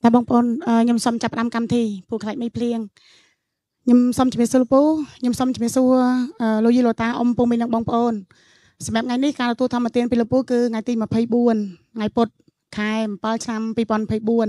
តែបងប្អូនខ្ញុំសូមចាប់ផ្ដើមកម្មវិធីពូខ្លាច់មេភ្លៀងខ្ញុំសូមជំរាបសួរលោកពូខ្ញុំសូមជំរាបសួរលោកយាយលោកតាអ៊ំពូមីងនិងបងប្អូនសម្រាប់ថ្ងៃនេះការទទួលធម្មទានពីលោកពូគឺថ្ងៃទី24ថ្ងៃពុធខែ7ឆ្នាំ2024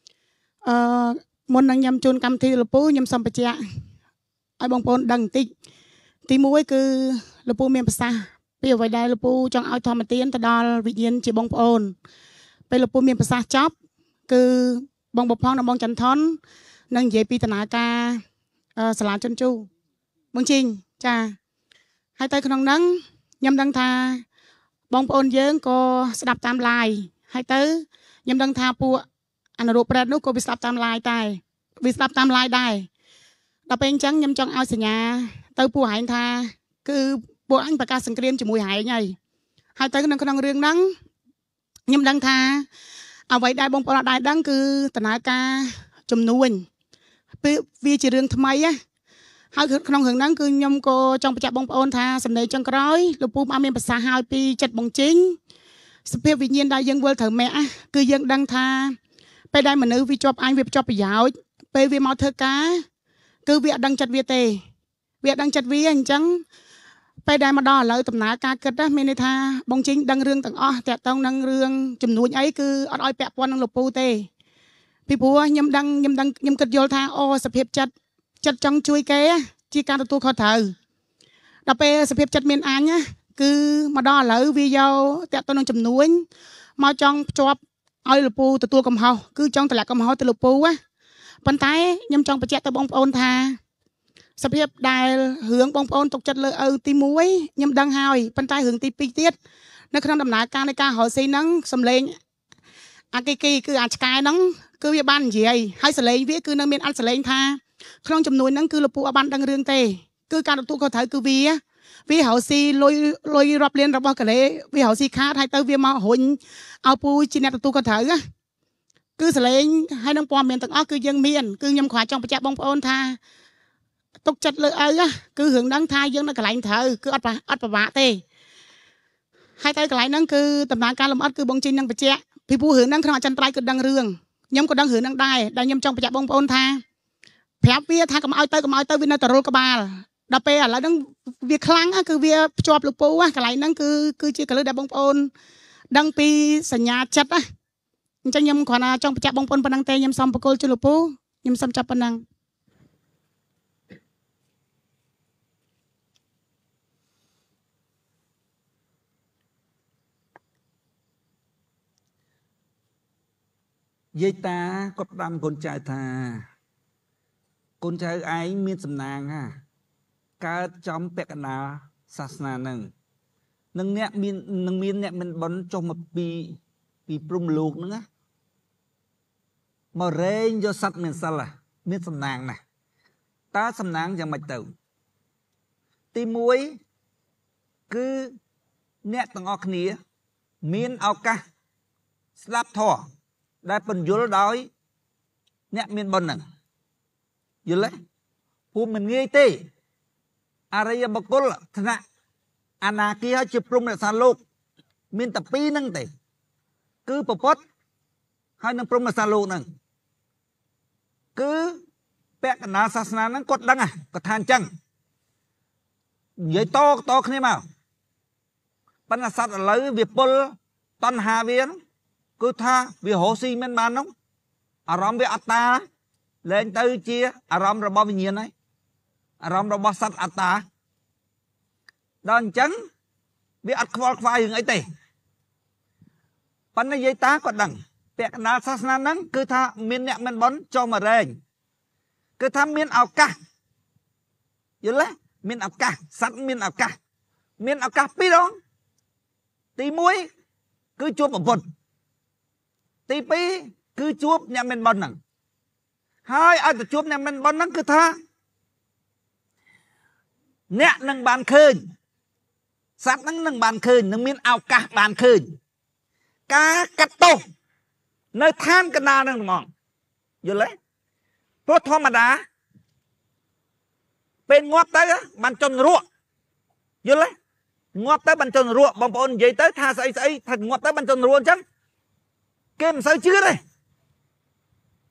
មុននឹងខ្ញុំជូនកម្មវិធីលោកពូខ្ញុំសូមបញ្ជាក់ឲ្យបងប្អូនដឹងបន្តិចទី1គឺលោកពូមានប្រសាសន៍ពីអ្វីដែលលោកពូចង់ឲ្យធម្មទានទៅដល់វិញ្ញាណជាបងប្អូនពេលលោកពូមានប្រសាសន៍ចប់គឺបងបផងនិងបងចន្ទថននឹងនិយាយពីដំណើរការសាលាជនជូបងជីងចាហើយទៅក្នុងហ្នឹងខ្ញុំដឹងថាបងប្អូនយើងក៏ស្ដាប់តាម live ហើយទៅខ្ញុំដឹងថាពួកអនុរូបប្រេតនោះក៏វាស្ដាប់តាម live តែវាស្ដាប់តាម live ដែរដល់ពេលអញ្ចឹងខ្ញុំចង់ឲ្យសញ្ញាទៅពួកហែងថាគឺពួកអញប្រកាសសង្គ្រាមជាមួយហែងហើយទៅក្នុងរឿងហ្នឹងខ្ញុំដឹងថាអ្វីដែលបងប្អូនអត់ដែរដឹងគឺដំណើរការជំនួញពេលវាជារឿងថ្មីហើយក្នុងរឿងហ្នឹងគឺខ្ញុំក៏ចង់បញ្ជាក់បងប្អូនថាសម្ដីចុងក្រោយលោកពូបានមានប្រសាសន៍ហើយពីចិត្តបងជីងសភាពវិញ្ញាណដែលយើងវិលត្រូវមាក់គឺយើងដឹងថាពេលដែលមនុស្សវាជាប់អញវាជាប់ប្រយោជន៍ពេលវាមកធ្វើការគឺវាអត់ដឹងចិត្តវាទេវាអត់ដឹងចិត្តវាអញ្ចឹងពេលដែលមកដល់ឥឡូវដំណើរការគិតមានន័យថាបងជីងដឹងរឿងទាំងអស់តាក់ទងនឹងរឿងចំនួនអីគឺអត់ឲ្យពាក់ព័ន្ធនឹងលោកពូទេពីព្រោះខ្ញុំគិតយល់ថាអូសភាពចិត្តចង់ជួយគេជាការទទួលខុសត្រូវដល់ពេលសភាពចិត្តមានអញគឺមកដល់ឥឡូវវាយកតាក់ទងនឹងចំនួនមកចង់ភ្ជាប់ឲ្យលោកពូទទួលកំហុសគឺចង់តម្លាក់កំហុសទៅលោកពូប៉ុន្តែខ្ញុំចង់បញ្ជាក់ទៅបងប្អូនថាសភាពដែលរឿងបងប្អូនទុកចិត្តលើឪទី1ខ្ញុំដឹងហើយប៉ុន្តែរឿងទី2ទៀតនៅក្នុងដំណើរការនៃការរកស៊ីហ្នឹងសំឡេងអាគីគឺអាឆ្កែហ្នឹងគឺវាបាននិយាយហើយសលេងវាគឺនៅមានអត់សលេងថាក្នុងចំនួនហ្នឹងគឺលោកពូអត់បានដឹងរឿងទេគឺការទទួលខុសត្រូវគឺវារកស៊ីលុយរាប់លានរបស់កលេវារកស៊ីខាតហើយទៅវាមករុញឲ្យពូជាអ្នកទទួលខុសត្រូវគឺសលេងហើយនឹងព័ត៌មានទាំងអស់គឺយើងមានគឺខ្ញុំគ្រាន់ចង់បញ្ជាក់បងប្អូនថាទុកចិត្តលើឪគឺរឿងហ្នឹងថាយើងនៅកន្លែងត្រូវគឺអត់ពិបាកទេហើយទៅកន្លែងហ្នឹងគឺដំណើរការលំអិតគឺបងជីងនឹងបញ្ជាក់ពីព្រោះរឿងហ្នឹងក្នុងអចិន្ត្រៃយ៍គឺដឹងរឿងខ្ញុំក៏ដឹងរឿងហ្នឹងដែរដែលខ្ញុំចង់បញ្ជាក់បងប្អូនថាប្រាប់វាថាកុំឲ្យទៅវានៅតែរុលក្បាលដល់ពេលឥឡូវហ្នឹងវាខ្លាំងគឺវាភ្ជាប់លោកពូកន្លែងហ្នឹងគឺជាកលឹះដែលបងប្អូនដឹងពីសញ្ញាចិត្តអញ្ចឹងខ្ញុំគ្រាន់តែចង់បញ្ជាក់បងប្អូនប៉ុណ្ណឹងទេខ្ញុំសូមបកគលជូនលោកពូខ្ញុំសូមចាប់ប៉ុណ្ណឹងយាយតាគាត់ផ្ដាំកូនចៅថាកូនចៅឯងមានសំណាងកើតចំពាក់កណ្ដាលសាសនានឹងអ្នកមានអ្នកមិនបន់ចុះមកពីព្រំលោកហ្នឹងមករែងយកសัตว์មានសិលមានសំណាងណាស់តើសំណាងយ៉ាងម៉េចទៅទី1គឺអ្នកទាំងអស់គ្នាមានឱកាសស្ដាប់ធម៌ដែលបញ្យល់ដោយអ្នកមានបុណ្យហ្នឹងយល់ទេពួកមិនងាយទេអរិយបុគ្គលថ្នាក់អនាគីហើយជាព្រំរក្សាលោកមានតែពីរហ្នឹងទេគឺពពុទ្ធហើយនឹងព្រំរក្សាលោកហ្នឹងគឺពាក់កណ្ដាលសាសនាហ្នឹងគាត់ដឹងគាត់ថាអញ្ចឹងនិយាយតគ្នាមកប៉ុន្តែសត្វឥឡូវវាពុលតណ្ហាវាគឺថាវារស់ស៊ីមិនបាននោះអារម្មណ៍វាអត្តាលែងទៅជាអារម្មណ៍របស់វិញ្ញាណហើយអារម្មណ៍របស់សត្វអត្តាដល់អញ្ចឹងវាអត់ខ្វល់ខ្វាយរឿងអីទេប៉ុន្តែយាយតាគាត់ដឹងពាក់កណ្ដាលសាសនាហ្នឹងគឺថាមានអ្នកមិនបន់ចុះមករែងគឺថាមានឱកាសយល់ទេមានឱកាសសត្វមានឱកាសពីរដងទី1គឺជួបប្រពន្ធទី2គឺជួបអ្នកមិនបន់ហ្នឹងហើយឲ្យទៅជួបអ្នកមិនបន់ហ្នឹងគឺថាអ្នកនឹងបានឃើញសត្វហ្នឹងនឹងបានឃើញនឹងមានឱកាសបានឃើញការកាត់ទោសនៅឋានកណ្ដាលហ្នឹងហ្មងយល់ទេព្រោះធម្មតាពេលងាប់ទៅបានចន់រក់យល់ទេងាប់ទៅបានចន់រក់បងប្អូននិយាយទៅថាស្អីថាងាប់ទៅបានចន់រក់អញ្ចឹងគេមិនសូវជឿទេ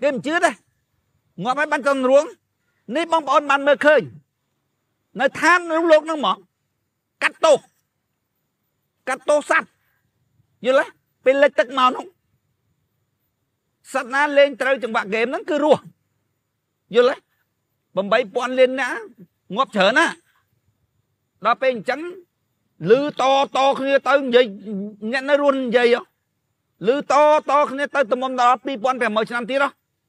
គេមិនជឿទេងាប់ហើយបានចង់រួងនេះបងប្អូនបានមើលឃើញនៅឋានក្នុងលោកហ្នឹងហ្មងកាត់ទោសសត្វយល់ទេពេលលិចទឹកមកនោះសត្វណាលេងត្រូវចង្វាក់ហ្គេមហ្នឹងគឺរស់យល់ទេ8000លានណាងាប់ច្រើនណាដល់ពេលអញ្ចឹងលឺតគ្នាទៅនិយាយអ្នកនៅរស់និយាយលឺតគ្នាទៅទំនដល់2500ឆ្នាំទៀតហ៎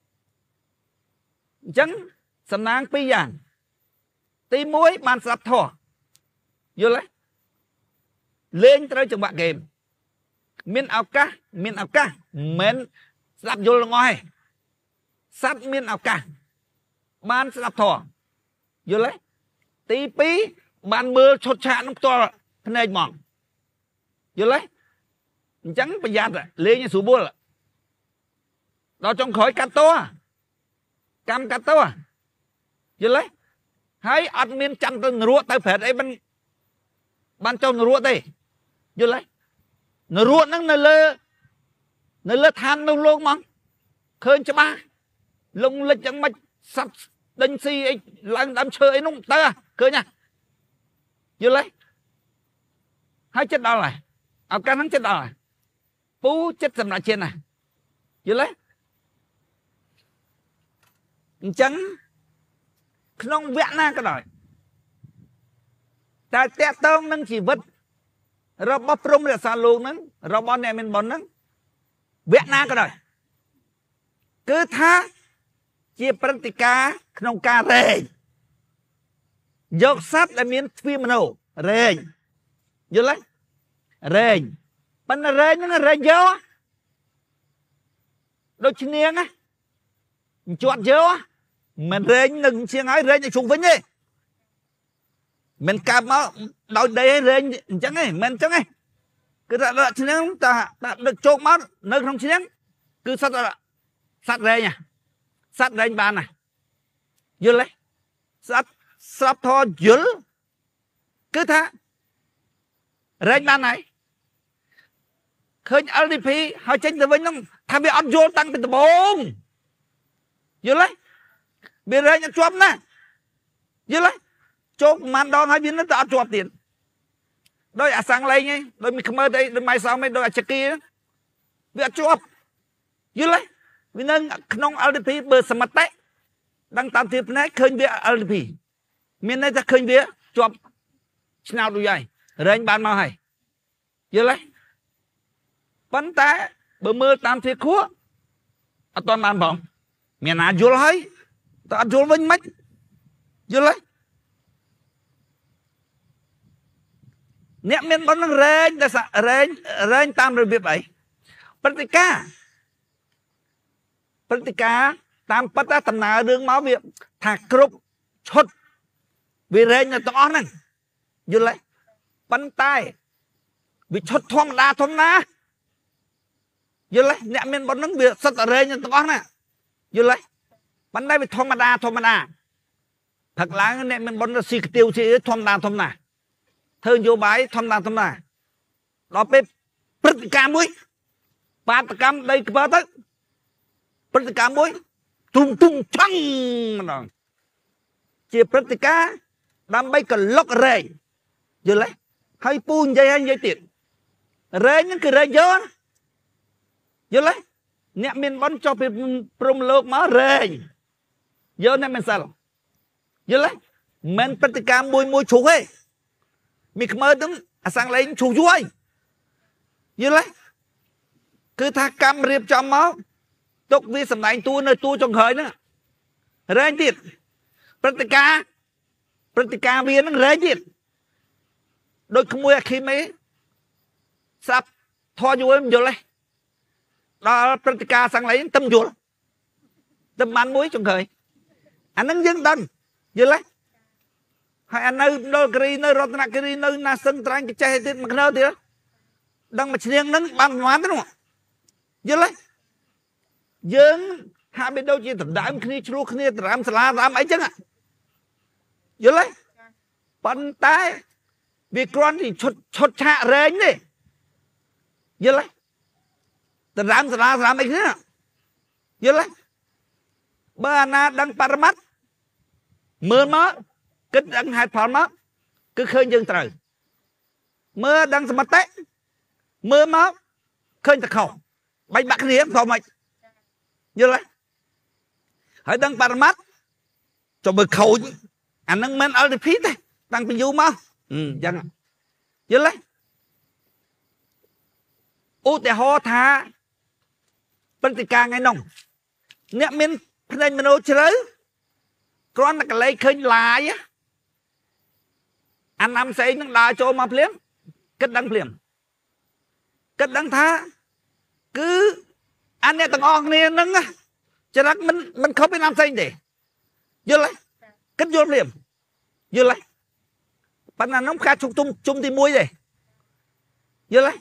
អញ្ចឹងសំណាងពីរយ៉ាងទី1បានស្ដាប់ធម៌យល់ទេលេងត្រូវចង្វាក់ហ្គេមមានឱកាសមិនមែនស្ដាប់យល់ងអស់ទេសត្វមានឱកាសបានស្ដាប់ធម៌យល់ទេទី2បានមើលឈុតឆាកនឹងផ្ទាល់ភ្នែកហ្មងយល់ទេអញ្ចឹងប្រយ័ត្នលេងឲ្យស្រួលដល់ចុងក្រោយកាត់តោកម្មកាត់តោយល់ទេហើយអត់មានចាំទៅនរកទៅប្រែតអីបានចូលនរកទេយល់ទេនរកហ្នឹងនៅលើឋាននោះលោកហ្មងឃើញច្បាស់លងលិចយ៉ាងម៉េចសត្វដេញស៊ីអីឡើងដើមឈើអីនោះទៅឃើញយល់ទេហើយចិត្តដល់ហើយឱកាសហ្នឹងចិត្តដល់ហើយពូចិត្តសម្រាប់ជាតិណាយល់ទេអញ្ចឹងក្នុងវគ្គណាក៏ដោយតែតេតងនឹងជីវិតរបស់ព្រំរក្សាលោកហ្នឹងរបស់អ្នកមានបុណ្យហ្នឹងវគ្គណាក៏ដោយគឺថាជាព្រឹត្តិការណ៍ក្នុងការរែងយកសត្វដែលមានទ្វាមโนរែងយល់ទេរែងប៉ុន្តែរែងហ្នឹងរែងយកដូចឈ្នាងណាជាប់យកមិនរែងនឹងឈៀងហើយរែងឲ្យជុំវិញទេមិនកាប់មកដោយដីឲ្យរែងអញ្ចឹងទេមិនអញ្ចឹងទេគឺថាដាក់ឈ្នាងតាដឹកជោគមកនៅក្នុងឈ្នាងគឺសត្វរែងសត្វរែងបានណាយល់ទេសត្វស្រាប់ធរយល់គឺថារែងបានហើយឃើញ LDP ហើយចេញទៅវិញហ្នឹងថាវាអត់យល់តាំងពីដំបូងយល់ទេវារែងអត់ជាប់ណាយល់ទេជោគប្រហែលដងហើយវានៅតែអត់ជាប់ទៀតដោយអាសាំងលេងឯងដោយមីខ្មើទៅអីដោយម៉ៃសោមឯងដោយអាចគីវាអត់ជាប់យល់ទេវានៅក្នុង LDP បើសមត្ថៈដឹងតាមទីផ្នែកឃើញវា LDP មានន័យថាឃើញវាជាប់ឆ្នោតដូចហើយរែងបានមកហើយយល់ទេប៉ុន្តែបើមើលតាមទីខួរអត់ទាន់បានផងមានណាយល់ហើយតើអត់យល់វិញមិនយល់ទេអ្នកមានប៉ុណ្ណឹងរែងតែរែងតាមរបៀបអីព្រឹត្តិការណ៍តាមពិតដំណើររឿងមកវាថាគ្រប់ឈុតវារែងនៅទាំងអស់ហ្នឹងយល់ទេប៉ុន្តែវាឈុតធម្មតាយល់ទេអ្នកមានប៉ុណ្ណឹងវាសិតតែរែងទាំងអស់ណាយល់ទេប៉ុន្តែវាធម្មតាផឹកឡើងអ្នកមានប៉ុណ្ណឹងស៊ីកាទៀវស៊ីធម្មតាធ្វើនយោបាយធម្មតាដល់ពេលព្រឹត្តិការណ៍មួយបាតកម្មដីក្បាលទៅព្រឹត្តិការណ៍មួយទុំឆឹងម្ដងជាព្រឹត្តិការណ៍ដើម្បីកលុករែងយល់ទេហើយពូនិយាយទៀតរែងហ្នឹងគឺរែងយកយល់ទេអ្នកមានបនចុះពីព្រំលោកមករែងយកអ្នកមិនសិលយល់ទេមិនព្រឹត្តិការណ៍មួយជ្រុះទេមីខ្មើទាំងអាសាំងលេងជ្រុះយូរហើយយល់ទេគឺថាកម្មរៀបចំមកទុកវាសម្ដែងតួនៅតួចុងក្រោយហ្នឹងរែងទៀតព្រឹត្តិការណ៍វាហ្នឹងរែងទៀតដូចក្មួយអាឃីមេស្រាប់ធေါ်យូរមិនយល់ទេដល់ព្រឹត្តិការណ៍សាំងលេងទឹមយល់ទឹមបានមួយចុងក្រោយអាហ្នឹងយើងដឹងយល់ទេហើយអានៅដល់គិរីនៅរតនគិរីនៅណាសឹងត្រាញ់កចេះទៀតមួយខ្នើទៀតដឹងមួយឈ្នាងហ្នឹងបានប្រហែលទេនោះយល់ទេយើងហាក់បីដូចជាដណ្ដើមគ្នាឆ្លោះគ្នាដរាមសាលាដរាមអីចឹងយល់ទេប៉ុន្តែវាគ្រាន់តែឈុតឆាករែងទេយល់ទេដរាមសាលាដរាមអីគ្នាយល់ទេ bữa na đăng paramat mưa má kích đăng hai phòn má cứ khơi dương trời mưa đăng sầm tét mưa má khơi tật khẩu bay bạc niệm thôi mày như vậy hãy đăng paramat cho bực khẩu anh nâng men ở đây phí đây đăng bình du má chẳng như vậy ôแต่ฮอท้าปฏิการไงน้องเนี่ยมันในมโนเฉลยกรอนนักเลงเคยลายอันนำใส่นักดาโจมาเพลียมกึศดังเพลียมกึศดังท้าคืออันเนี้ยต่างออกเนี่ยนึงจะรักมันเขาไปนำใส่เด็ยืนเลยกึศโยนเพลียมยืนเลยปัญหาน้องขาจุ่มที่มวยเลยยืนเลย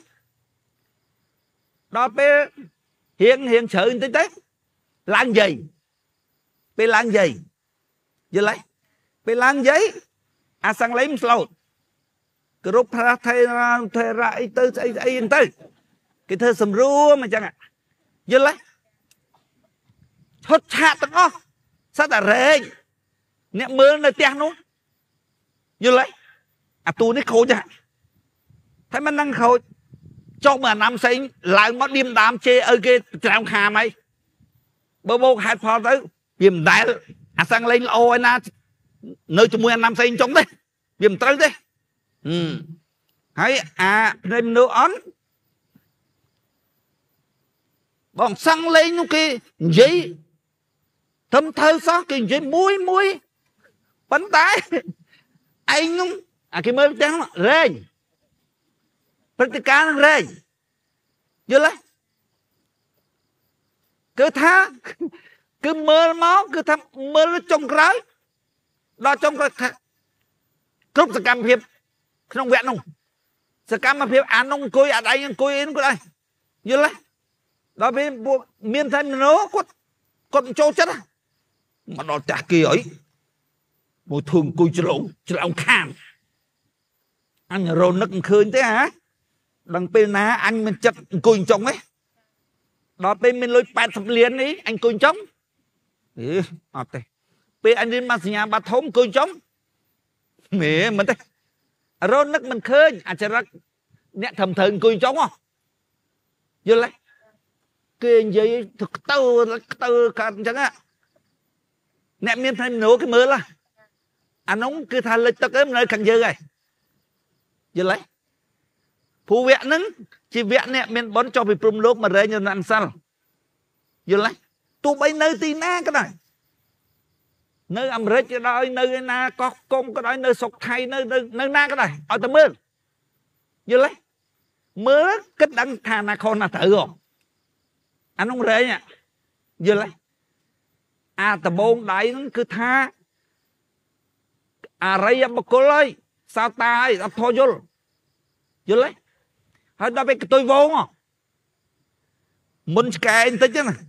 đó bé hiện sự tí tế lan gì bé lan gì giờ lấy bé lan giấy à sang lấy lâu cái rút ra thay ra ấy tư cái thơ sầm rùa mà chẳng ạ giờ lấy hốt chạ tao ó sao ta rề nè mưa nơi tiếng nó giờ lấy à tu nó khổ chả thấy mình đang khổ cho mà năm sinh lại mất đêm đám chê ở cái trạm hà mày bố bố hạt phò tới viêm đại à sang lên ôi na nơi cho mua năm sinh chống đấy viêm tới đấy hãy à nên nước ón bọn sang lên những cái giấy thâm thơ xó cái giấy muối bánh tái anh không à cái mơ tiếng rên Pertikaan rey, jelas. Cứ tha, cứ mơ máu, cứ tha mơ trong cái đó trong cái cướp sự cam hiệp không vẹn không, sự cam hiệp ăn ông cùi ăn đây cùi in cái đây, jelas. Đó bên miền Tây nó còn trâu chất á, mà nó chả kỳ ấy, một thường cùi chỉ lộn kham, ăn rồi nó cũng khơi thế hả? Đằng bên ná anh mình chặt cùi trống ấy đó bên mình lôi 80 liên ấy anh cùi trống bên anh đi mà nhà bà thống cùi trống mẹ mình đây rồi nước mình khơi à chả rắc nè thầm thần cùi trống không vô lấy cái gì thực tư chẳng ạ nè miên thêm nấu cái mưa là anh nóng cứ thà lịch tắc ếm nơi càng dơ này vô lấy phụ vẹn nâng chỉ vẹn nè miền bón cho bị prum lốp mà rơi như ăn sao giờ lấy tụ bay nơi tì na cái này nơi âm rết cái đó nơi na có công cái đó nơi sọc thay nơi na cái này ở tầm mưa giờ lấy mưa kết đăng thà na con là thử rồi anh không rơi nha giờ lấy à tầm bông đại nó cứ tha à rây âm bọc cô ơi sao ta ấy thôi vô giờ lấy hỏi đó bây tôi vô không muốn cái anh tới chứ này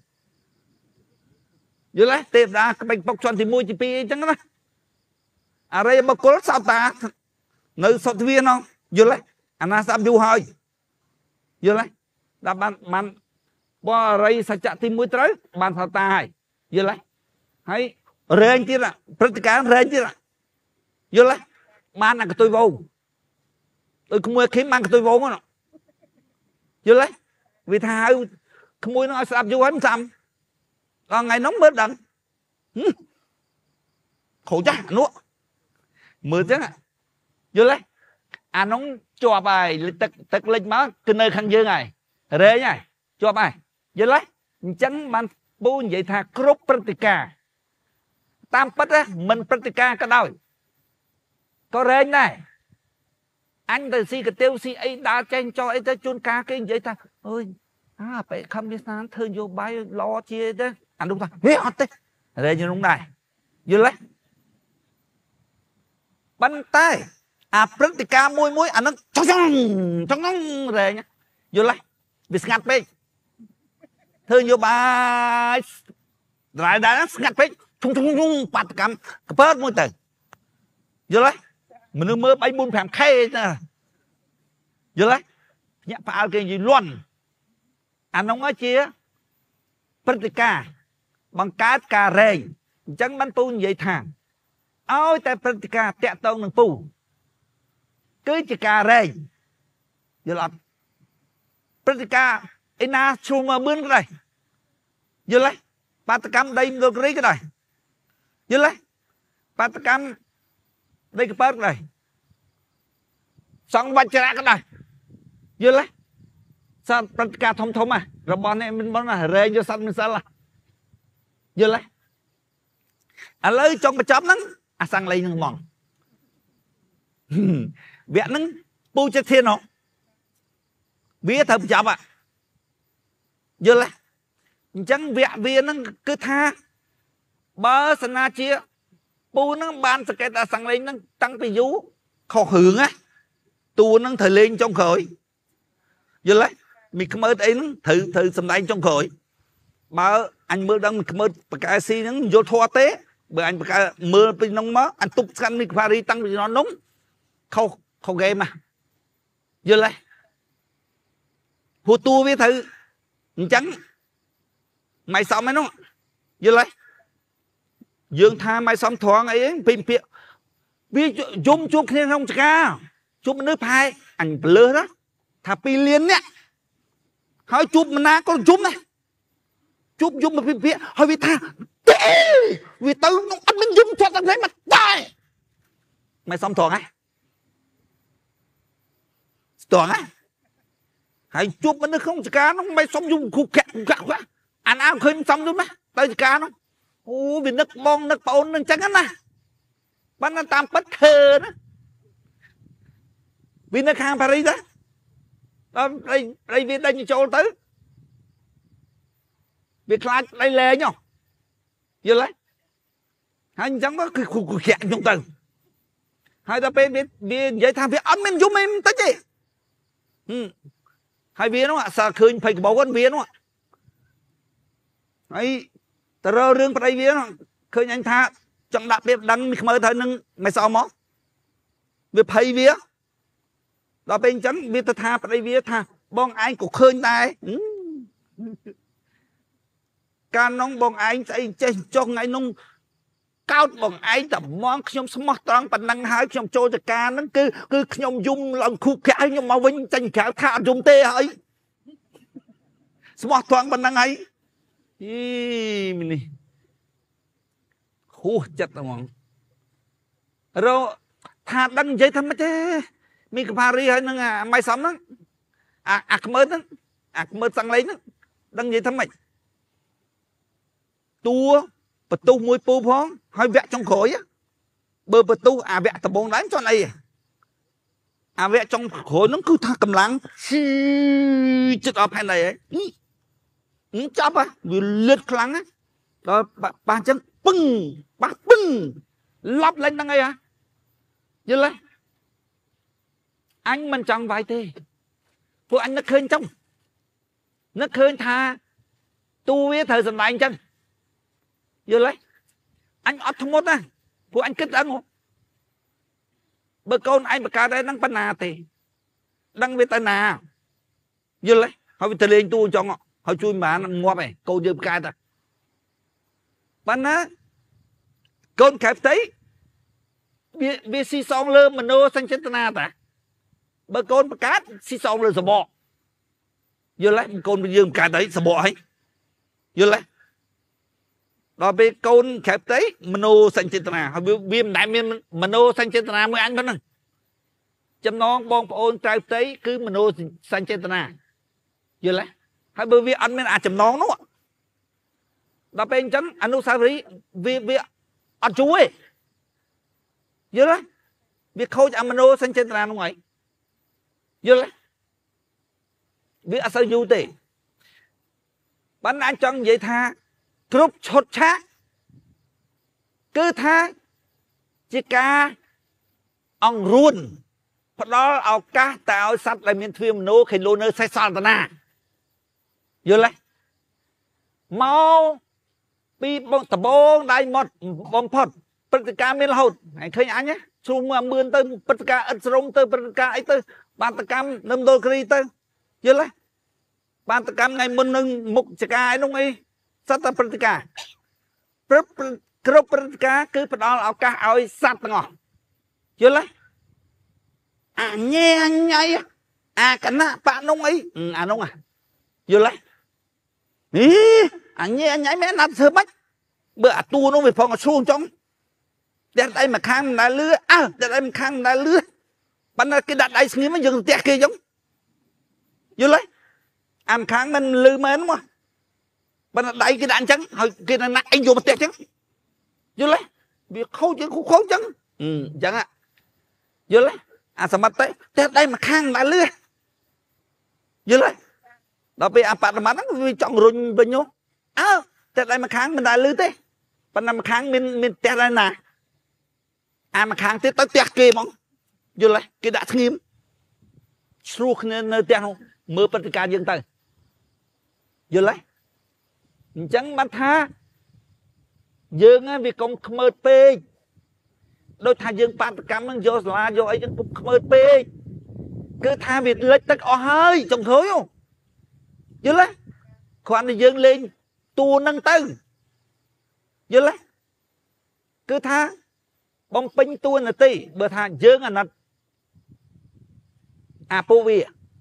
giờ lấy tiếp ra cái bánh bọc tròn thì mua chỉ pi chẳng đó à đây mà có sao ta nơi sọt viên không giờ lấy anh ta sao du hơi giờ lấy là bạn bỏ đây sao chặt tìm mũi tới bạn sao ta hay giờ lấy hay rèn chứ là practical rèn chứ là giờ lấy man là cái tôi vô tôi không mua kiếm mang cái tôi vô nó vô lấy vì thà không mua nó sạp vô hết xăm còn ngày nóng bớt đằng khổ chắc nữa mưa chứ vô lấy à nóng cho bài tật lên máu cái nơi khăn dơ này rê này cho bài vô lấy chẳng bạn bố vậy thà crop practica tam bất á mình practica cái đâu có rê này anh từ si cái tiêu si ấy đã tranh cho ấy tới chôn cá cái vậy ta ơi à phải không biết sáng thương vô bay lo chia thế anh đúng ta hết hot thế đây như đúng này vô lấy bắn tay à practica môi anh nó trong rồi nhá vô lấy bị ngặt đi thương vô bay lại đã ngặt đi chung bật cầm bớt môi từ vô lấy mình mơ bay buôn phèm khay nè giờ lấy nhẹ phải cái gì luôn anh không nói chia practica bằng cá cà rèn chẳng bắn pu vậy thang ôi tại pratika tẹt tông nâng pu cứ chỉ cà rèn giờ là pratika ina chung mà bươn cái này giờ lấy pratikam đây được cái này giờ lấy pratikam đây cái bớt này xong bạch ra cái này giờ lấy sao pratika thông thông à rồi bọn em mình muốn là rèn cho xong mình sao là giờ lấy lấy trong cái chấm nắng sang lấy nâng mòn vẽ nâng pu cho thiên không vía thầm chậm ạ giờ lấy chẳng vẽ vía nâng cứ tha bơ sân na chia pu nâng ban sẽ cái ta sang lấy nâng tăng cái vú khó hưởng á tu nâng thời lên trong khởi giờ lấy mình không mơ ấy nâng thử sầm đánh trong khởi bơ anh mơ đang mơ cái gì nâng vô thoa tế bởi anh mơ bên nông mớ anh tục săn mình pha đi tăng vì nó nóng không ghê mà giờ lấy hùa tu với thử trắng mày xong mấy nó giờ lấy dương tha mày xong thoáng ấy phim phim vì chúng chụp thiên không ca chụp nước hai anh lơ đó thà pi liên nhá hỏi chụp mà na con chụp này chụp mà phim phim hỏi vì tha vì tao nó anh mình dùng cho tao thấy mặt tai mày xong thoáng ấy toàn á hãy chụp mà nó không cá nó mày xong dùng khu kẹt quá anh áo khơi xong luôn á tay cá nó ô vì nước bong nước bồn nước trắng á bắn nó tam bất thờ đó vì nước hàng Paris đó đây vì đây như châu tới việc lại đây lề nhau giờ lấy anh chẳng có cái khu kẹt trong tầng hai ta bên biết vậy tham việc ấm em giúp em tới gì hai viên đúng không ạ sao khơi phải bảo con viên đúng không ạ ấy ta rơ rương phải viên khơi anh tha chẳng đặc biệt đăng mình mơ thời nâng mày sao mó việc phải viên đó bên chắn biết ta tha phải viên tha bong anh cũng khơi tay can nông bong anh chạy cho ngày nông cao bằng ai tập món nhom smart trăng bản năng hai nhom trôi từ ca nó cứ nhom dung lòng khu cái nhom màu vinh tranh cả thà dùng tê ấy smart trăng bản năng ấy mình khu chặt rồi rồi thà đăng giấy thăm chứ mình cái Paris hay nó mai sắm đó mơ sang lấy nó đăng giấy thăm mày tua bật tu môi pu phong hơi vẽ trong khối á bờ bật tu vẽ tập bóng đánh cho này vẽ trong khối nó cứ thà cầm lăng chết ở bên này ấy chắp á vừa lướt lăng á rồi bà chân bưng lắp lên đằng ấy à như lấy anh mình chẳng vài tê phụ anh nó khơi trong nó khơi tha tu với thời gian này anh chân giờ lấy anh ọt thông mốt á của anh kết ăn không bờ con anh bờ cá đây đang pan nà thì đang về tay nà giờ lấy họ bị lên tu cho họ chui mà nó ngoa này câu giờ cá ta pan á con kẹp thấy bị xì xong lơ mà nô xanh chết na ta bờ con bờ cá xì xong lơ sờ bọ giờ lấy con bây giờ cá đấy sờ bọ ấy giờ lấy đó bị con kẹp tới mano xanh chết na họ viêm đại miên mano xanh chết na mới ăn đó nè chấm non bong ôn trai tới cứ mano xanh chết na giờ lấy hai bởi vì ăn men chấm non đúng không đó bên chấm anh nuôi sao vì ăn chú ấy giờ lấy việc khâu cho mano xanh chết na đúng không giờ lấy vì ăn sao du tì bánh ăn chân vậy tha cướp chốt chá cứ tha chỉ ca ông ruồnเพราะđóเอาcá tạo sắt lại miền thuyền nô khi lô nơi sai sàn tana vừa lấy mau bị bông tập bông đại một bông phật bật cá miền hậu hãy khơi nhá nhé xung mà mượn tới bật cá ớt rong tới bật cá ấy tới bàn tập cam nâm đôi kri tới vừa lấy bàn tập cam ngày môn nâng mục chỉ cá ấy đúng ấy sắt ta bật cá គ្រប់ព្រឹត្តិការណ៍គឺផ្ដល់ឱកាសឲ្យសត្វទាំងអស់យល់ទេអញ៉ែអញៃអាកណៈបាក់នងអីអានងយល់ទេអញ៉ែអញៃមែនណាត់ធ្វើម៉េចបើអាតួនោះវាផងឲ្យឆ្លួងចុងតែដៃមកខាងមិនដែលលឺតែដៃមកខាងមិនដែលលឺប៉ុន្តែគេដាក់ដៃស្ងៀមយើងទៅផ្ទះគេចឹងយល់ទេអាមខាងមិនលឺមែនមកប៉ុន្តែដៃគេដាក់អញ្ចឹងហើយគេណាក់អីយកមកផ្ទះចឹងយល់ទេវាខូចចឹងខូចចឹងអញ្ចឹងយល់ទេអាសមត្ថតែដៃមកខាងមិនដែលលឺយល់ទេដល់ពេលអាបដិមត្តហ្នឹងវាចង់រុញវិញនោះតែដៃមកខាងមិនដែលលឺទេប៉ុន្តែមកខាងមានផ្ទះដែរណាអាមកខាងទៀតទៅផ្ទះគេហ្មងយល់ទេគេដាក់ស្ងៀមឆ្លោះគ្នានៅផ្ទះនោះមើលព្រឹត្តិការណ៍យើងទៅយល់ទេអញ្ចឹងបានថាយើងវាកុំខ្មើតពេកដូចថាយើងបាតកម្មហ្នឹងយកសាលាយកអីចឹងកុំខ្មើតពេកគឺថាវាលិចទឹកអស់ហើយចុងក្រោយយល់ទេគ្រាន់តែយើងលេងតួហ្នឹងទៅយល់ទេគឺថាបំពេញតួនាទីបើថាយើងអាណិតអាពូវា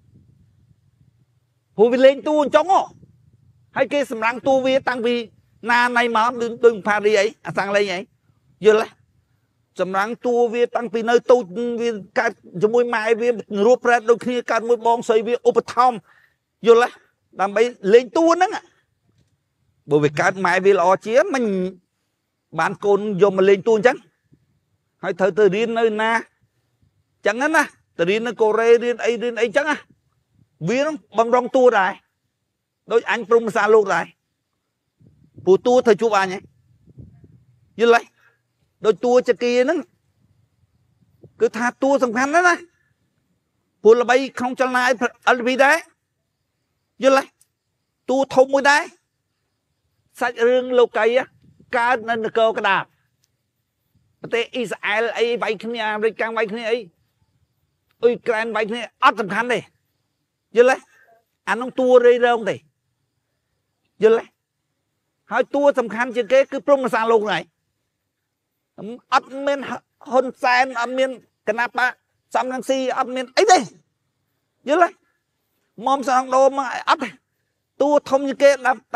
លេងតួអញ្ចឹងហើយគេសម្រាំងតួវាតាំងពីណាណៃមកដូចផារីអីអាសាំងលេងអីយល់ទេសម្រាំងតួវាតាំងពីនៅតូចវាកើតជាមួយម៉ែវារួបប្រែតដូចគ្នាកើតមួយបងស្រីវាឧបត្ថម្ភយល់ទេដើម្បីលេងតួហ្នឹងបើវាកើតម៉ែវាល្អជាមិនបានកូនយកមកលេងតួអញ្ចឹងហើយត្រូវទៅរៀននៅណាចឹងណាទៅរៀននៅកូរ៉េរៀនអីចឹងណាវានឹងបំរុងតួដែរដូចអញព្រមភាសាលោកដែរពូតួត្រូវជួបអញយល់ទេដូចតួចគីហ្នឹងគឺថាតួសំខាន់ណាស់ណាពូល្បីក្នុងចលនា LP ដែរយល់ទេតួធំមួយដែរសាច់រឿងលោកីកើតនៅនគរកដាបប្រទេសអ៊ីស្រាអែលអីវាយគ្នាអាមេរិកកាំងវាយគ្នាអីអ៊ុយក្រែនវាយគ្នាអត់សំខាន់ទេយល់ទេអានោះតួរៃរងទេយល់ទេហើយតួសំខាន់ជាងគេគឺព្រំភាសាលោកហ្នឹងអត់មានហ៊ុនសែនអត់មានគណៈបកសំរងស៊ីអត់មានអីទេយល់ទេមុំសងដូមអត់ទេតួធំជាងគេ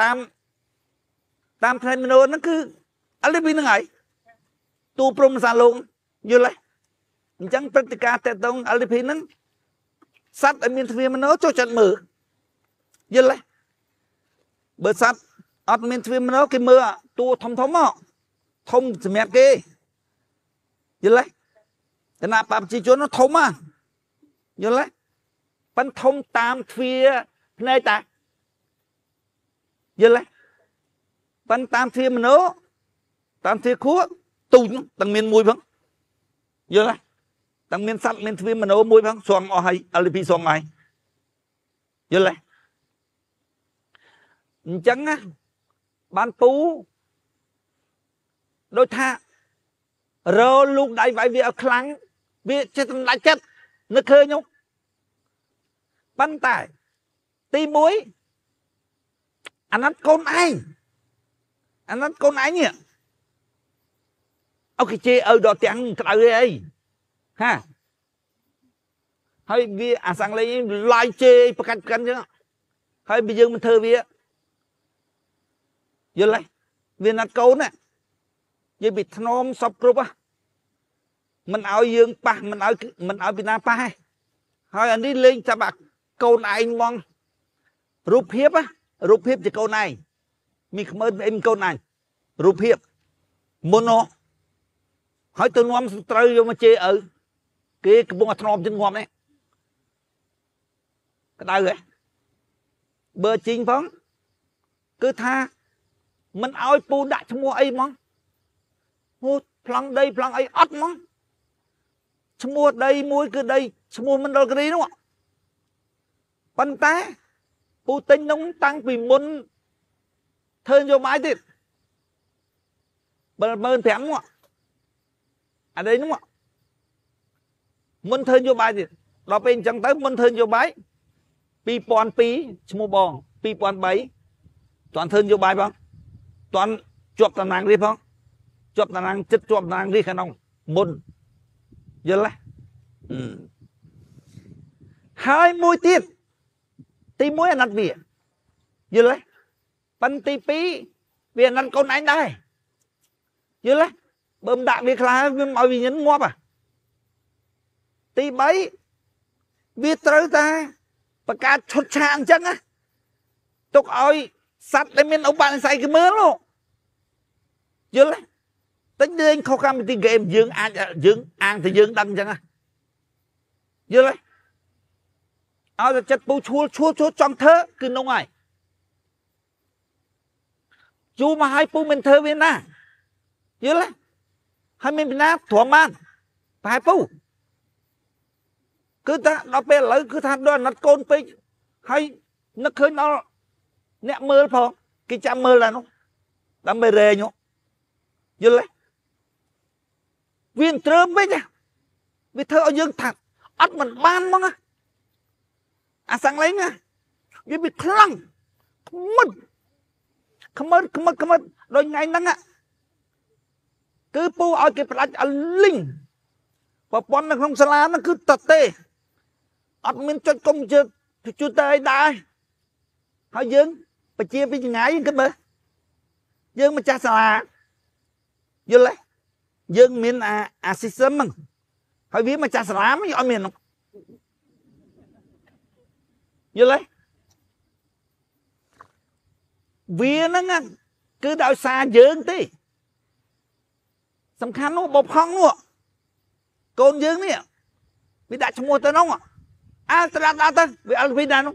តាមផ្នែកមនុស្សហ្នឹងគឺអលីពីហ្នឹងហើយតួព្រំភាសាលោកយល់ទេអញ្ចឹងព្រឹត្តិការណ៍តេតង LDP ហ្នឹងសត្វដែលមានទ្វារមនោចូលចិត្តមើលយល់ទេបើសត្វអត់មានទ្វារមនោគេមើលតួធំមកធំសម្រាប់គេយល់ទេគណៈបព្វជិជនធំយល់ទេប៉ិនធំតាមទ្វារភ្នែកតាយល់ទេប៉ិនតាមទ្វារមនោតាមទ្វារខួរទូចទាំងមានមួយផងយល់ទេទាំងមានសត្វមានទ្វារមនោមួយផងស្វងអស់ហើយ LP ស្វងហើយយល់ទេអញ្ចឹងណាបានពូដូចថារលូកដៃវាយវាឲ្យខ្លាំងវាចិត្តសម្ដេចចិត្តនឹកឃើញនោះប៉ុន្តែទី1អាណិតកូនឯងនេះអូគេជេរឲ្យដល់ទាំងក្តៅអីហាហើយវាអាសាំងលេងឡាយជេរប្រកាច់ប្រកាន់ចឹងហើយបើយើងមិនធ្វើវាយល់ទេវាណាត់កូនណានិយាយពីធ្នមសពគ្រប់មិនឲ្យយើងប៉ះមិនឲ្យពីណាប៉ះហើយអានេះលេងចាប់កូនឯងហ្មងរូបភាពជាកូនឯងមានខ្មើអីមានកូនឯងរូបភាពមុននោះហើយទៅនាំត្រូវយកមកជេរឪគេកំពុងតែធ្នមជាងងាប់នេះក្តៅហ៎បើជីងផងគឺថាមិនឲ្យពូដាក់ឈ្មោះអីហ្មងហូប្លង់ដីប្លង់អីអត់ហ្មងឈ្មោះដីមួយគឺដីឈ្មោះមណ្ឌលគិរីនោះប៉ុន្តែពូទិញនោះតាំងពីមុនធ្វើនយោបាយទៀត75000នោះអានេះនោះមុនធ្វើនយោបាយទៀតដល់ពេលអញ្ចឹងទៅមុនធ្វើនយោបាយ2002ឈ្មោះបង2003តាន់ធ្វើនយោបាយបងតាន់ជាប់តំណែងរីផងជាប់តំណែងចិត្តជាប់តំណែងរីខាងក្នុងមុនយល់ទេហើយមួយទៀតទី1អាណិតវាយល់ទេប៉ុន្តែទី2វាអាណិតកូនឯងដែរយល់ទេបើមិនដាក់វាខ្លាវាឲ្យវិញ្ញាណងាប់ទី3វាត្រូវតែបង្កើតឈុតឆាកអញ្ចឹងណាទុកឲ្យសត្វដែលមានឧបនិស្ស័យគេមើលយល់ទេតែយើងខុសកម្មវិធីហ្គេមយើងអាចយើងអាងតែយើងដឹងអញ្ចឹងណាយល់ទេឲ្យតែចិត្តពូឈួលចង់ធ្វើគឺនោះហើយយូរមកឲ្យពូមិនធ្វើវាណាយល់ទេហើយមានពីណាទ្រាំបានប្រហែលពូគឺថាដល់ពេលឥឡូវគឺថាដល់អាណិតកូនពេកហើយនឹកឃើញដល់អ្នកមើលផងគេចាំមើលដែរនោះដើម្បីរែងនោះយល់ទេវាត្រឹមវិញវាធ្វើឲ្យយើងថាអត់មិនបានហ្មងអាសាំងលេងវាវាខ្លាំងខ្មិតដូចថ្ងៃហ្នឹងគឺពូឲ្យគេផ្ដាច់ឲ្យលីងប្រព័ន្ធនៅក្នុងសាលាហ្នឹងគឺតទេអត់មានចុចកុំព្យូទ័រអីដែរហើយយើងបជាពីចង្អាយគិតមើលយើងម្ចាស់សាលាយល់ទេយើងមានអា system ហ្នឹងហើយវាម្ចាស់សាលាមិនអត់មាននោះយល់ទេវាហ្នឹងគឺដោយសារយើងទេសំខាន់នោះបបផង់នោះកូនយើងនេះវាដាក់ឈ្មោះទៅនោះស្ដាប់ទៅវាអល់វីដែរនោះ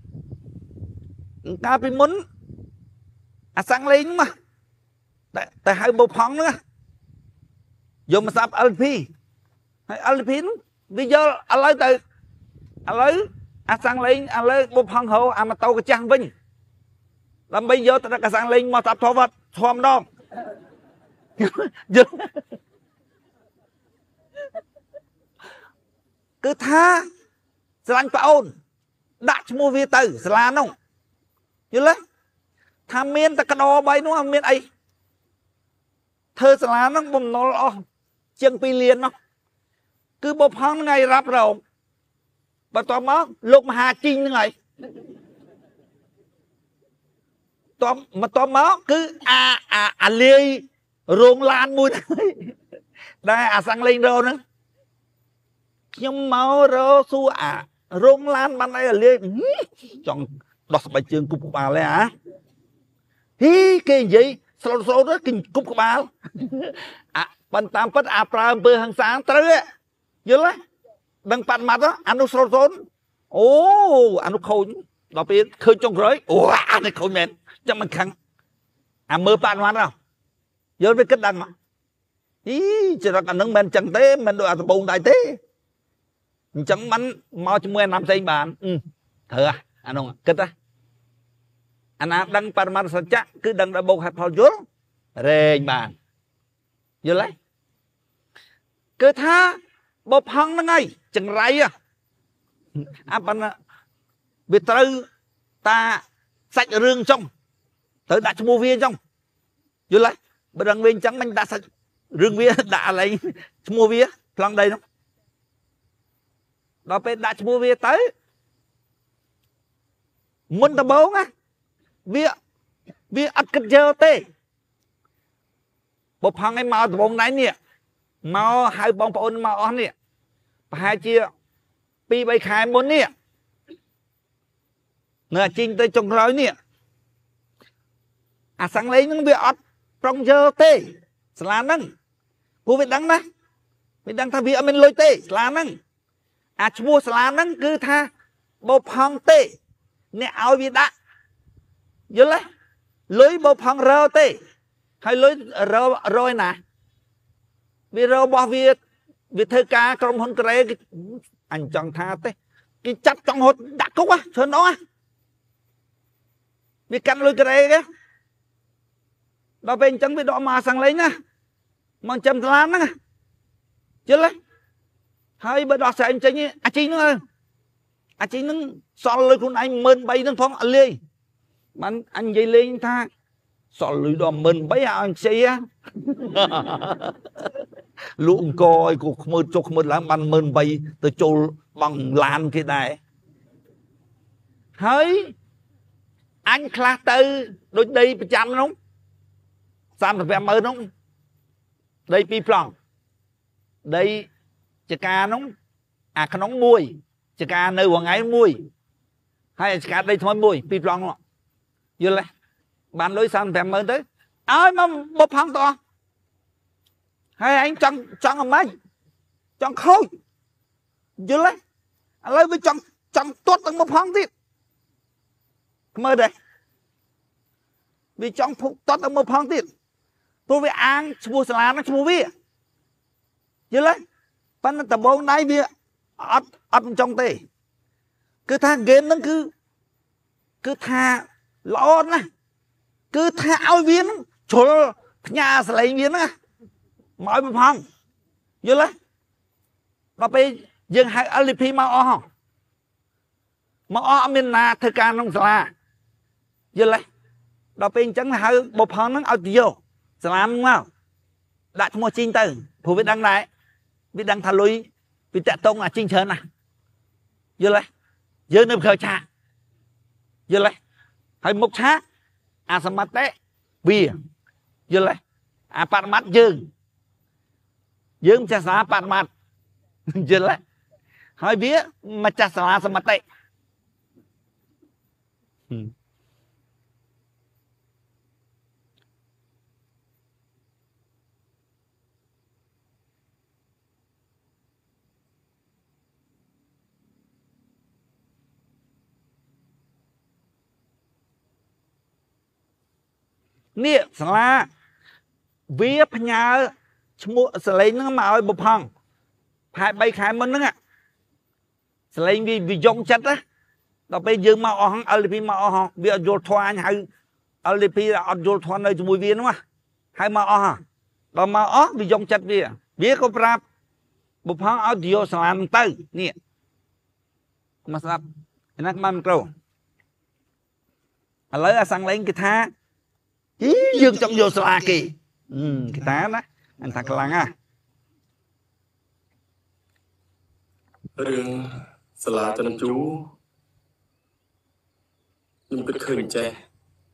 កាលពីមុនអាសាំងលេងមកតែហៅបបផង់ហ្នឹងយកមកស្ដាប់ LP ហើយ LP នោះវាយកឥឡូវទៅឥឡូវអាសាំងលេងឥឡូវបបផង់ហៅអាម៉ូតូកាចាស់វិញដើម្បីយកទៅដាក់អាសាំងលេងមកស្ដាប់ធម៌វត្តធម៌ម្ដងយល់គឺថាស្រឡាញ់ប្អូនដាក់ឈ្មោះវាទៅសាលានោះយល់ទេថាមានតែកដោ3នោះមានអីធ្វើសាលានោះបំណុលអស់ជាង2លាននោះគឺបបផង់ថ្ងៃរ៉ាប់រងបន្ទាប់មកលោកមហាជីងហ្នឹងហើយបន្ទាប់មកគឺអាលាយរោងឡានមួយហ្នឹងដែលអាសាំងលេងរោហ្នឹងខ្ញុំមករោសួររោងឡានបានអីអាលាយចង់ដោះស្បែកជើងគប់ក្បាលទេគេនិយាយស្លូតទៅគេគប់ក្បាលប៉ុន្តែតាមពិតប្រើអំពើហិង្សាត្រូវយល់ទេដឹងប៉ាត់ម៉ាត់អានោះស្លូតអូអានោះខូចដល់ពេលឃើញចុងក្រោយអូអានេះខូចមែនចាំមិនខឹងមើលប៉ាត់ម៉ាត់យល់វាគិតដឹងមកចរិតអានឹងមិនអញ្ចឹងទេមិនដូចអាដំបងដែរទេអញ្ចឹងមិនមកជាមួយអាណាផ្សេងបានត្រូវអានោះគិតអាណាដឹងបរមត្ថសច្ចៈគឺដឹងដល់បោកហេតុផលយល់រែងបានយល់ទេគឺថាបបហងហ្នឹងហើយចង្រៃប៉ុន្តែវាត្រូវតាសាច់រឿងចុងត្រូវដាក់ឈ្មោះវាអញ្ចឹងយល់ទេបើដឹងវាអញ្ចឹងមិនដាក់សាច់រឿងវាដាក់อะไรឈ្មោះវាប្លង់ដីនោះដល់ពេលដាក់ឈ្មោះវាទៅមុនដំបូងវាអត់គិតយកទេបបផង់ឯងមកដំបងណៃនេះមកហៅបងប្អូនមកអស់នេះប្រហែលជា 2-3 ខែមុននេះនៅជីងទៅចុងក្រោយនេះអាសាំងលេងហ្នឹងវាអត់ប្រុងយកទេសាលាហ្នឹងព្រោះវាដឹងណាវាដឹងថាវាអត់មានលុយទេសាលាហ្នឹងអាឈ្មោះសាលាហ្នឹងគឺថាបបផង់ទេអ្នកឲ្យវាដាក់យល់ទេលុយបបផង់រើទេហើយលុយរើឯណាវារើរបស់វាធ្វើការក្រុមហ៊ុនកូរ៉េអញចង់ថាទេគេចាប់ចង់ហត់ដាក់គុកច្រើនអស់វាកាន់លុយកូរ៉េគេដល់ពេលអញ្ចឹងវាដកមកសាំងលេងណាមកចាំសាលាហ្នឹងយល់ទេហើយបើដោះស្រាយចេញអាជីហ្នឹងសល់លុយខ្លួនឯង13000ហ្នឹងផងអត់លាយបានអញនិយាយលេងថា sọ lưới đo mơn bấy anh chị á lũ coi của mơ chục mơ lãng ban mơn bay từ chỗ bằng lan cái này hơi anh khá tư đôi đây bị chăm không sao mà về mơ không đây pi plong đây chả ca nóng à khá nóng mùi chả ca nơi hoàng ấy mùi hay chả ca đây thôi mùi pi plong không vô lại bạn lối sao về mơ tới ai mà bốc hăng to hay anh chọn làm mấy chọn khôi vô lại lấy với chọn tốt tầng bốc hăng tiếp mơ đây vì chọn tốt tầng bốc hăng tiếp tôi với ăn mua salad nó mua vía chứ lấy bắt nó tập bóng đáy vía ấp trong tê cứ tha game nó cứ tha lo nè cứ tha ao viên chỗ nhà sẽ lấy viên á mọi một phòng chứ lấy và bây giờ hai alipi mà o mà o miền na thời gian nông sản chứ lấy đó bây chẳng là hai bộ phòng nó ao tiêu làm đúng không đặt mua chinh từ phù biết đăng lại biết đăng thà lui biết tẹt tông là chinh chơn à giờ lại giờ nộp khởi trả giờ lại hay mốc xá à sắm mắt té bia giờ lại à bắt mắt dương chả xá bắt mắt giờ lại hỏi bía mà chả xá sắm mắt té nè là vía nhà mua lấy nó mà ơi bột hòn hai bay khai mình nữa lấy vì dùng chất á đó bây giờ mà ở hăng alipi mà ở hăng bây giờ vô thoa hay alipi là ở vô thoa nơi mùi viên đúng không hay mà ở hăng đó mà ở vì dùng chất vía có prap bột hòn ở vô làm tới nè mà sắp nó mang trâu lấy sang lấy cái tha ý dương trong vô sla kì cái tá đó anh thật lặng à rừng sla chân chú nhưng cái khơi che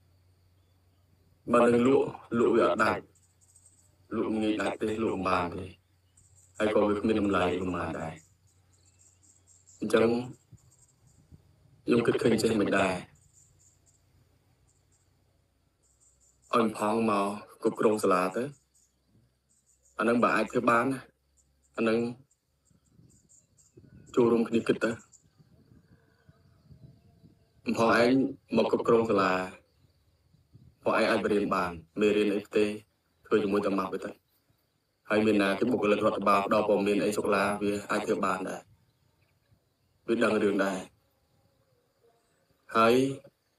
mà đừng lụa ở đại lụa nghĩ đại tê lụa bàn thì hay có việc mình lại lụa bàn đại chẳng nhưng cái khơi che mình đại anh phong màu cục rong sla tới anh đang bài thứ bán anh đang chu rong đi kịch tới phong anh một cục rong sla phong anh bền bàn mê riêng ấy tê thôi chúng tôi tầm mập với tới hay miền nào cái bộ lực hoạt bảo đào bom miền ấy sọc lá vì ai thứ bàn đây biết đang đường đây hay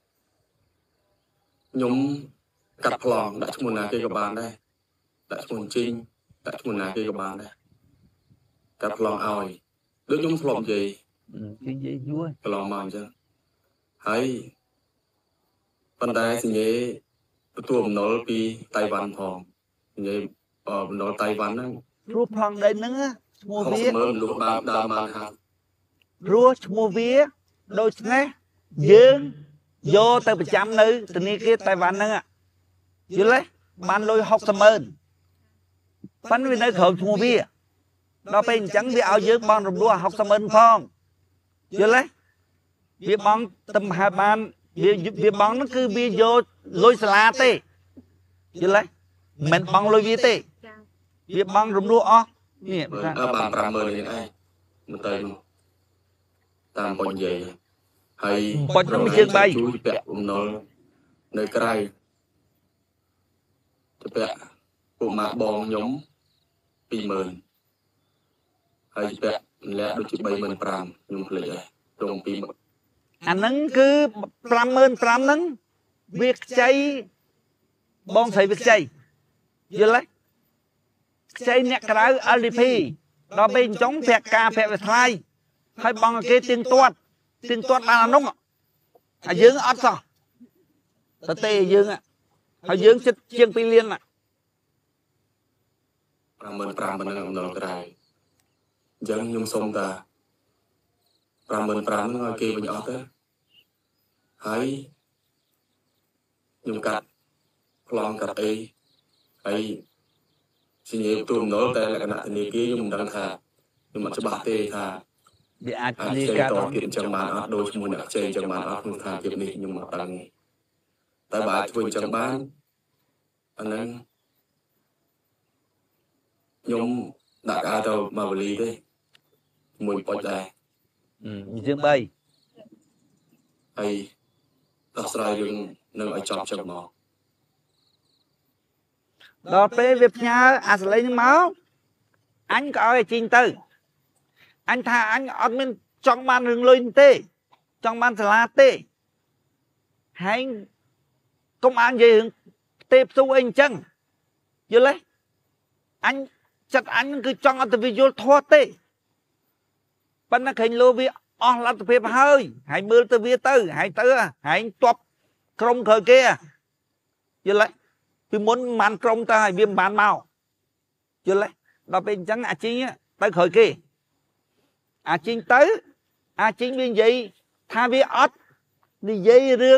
nhóm cắt plong đã chung nào kia các bạn đây đã chung chinh đã chung nào kia các bạn đây cắt plong oi đứa nhóm plong gì cái gì vui plong mòn chứ hay phần đây thì nhé tụi nó đi Taiwan phòng nhé nó Taiwan đó rùa plong đây nữa mua không vía mơ lúc ba đa man ha rùa mua vía đôi thế dương vô tới 100 nữ từ này kia Taiwan nữa chứ lấy ban lôi học sầm ơn bắn với nơi khẩu mua bia đó bên chẳng bị áo dưỡng bọn rùm đua học sầm ơn phong chứ lấy việc bọn tầm hai ban việc bọn nó cứ bia vô lôi xà tê chứ lấy mình bọn lôi bia tê việc bọn rùm đua ó nè bạn làm mơ này này một tay tam bọn gì hay bọn nó mới chơi bay chú bẹ nó nơi cái bẹ của mạ bong nhóm 20,000 hay bẹ lẽ đôi chút 70,000 nhưng phải vậy trong 20,000 anh nâng cứ 50,000 nâng việc chạy bong thầy việc chạy giờ lấy chạy nhạc cái alipi đó bên chống phẹt cà phẹt về thay hay bằng cái tiền tuột là nông à dương ớt sao tê dương à ហើយយើងចិត្តជាង2លានណា 55,000មិននឹងអំណងក្រៅអញ្ចឹងខ្ញុំសុំតា 55,000ហ្នឹងឲ្យគេវិញអស់ទៅហើយខ្ញុំកាត់ប្លង់កាត់អីហើយជានិយាយទូមណុលតែលក្ខណៈធនាគារខ្ញុំមិនដឹងថាខ្ញុំអត់ច្បាស់ទេថាវាអាចអាចនេះចេញកាត់តទៀតអញ្ចឹងបានអត់ដូចជាមួយអ្នកខ្ចីអញ្ចឹងបានអត់ក្នុងស្ថានភាពនេះខ្ញុំអត់ដឹងតែបើអាចធ្វើអញ្ចឹងបានអាហ្នឹងខ្ញុំដាក់ការទៅមកវេលាទេមួយប៉ុចដែរជាង 3 ហើយដោះស្រាយរឿងនឹងឲ្យចប់ចឹងមកដល់ពេលវាផ្ញើអាសលេងមកអញក៏ឲ្យជីងទៅអញថាអញអត់មានចង់បានរឿងលុយទេចង់បានសាលាទេហើយកុំអាននិយាយរឿងទេផ្ទុះអីអញ្ចឹងយល់ទេអញចិត្តអញគឺចង់អត់ទៅវាយល់ធោះទេប៉ុន្តែឃើញលោវាអស់លទ្ធភាពហើយហើយមើលទៅវាទៅហើយទៅហើយទប់ក្រុមក្រោយគេយល់ទេពីមុនមិនក្រុមទៅហើយវាមិនបានមកយល់ទេដល់ពេលអញ្ចឹងអាជីងទៅក្រោយគេអាជីងទៅអាជីងវានិយាយថាវាអត់និយាយរឿង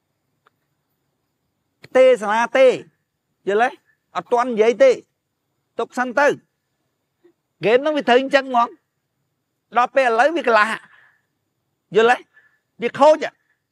ទេសាលាទេយល់ទេអត់ទាន់និយាយទេទុកសិនទៅហ្គេមហ្នឹងវាត្រូវអញ្ចឹងហ្មងដល់ពេលឥឡូវវាកន្លះយល់ទេវាខូច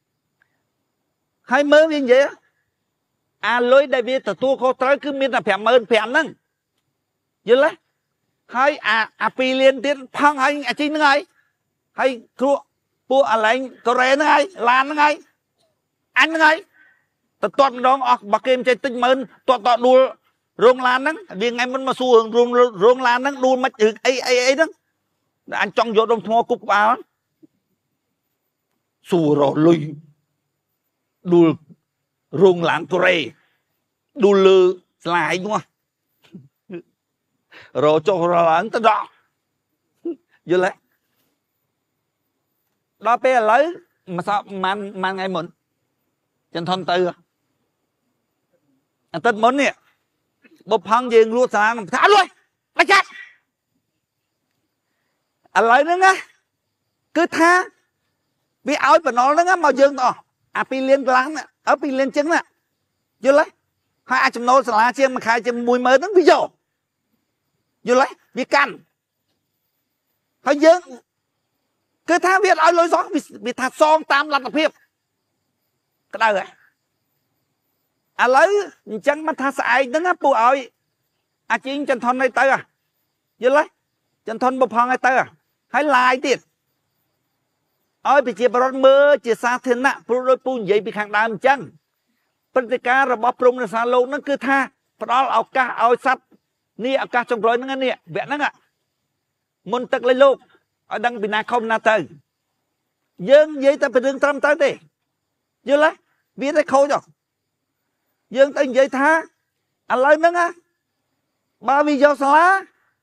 ហើយមើលវានិយាយអាលុយដែលវាទទួលខុសត្រូវគឺមានតែ 55,000 ហ្នឹងយល់ទេហើយអា2លានទៀតផឹងហើយអាជីហ្នឹងហើយគ្រូពួកអាឡែងកូរ៉េហ្នឹងហើយឡានហ្នឹងហើយអញហ្នឹងហើយទៅទាត់ម្ដងអស់បើគេមិនចេះតិច10000ទាត់ដួលរោងឡានហ្នឹងវាថ្ងៃមុនមកសួររោងឡានហ្នឹងដួលមិនអីហ្នឹងអញចង់យកដុំថ្មគប់ក្បាលសួររលុយដួលរោងឡានកូរ៉េដួលលើស្លាយនោះរចុះរឡើងទៅដល់យល់ទេដល់ពេលឥឡូវមកសក់មិនថ្ងៃមុនចន្ទថនទៅអាទិត្យមុននេះបុផង់យើងលួចសាលាថាលួយបាច់ចាត់ឥឡូវហ្នឹងណាគឺថាវាឲ្យបំណុលហ្នឹងមកយើងទៅអា2លានកន្លះណា2លានជាងណាយល់ទេហើយអាចចំណូលសាលាជាងមួយខែជាង 10000 ហ្នឹងវាយកយល់ទេវាកាន់ហើយយើងគឺថាវាឲ្យលុយសោះវាថាសងតាមលទ្ធភាពក្តៅហ៎ឥឡូវអញ្ចឹងមកថាស្អែកហ្នឹងពួកឲ្យអាជីងចន្ទថនទៅយល់ទេចន្ទថនបុផង់ឲ្យទៅហើយឡាយទៀតឲ្យប្រជាពលរដ្ឋមើលជាសាធារណៈព្រោះដោយពូនិយាយពីខាងដើមអញ្ចឹងព្រឹត្តិការណ៍របស់ព្រំរសាលោកហ្នឹងគឺថាផ្ដល់ឱកាសឲ្យសត្វនេះឱកាសចុងក្រោយហ្នឹងនេះវគ្គហ្នឹងមុនទឹកលេខលោកឲ្យដឹងពីណាខំណាទៅយើងនិយាយតែពីរឿងត្រឹមត្រូវទេយល់ទេវាតែខូចយើងទៅនិយាយថាឥឡូវហ្នឹងបើវាយកសាលា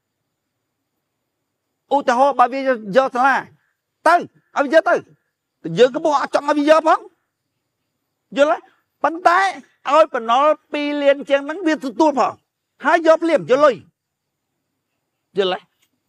ឧទាហរណ៍បើវាយកសាលាទៅឲ្យវាយកទៅយើងក៏អត់ចង់ឲ្យវាយកផងយល់ទេប៉ុន្តែឲ្យបំណុល2លានជាងហ្នឹងវាទទួលផងហើយយកភ្លាមយកលុយយល់ទេ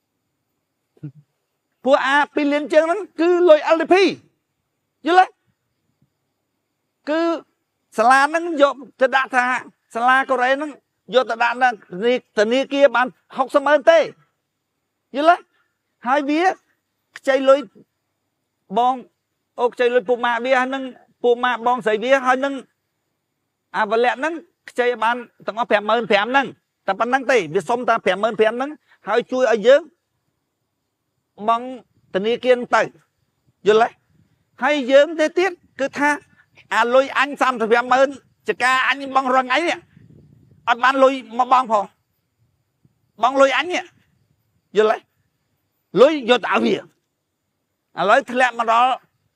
ពួក2លានជាងហ្នឹងគឺលុយ LDP យល់ទេគឺសាលាហ្នឹងយកទៅដាក់ថាសាលាកូរ៉េហ្នឹងយកទៅដាក់នៅធនាគារបាន 60,000 ទេយល់ទេហើយវាខ្ចីលុយបងអូខ្ចីលុយពួកម៉ាក់វាហ្នឹងពួកម៉ាក់បងស្រីវាហើយនឹងអាវលៈហ្នឹងខ្ចីបានទាំងអស់ 55,000 ហ្នឹងតែប៉ុណ្្នឹងទេវាសុំតែ 55,000 ហ្នឹងហើយជួយឲ្យយើងបងធនាគារទៅយល់ទេហើយយើងទៅទៀតគឺថាអាលុយអញ 35,000 ចកាអញបងរងថ្ងៃនេះអត់បានលុយមកបងផងបងលុយអញនេះយល់ទេលុយយកទៅឲ្យវាឥឡូវធ្លាក់មកដល់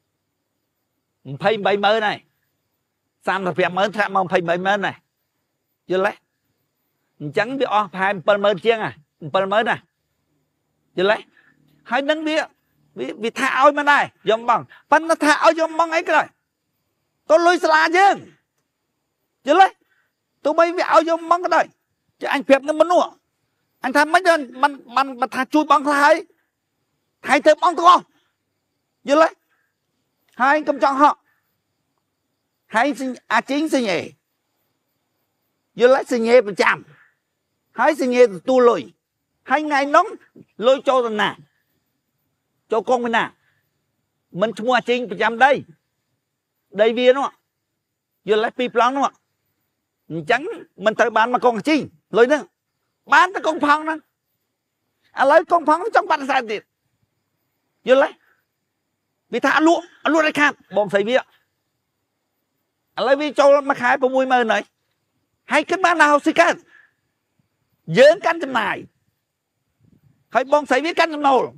28,000 ហើយ 35,000 ធ្លាក់មក 28,000 ហើយយល់ទេអញ្ចឹងវាអស់ប្រហែល 7,000 ជាង 7,000 ណាយល់ទេហើយនឹងវាថាឲ្យមិនដែរយំបងប៉ុន្តែថាឲ្យយំបងអីក៏ដោយទៅលុយសាលាយើងយល់ទេ tụi bay với áo giống mong cái đây chứ anh phép nó mất nữa anh tham mấy đơn mình thà chui băng khai hai thêm băng to như lấy hai cầm chọn họ hai sinh chính sinh nhẹ như lấy sinh nhẹ phần trăm hai sinh nhẹ tu lùi hai ngày nóng lôi cho thằng nào cho con bên nào mình mua chính phần trăm đây đây viên nó giờ lấy pi plong nó chẳng mình tự bán mà con chi lôi nữa bán tới con phong đó lấy con phong trong bàn sai tiền giờ lấy vì thả lụa đây khát bom xây bia lấy vì cho mà khai bộ mùi mờ này hay cái bán nào xí cắt dớn cắn trong này hay bom xây bia cắn trong nồi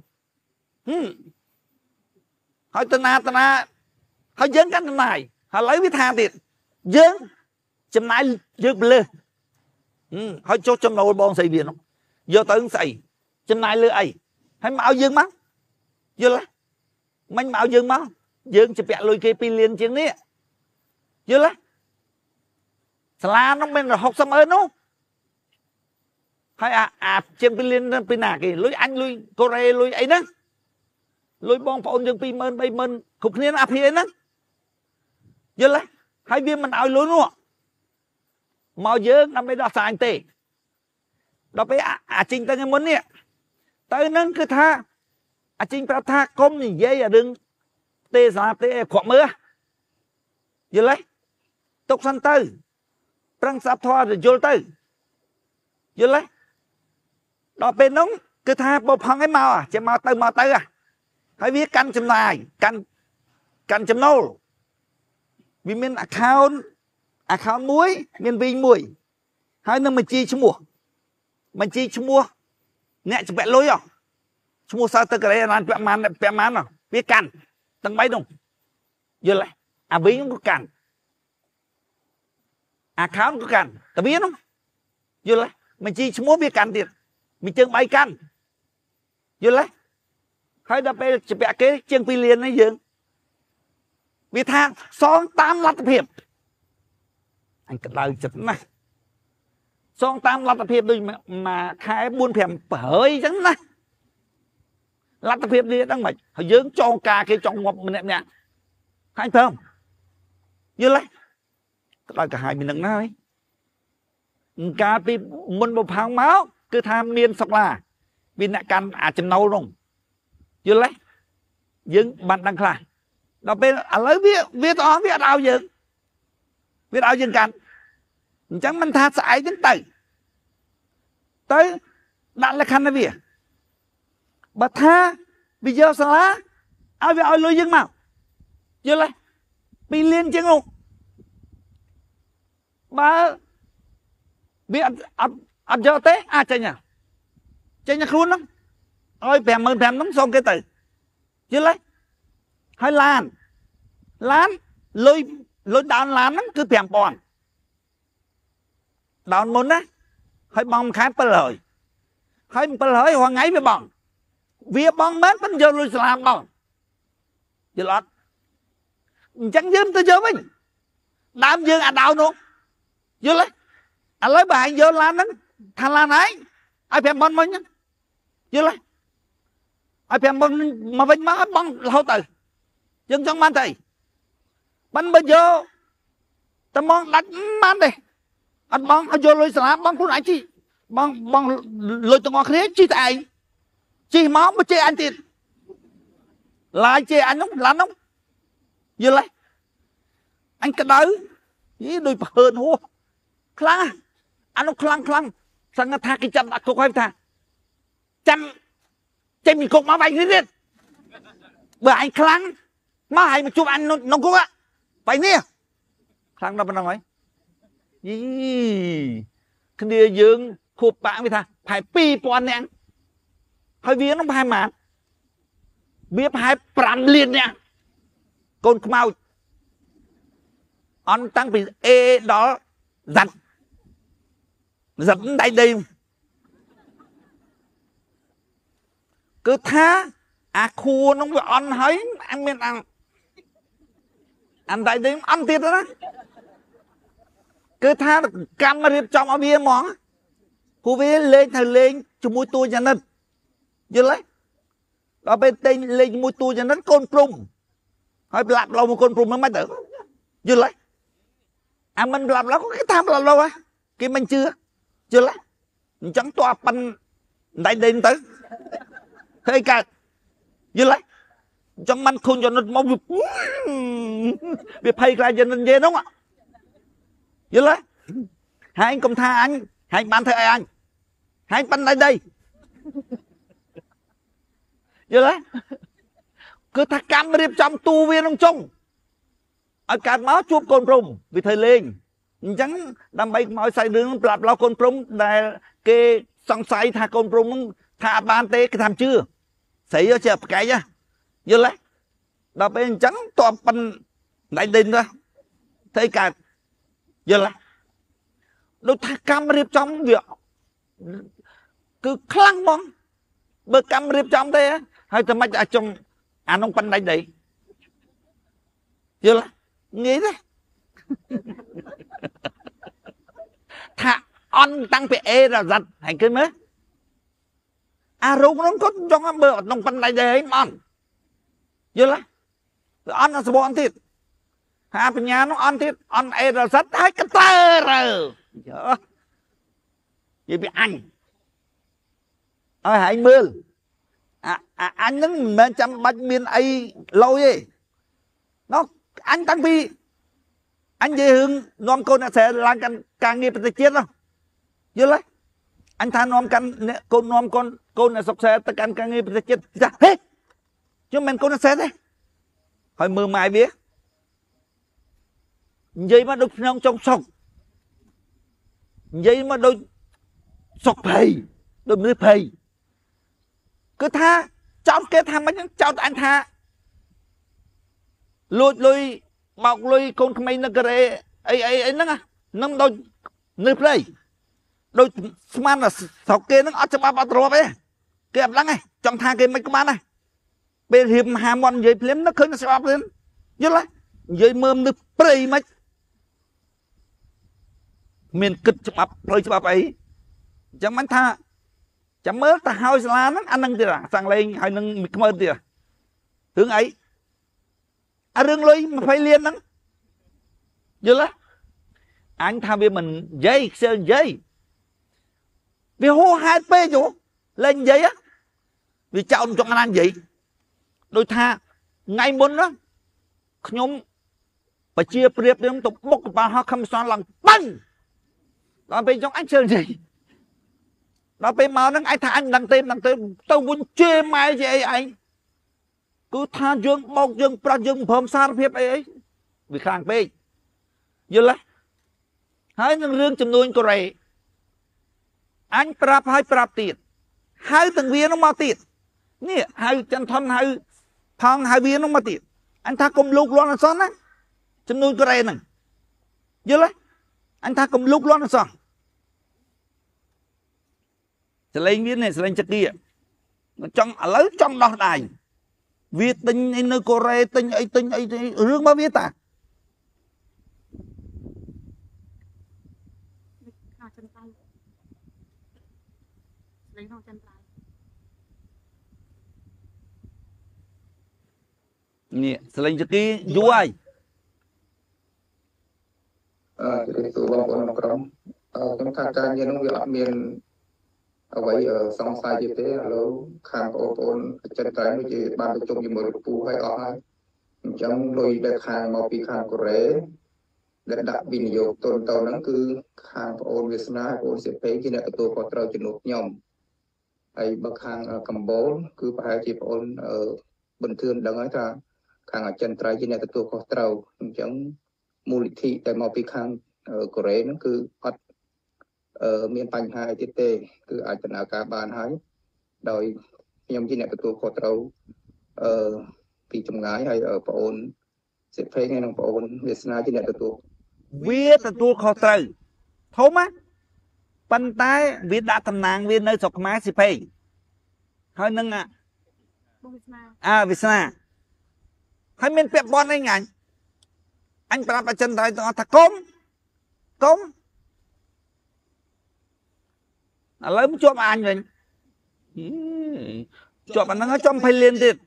hỏi tên na hỏi dớn cắn trong này họ lấy với tha tiền dớn trong này dớn lơ hỏi cho trong nồi bom xây bia nó giờ tới xây trong này lơ ấy hay mạo dớn mắt giờ lấy mình mạo dương máu dương chỉ bẹ lôi kia pi liên chiến ní dương lấy sla nó bên là học xong ơn nó hay chiến pi liên pi nà kì lôi anh lôi Korea lôi ấy đó lôi bong phun dương pi mơn bay mơn cục niên hiền đó dương lấy hai viên mình ao lôi nữa màu dương năm bây đó sai anh tê đó bây trình tới cái muốn nè tới nâng cứ tha chính ta tha công gì dây đừng tê ra tê khoảng mưa giờ lấy tục sanh tư trăng sắp thoa rồi vô tư giờ lấy đó bên nóng cứ tha bộ phăng cái màu chỉ màu tư hãy viết canh chấm này canh chấm nô vì mình account muối mình vi muối hai năm mình chi chung mua nè chụp bẹ lối à mua sao tới cái này bẹ man nào biết canh tầng mấy đâu giờ lại ví nó có canh account có canh ta biết không giờ lại mình chi mua biết canh tiền mình chân bay canh giờ lại hay đập bẹ chụp bẹ cái chân pi liền ấy dừng vì thang son tam lát tập hiệp anh cái lời chụp này son tam lát tập hiệp đôi mà khai buôn phèm bởi chẳng này lát tập hiệp đi đang mày họ dướng cho ca cái trong ngọc mình nè hai thơm như lấy cái cả hai mình đừng nói ca thì mình một hàng máu cứ tham miên sọc là vì nãy căn chừng nâu luôn như lấy dướng bạn đang khai đó bên lấy viết đó viết đào dừng căn chẳng mình tha sải đến tới đạn là khăn là việc bà tha bây giờ sao lá ai về ai lôi dương màu giờ lại bị liên chân luôn bà bị ăn giờ té chạy nhà luôn lắm ôi bèm lắm xong cái từ giờ lại hay lan lôi đào lan lắm cứ bèm bòn đào muốn á hay bong khái bờ lời hay bờ lời hoàng ấy với bong vì bong mến vẫn giờ rồi làm bong giờ lọt chẳng dám tôi giờ mình đám dương đào nữa giờ lấy bà giờ lan đó thằng lan ấy ai phèm bong mình giờ lấy ai phèm bong mà vinh má bong lâu từ dân trong man thầy bánh bây giờ ta mong đánh man đi anh bong vô lôi làm bong cũng lại chi bong lôi tụi ngọt hết chi tại chi máu mà chê anh tiền lại chê anh không làm không giờ lại anh cái đấy ý đôi hơn hô khlang anh nó khlang sang nó tha cái chân đặt cục hay tha chân chân mình cục máu bay hết bữa anh khlang má hay mà chụp anh nó cục á vậy nè khlang đâu bên nào ấy cái địa dương khục bạn với tha phải pi pon nè hơi viếng nó hai mà biết hai pram liền nè con mau anh tăng vì e đó giật đây cứ tha khu nó bị ăn thấy ăn bên ăn tại đây ăn tiệt đó cứ tha cam mà riệp trong ở bia món cô với lên thầy lên cho mũi tôi cho nên chứ lấy đó bên tên lên mũi tôi cho nên con prung hỏi làm lâu một con prung mới được chứ lấy mình làm lâu có cái tham làm lâu á cái mình chưa lấy chẳng toa pan đại đến tới thế cả chứ lấy chẳng mình không cho nó mong việc thầy ra cho nên dễ đúng không ạ chứ lấy hai anh công tha anh hai bạn thầy anh hai pan lại đây chứ lấy cứ thà cam riệp trong tu viên ông chung ở cả máu chuột con prung vì thầy lên chẳng đâm bay mọi sai đường lặp lao con prung để cái song sai tha con prung tha ban tê cái tham chưa xảy ra chẹp cái nhá chứ lấy đó bên trắng toàn pan lại đình ra thấy cả chứ lấy đôi thà cam riệp trong việc cứ khăng mong bơ cam riệp trong thế hay tao mày trong anh ông pan đây đấy chưa là nghĩ thế thà on tăng về e là giật hành cái mấy rung nó có trong bơ ông pan đây đấy on chưa là on là sao on thịt hà bên nhà nó on thịt on e là giật hai cái tơ rồi vậy bị anh hãy mưa anh nó men chăm bạch miền ấy lâu vậy nó anh tăng vì anh về hướng nom con sẽ làm càng nghiệp tự chết không chứ lấy anh tha nom con là sọc xe tất cả càng nghiệp tự chết ra hết chứ mình con xe đấy hỏi mưa mai biết vậy mà đôi nông trong sọc vậy mà đôi sọc phầy đôi mới phầy cứ tha trong cái tham mấy cháu anh tha lùi bọc lùi con mày nó cái ấy nó đôi nơi play đôi man là sọc kia nó ở trong bao trộm ấy cái ập lăng này trong tha cái mấy cái bán này bên hiệp hà mòn dưới phím nó khơi nó sẽ bọc lên nhớ lại dưới mơm nó play mấy miền kịch chụp play chụp ấy chẳng bán tha chẳng mơ ta hơi là nó anh nâng thì là sang lên hơi nâng mực mơ thì là hướng ấy rừng lôi mà phải liên nâng chứ là anh tha vì mình dây sơn dây vì hô hai p chỗ lên dây á vì chào cho anh vậy đôi tha ngay muốn đó nhóm và chia priệp đến tục bốc bà họ không xoan lòng băng đó bên trong anh sơn gì đó bên mà nó ai tha anh đăng tên tao muốn chê mai vậy anh cứ tha dương bọc dương pra dương phom sa phiếp ấy vì khang pe vô lấy hai những riêng chấm nuôi có rầy anh prap hai prap tiệt hai từng viên nó mà tiệt nè hai chân thân hai thang hai viên nó mà tiệt anh tha cùng lúc luôn là son á chấm nuôi có rầy nè vô lấy anh tha cùng lúc luôn là son sẽ lên viên này sẽ lên chắc kia nó trong lấy trong đó này viết tinh nơi Korea tinh ấy rương bao viết à nè sẽ lên chắc kia vui cái tụ bom của nó cầm trong thang ca như nó việc miền ở vậy song sai như thế lâu khang ôn chân trái mới chỉ ban được chung như một phụ hay ở hai trong đôi đẹp khang màu pi khang của rễ để đặt bình dầu tôn tàu nó cứ khang ôn Việt Nam ôn sẽ thấy khi này tôi có trao chuyển nộp nhom hay bậc khang cầm bố cứ phải chỉ ôn bình thường đừng nói ra khang ở chân trái khi này tôi có trao trong mù lịch thị tại màu pi khang của rễ nó cứ miền Tây hai tiết tê cứ ai chọn cả bàn hai đòi nhom chi này cáiตัว ขอ trâuពីចម្ងាយហើយបងអូនសិភេងហើយនឹងបងអូនវាសនាជាអ្នកទទួលវាទទួលខុសត្រូវធំណាប៉ុន្តែវាដាក់តំណាងវានៅស្រុកខ្មែរសិភេងហើយនឹងវាសនាហើយមានពាក់ព័ន្ធអីងាញ់អញប្រាប់អចិន្ត្រៃយ៍ថាគុំ công lấy một chụp anh mình chụp anh nó trong phải liên tiền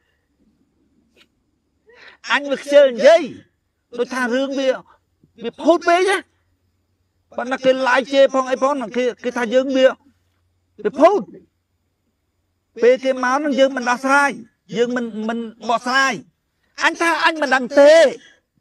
anh việc chơi gì tôi tha rương bia phốt bế chứ bạn là cái lại chê phong ấy phong là cái tha dương bia phốt bê cái máu nó dương mình đã sai dương mình bỏ sai anh tha anh mình đằng tê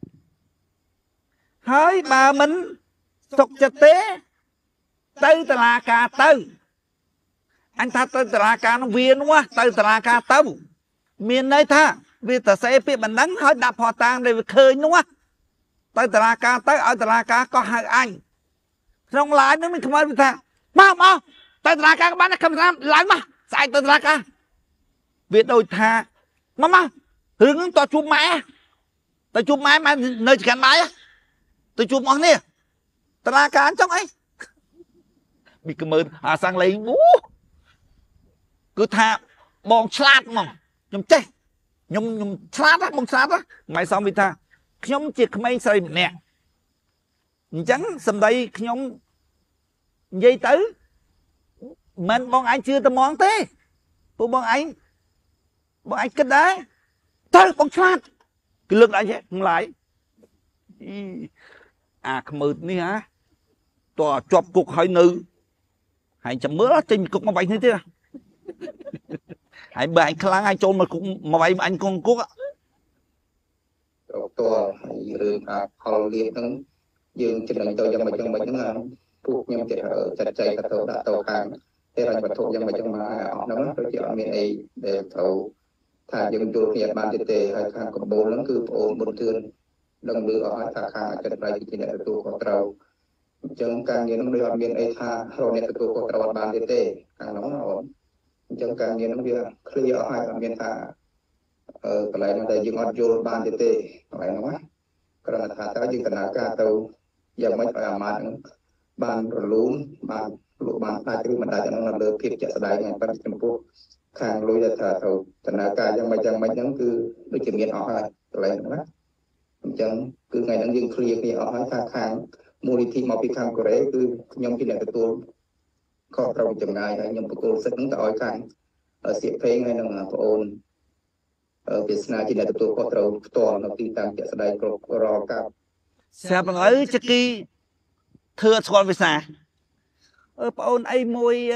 hơi bà mình sọc chặt tế tư tà là cà tư anh tha tư tà là cà nó viên quá tư tà là cà tư miền đây tha vì ta sẽ bị mình đắng hơi đạp hòa tang để khơi đúng không tư tà là cà tư ở tà là cà có hai anh xong lại nữa mình không ai tha mau tư tà là cà các bạn không làm lại mà sai tư tà là cà việc đôi tha mau hướng to chụp mẹ ta chụp mẹ mà nơi chỉ cần mãi á tôi chụp món nè ta ra cả trong ấy bị cái mơn sang lấy bú cứ tha bong slat mà nhom chết nhom slat á bong slat á mày sao bị tha nhom chỉ không xây nè chẳng sầm đây nhom dây tới mình bọn anh chưa tao món thế bọn anh cái đấy tới bong slat cái lực lại vậy không lại mượt ní hả tòa chọc cục hỏi nữ hãy chấm mớ trên cục mà vậy thế nào hãy bè anh kháng anh trôn mà cũng mà vậy mà anh con cúc á tòa rồi họ liềnทั้งdương trên này tôi trong mà những thuộc nhâm chạy ở chặt chạy cả tàu đã tàu hàng thế là vật thuộc trong mà họ nó tôi chọn miền này để tàu thà dương chùa Nhật Bản tệ hay hàng của bố lắm cứ ổn một thương đồng đưa ở thà khang chặt chạy trên này tôi có tàu trong càng nhiều năm đưa miền ấy thà rồi này tôi có tàu Bản tệ càng nóng ổn trong càng nhiều năm đưa khi ở hai miền thà cái này là dương ở chùa Bản tệ cái này nó cái là thà tới dương cái nào cả tàu giờ mới phải mà ban lún ban lụa ban hai cái mình đã cho nó là được thiệt chặt đại ngày ban trong phố khang lôi ra thà thầu thành ra ca trong mấy nhắn cứ đối chiếm nghiện họ hai lại nữa chẳng cứ ngày đang dừng clear thì họ hai khang mua đi thi màu bị khang của đấy cứ nhóm khi này tôi khó trong chừng ngày hay nhóm tôi sẽ đứng tại khang ở xịt phê ngay là ôn ở Việt Nam chỉ là tôi có trâu toàn nó tin tăng chặt đại rò cao xe bằng ấy chắc kỳ thưa con với xa ôn ấy môi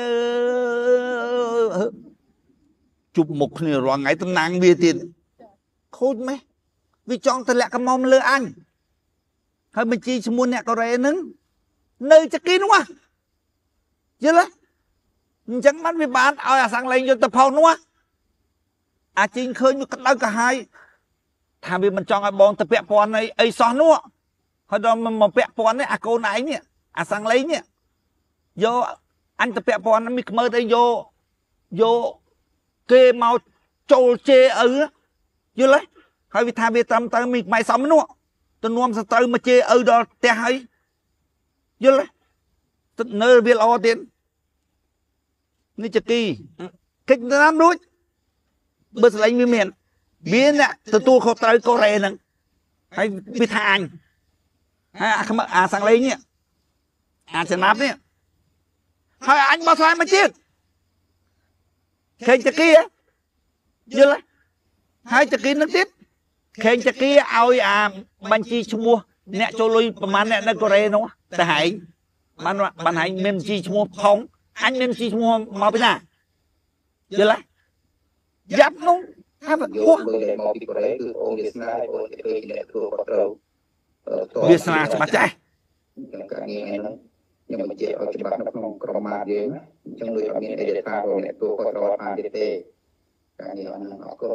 chụp một này rồi ngày tôi nàng bia tiền khôn mấy vì chọn tôi lại cái mong lừa anh hơi mình chi muốn nè có rẻ nứng nơi chắc kỳ đúng không chứ đấy chẳng mắt với bạn ơi sang lên cho tập phòng đúng không chính khơi như cắt đau cả hai thà vì mình chọn ai bọn tập bẹp bọn này ấy xóa đúng không hồi đó mà bẹp bọn ấy cô này nhỉ sang lấy nhỉ vô anh tập bẹp bọn nó mới mơ đây vô kê mau trâu chê ư vô lấy hơi vì thà vì tâm tới mình mày sống đúng không tôi nuông sao tới mà chê ư đó tè hay vô lấy nơi việc lo tiền như chả kỳ kích nó lắm đuối bớt lấy với miền biến nè từ tôi không tới cô rè nè hay bị thang hay không sang lấy nhỉ sẽ nắp nhỉ hay anh bao sai mà chết khen chả kia vô lấy hai chả kia nó tiếp khen chả kia ao ban chi mua nè cho lui mà nè nó cô rè nó ta hãy ban hãy mềm chi mua không anh mềm chi mua màu bên nào vô lấy giáp nó hai vật quá Việt Nam mà chạy nhưng mà chỉ ở cái bản nó không có mà gì trong người họ nghe để pha rồi này tôi có rồi pha DT cái gì họ có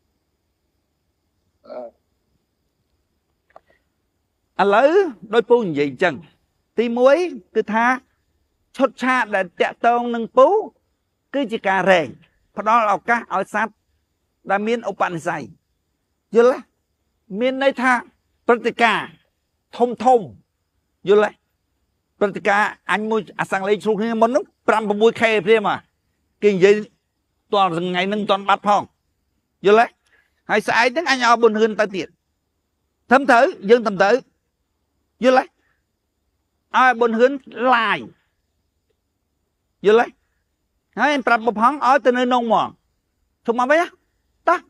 anh lấy đôi phu như vậy chẳng tí muối cứ tha chốt cha để tẹt tông nâng pú cứ chỉ cà rề đó là các ở sát đã miên ông bạn dạy vô lấy miên đây tha pratika thông vô lấy pratika anh mua sang lấy xuống cái món nước pram bùi khe thế mà kinh gì toàn ngày nâng toàn bắt phong vô lấy hay sai tiếng anh buồn hơn ta tiền thấm thử dương thầm thử vô lấy ai bốn hướng lại vừa lấy hai em tập một hóng ở từ nơi nông mòn không mà mấy á ta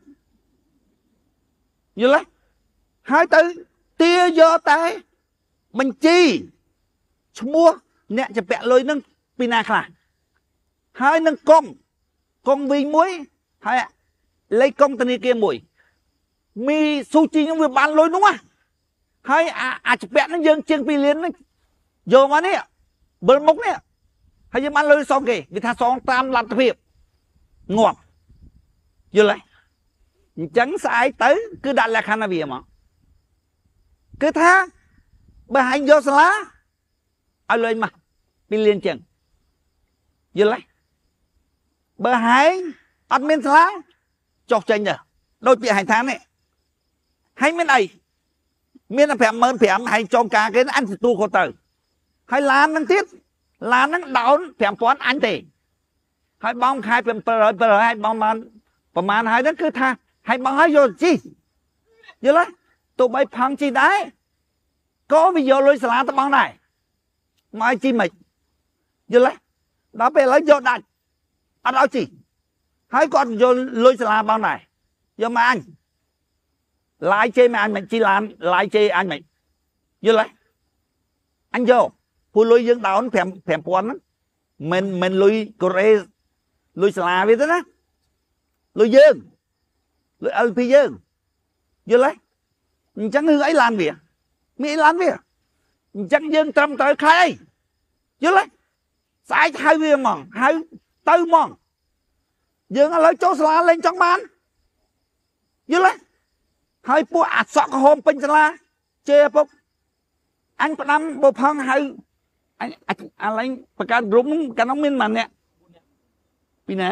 vừa lấy hai tới tia vô tay mình chi mua nèจะแปะเลยนึงปีนาขนาดhaiนึงcon vì muối hai lấy công tên kia mùi mi su chi những việc bán lối đúng không haiจะแปะnó dâng chiên pi liên nó vô mà nè bơm mốc nè hay như bán lối xong kì vì tha xong tam làm tập hiệp ngọt vô lại chẳng sai tới cứ đặt là khăn là vì mà cứ tha bà hành vô lá ai lên mà đi liên chừng vô lấy bà hành admin lá chọc chanh nhờ đôi chị hành tháng này hay bên này miền là phèm mơn phèm hay trong cả cái ăn tu khổ tử hay lan năng tiết lan năng đảo phèm quán ăn tề hay bong khai phèm bờ hay bong man hay đó cứ tha hay bong hay vô chi vô lấy tụi bay phăng chi đấy có bây giờ lôi xả tao bong này mai chi mịch vô lấy đó về lấy vô đặt ăn áo chi hay còn vô lôi xả bong này vô mà anh lại chơi mà anh mình chi làm lại chơi anh mình vô lấy anh vô phu lôi dương đào nó phèm quán mình lôi Korea lôi xả với đó đó lôi dương lôi LP dương vô lấy chẳng hư ấy làm việc Mỹ làm việc chẳng dương trăm tới khai vô lấy sai hai viên mòn hai tư mòn dương lấy chỗ xả lên trong bán vô lấy hai pua sọt hôm pin la chơi bốc anh có năm bộ phong hai anh lấyประกัน rúng cái nóng min mà nè pi nè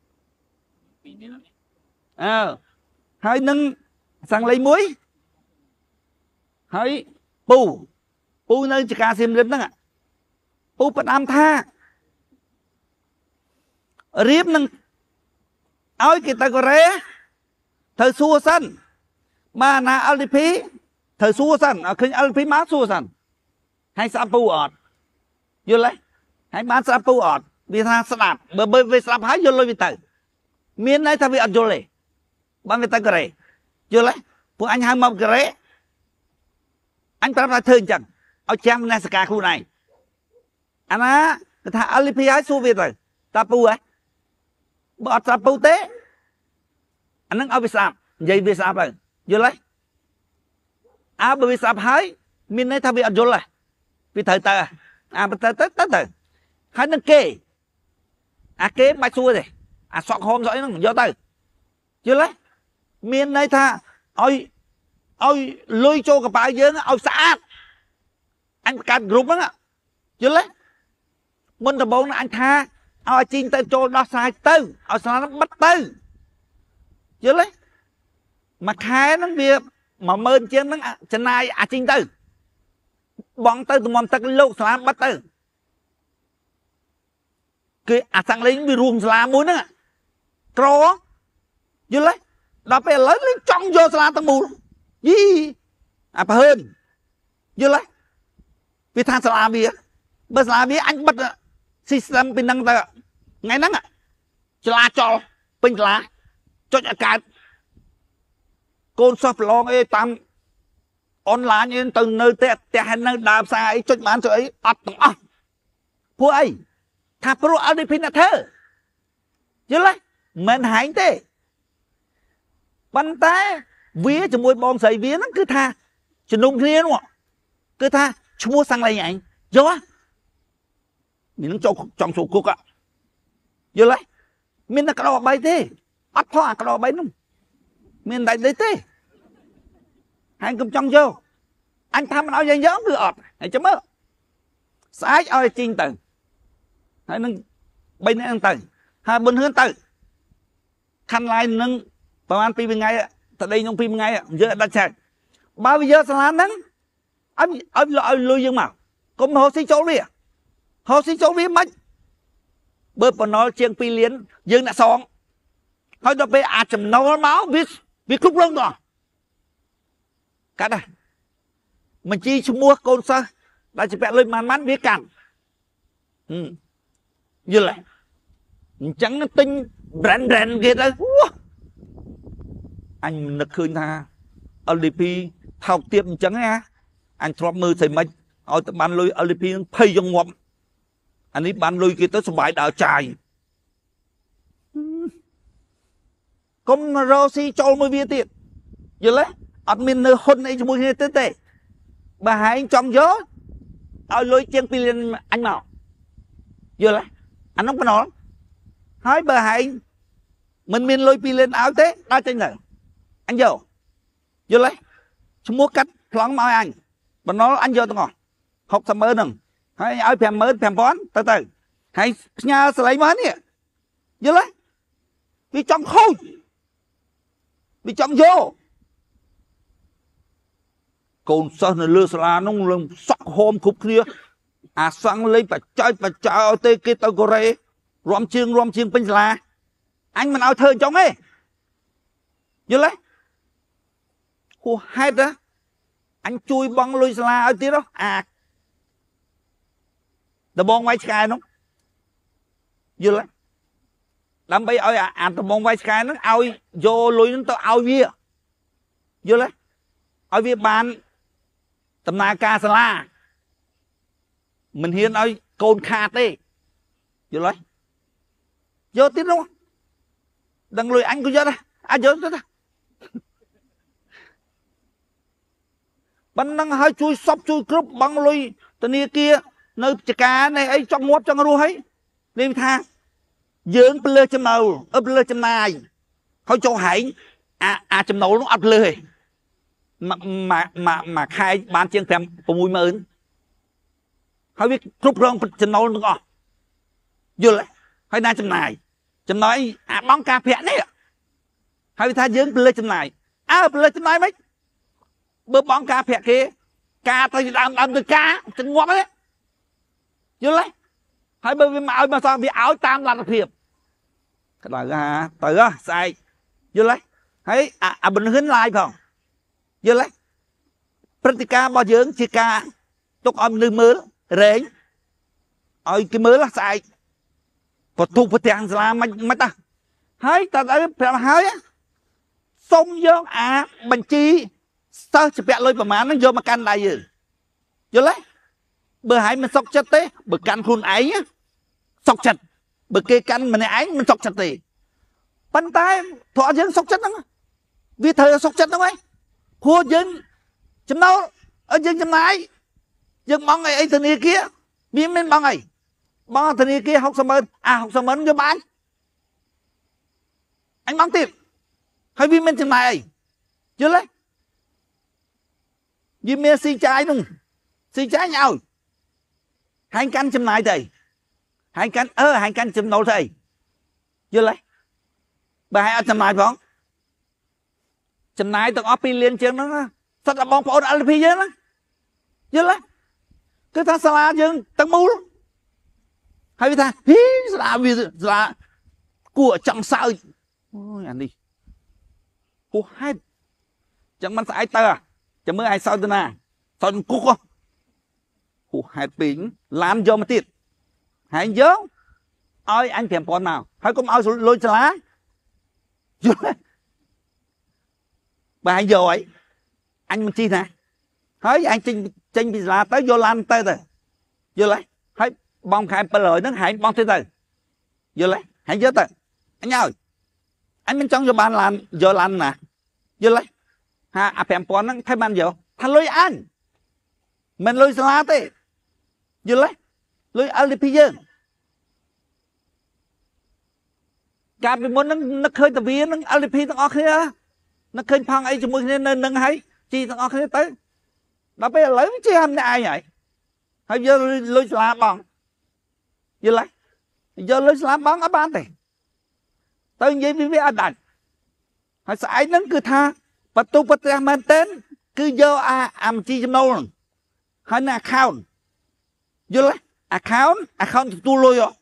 hai nâng sang lấy muối hai pu nơi chỉ cả xem rếm đó ạ pu bật am tha riếp nâng ôi cái ta có ré thời xua xanh mà na alipi thời xua xanh ở khinh alipi má xua xanh hay sa pu ọt vô lấy hay bán sa pu ọt vì tha sạp bởi vì sạp hái vô lôi vì tử miền này ta vì ọt vô lệ bán vì ta có ré vô lấy phụ anh hai mong cái ré anh ta nói thương chẳng ở trang này ska khu này anh á thà alipi hái xua việt rồi ta pu ấy bọt sa pu tế anh nâng ở vì sạp vậy vì sạp rồi vô lấy bởi vì sạp hái mình này thay vì vô lại vì thời tờ tới hái nâng kê kê bài xua rồi sọt hôm rồi nó vô tới vô lấy mình này tha ôi lôi cho cái bài dương ôi xã anh cắt group đó vô lấy mình là bốn anh tha ôi chinh tới cho nó sai tư ôi sao nó bắt tư vô lấy mà khai nó việc mà mơn trên nó chân ai chinh tư bọn tư tụi mòn tắc lô xả bắt tư cái sang lấy vì ruộng xả muối nữa trò vô lấy đó phải lấy trong vô xả tăng mù gì phải hơn vô lấy vì than xả bia bữa xả bia anh bắt system bên năng ta ngay nắng xả cho bên xả cho cả con sắp long ấy tam online như từ nơi tè nơi đạp xa ấy cho bán cho ấy ắt tổng ắt phu ấy thà pro ở đây pin là thế chứ lấy mình hãy thế bắn té vía cho môi bom sấy vía nó cứ tha cho nung kia đúng không cứ tha mua sang lại nhảy gió mình nó trong số cục ạ vô lấy mình là cái đò bay thế ắt thoa cái đò bay đúng mình đại đấy thế hai cùng trong vô anh tham nói gì nhớ vừa ọt hãy chấm mơ sai ơi chinh từ hãy nâng bên này từ hai bên hướng từ khăn lại nâng bảo an pi bên ngay tại đây nhung pi bên ngay giờ đặt chạy bao giờ sao nắng anh loại lùi dương mà có hồ sĩ chỗ đi hồ sĩ chỗ đi mất bơ còn nói chiêng pi liến dương đã xong hỏi đọc về chấm nấu máu viết khúc lông rồi cả đây mình chi mua con sao đã chỉ bẹt lên màn biết cản như lại chẳng nó tinh rèn kia đó anh nực khơi tha LDP thao tiếp chẳng á anh trộm mưa thầy mạch ở ban lôi LDP phây trong ngọm anh ấy ban lôi kia tới sổ bài đào trài công Rossi cho môi bia tiệt giờ lấy admin nơi hôn này cho môi bia tiệt tệ bà hãy trong gió ở lôi chiên pi lên anh nào giờ lấy anh không có nói hỏi bà hãy mình lôi pi lên áo thế đa trên này anh vô giờ lấy chúng mua cắt loáng mau anh bà nói anh vô tao ngồi học thầm mơ nè hãy ai phèm mơ phèm bón từ từ hãy nhà sẽ lấy mến nè giờ lấy vì trong khôi bị trong vô còn sao nó lừa là nó lần sắc hôm khúc kia sang lấy phải chơi tê kia tao có rê rõm chiêng bên là anh mình ao thơ trong ấy như lấy cô hai đó anh chui băng lôi là ở tí đó tao bong quay sky nó như lấy làm bây ơi tao bong quay sky nó ao vô lôi nó tao ao vía vô lấy ao vía bàn tầm na ca la mình hiên ơi côn kha tê vô lấy vô tiếp đúng không đừng lùi anh có vô đây anh vô đó bắn năng hơi chui sóc chui cướp băng lùi tờ nia kia nơi chả cá này ấy trong ngóp trong ru ấy nên tha dưỡng lơ chấm nào lơ chấm này thôi cho hãy chấm nấu nó ấp lười mà khai ban chiên phèm của mùi mớn hỏi biết cướp rong chấm nấu nó ngọt vô lại hỏi na chấm này chấm nói bóng cà phê này hỏi tha dưỡng lơ chấm này lơ chấm này mấy bữa bóng cà phê kia cà tao làm được cá chân ngọt đấy vô lấy hỏi bởi vì mà sao vì áo tam là đặc biệt cái đó là từ á sai vô lấy thấy bình hướng lại không vô lấy pratica bao dưỡng chỉ ca tục âm lư mớ rèn ơi cái mớ là sai và thu phải tiền là mấy ta thấy ta đã phải hỏi xong vô bình chi sao chỉ bẹt lôi mà nó vô mà can lại gì vô lấy bữa hãy mình sọc chất thế bữa can khuôn ấy sọc chặt bữa kia can mình ấy mình sọc chặt thì bắn tay thọ dưỡng sọc chất đó vì thời sọc chất đó ấy khua dưỡng chấm đâu ở dưỡng chấm này dưỡng bóng này ấy từ này kia biến bên bóng này bóng từ này kia học xong ơn học xong ơn vô bán anh bóng tiếp hay biến bên chấm này chưa lấy vì mẹ xì trái đúng xì trái nhau hai canh chấm này thầy hai canh chấm nấu thầy chưa lấy bà hai chấm này phải không chấm này tao ở pin liên chương nó sao là bóng phổ đã là phi chứ nó chưa lấy cứ thằng sao chứ tăng mũ hay vì ta hí là của chẳng sao ôi anh đi ô hai chẳng mang sai tờ chẳng mới ai sao thế nào sao cúc không ô hai bình làm vô mà tiệt hãy nhớ ơi anh thèm con nào hãy cũng ao lôi cho lá bà hãy rồi anh mình chi nè hỡi anh chinh bị là tới vô lan tới rồi vô lấy hãy bong khai bờ lời nó hãy bong tới rồi vô lấy hãy nhớ tới anh ơi anh bên trong vô bàn làm vô lan nè vô lấy phèm con nó thay bàn vô thằng lôi anh mình lôi lá tới vô lấy lôi LDP dương cả vì muốn nó khơi tập viên nó LDP nó ở kia nó khơi phong ấy cho môi nên nâng hay chi nó ở kia tới đó bây giờ lấy chứ em ai vậy hay giờ lôi lá bằng vô lấy giờ lôi lá bằng ở ban này tới vậy vì anh đặt hay sai nó cứ tha bắt tu bắt ra men tên cứ vô chi cho nô hay là account vô lấy account tu lôi rồi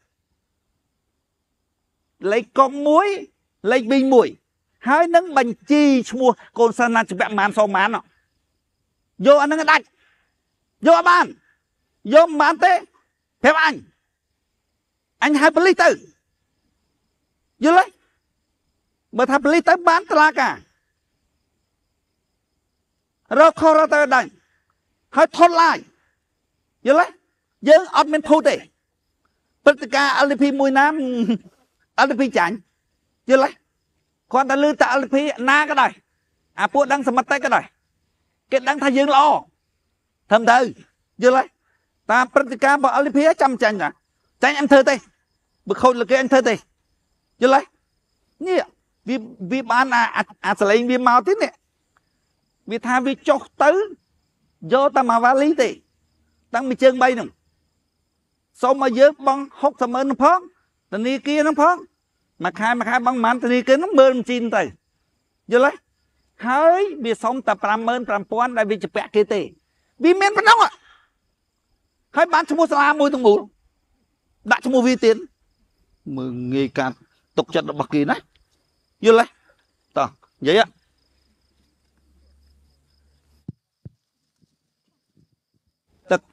lấy con muối lấy bình muối hai nâng bánh chi mua con san nát chụp màn sau màn nó vô anh nâng đặt vô ban Dôm bán thế. Phép anh hai bật lý tử. Dư lấy. Bởi thập lý tử bán tà la cả. Rồi khó ra tới đánh. Hơi thốt lại. Dư lấy. Dương ọt mình thu tệ. Bất cả LP mùi nám. LP chánh. Dư lấy. Còn ta lưu ta LP na cái này. À bộ đang sầm mặt tay cái này. Cái đang thay dương lo. Thầm thư. Dư lấy. Ta bất cả bỏ LP chăm chanh cả. Chanh em thơ tê. Bực khôi là cái em thơ tê. Dư lấy. Như vậy. Vì bán sẽ lấy vì mau tí nè. Vì tha vì chốt tới. Vô ta mà vá lý tì. Tăng bị chân bay nè. Xong mà dớt băng hốt thầm ơn nó phong. Tình đi kia nó phong. Mà khai băng màn tình đi kia nó mơn chín tay. Dư lấy. Hơi vì xong ta pram mơn pram pon đại vì chụp bẹ kia tì. Vì men bắt nông ạ. Hơi bán cho mua xa mùi tung mù. Đã cho mua vi tiến. Mừng nghi cạn. Tục chất nó bạc kỳ này. Dư lấy. Tờ. Vậy ạ. Tức.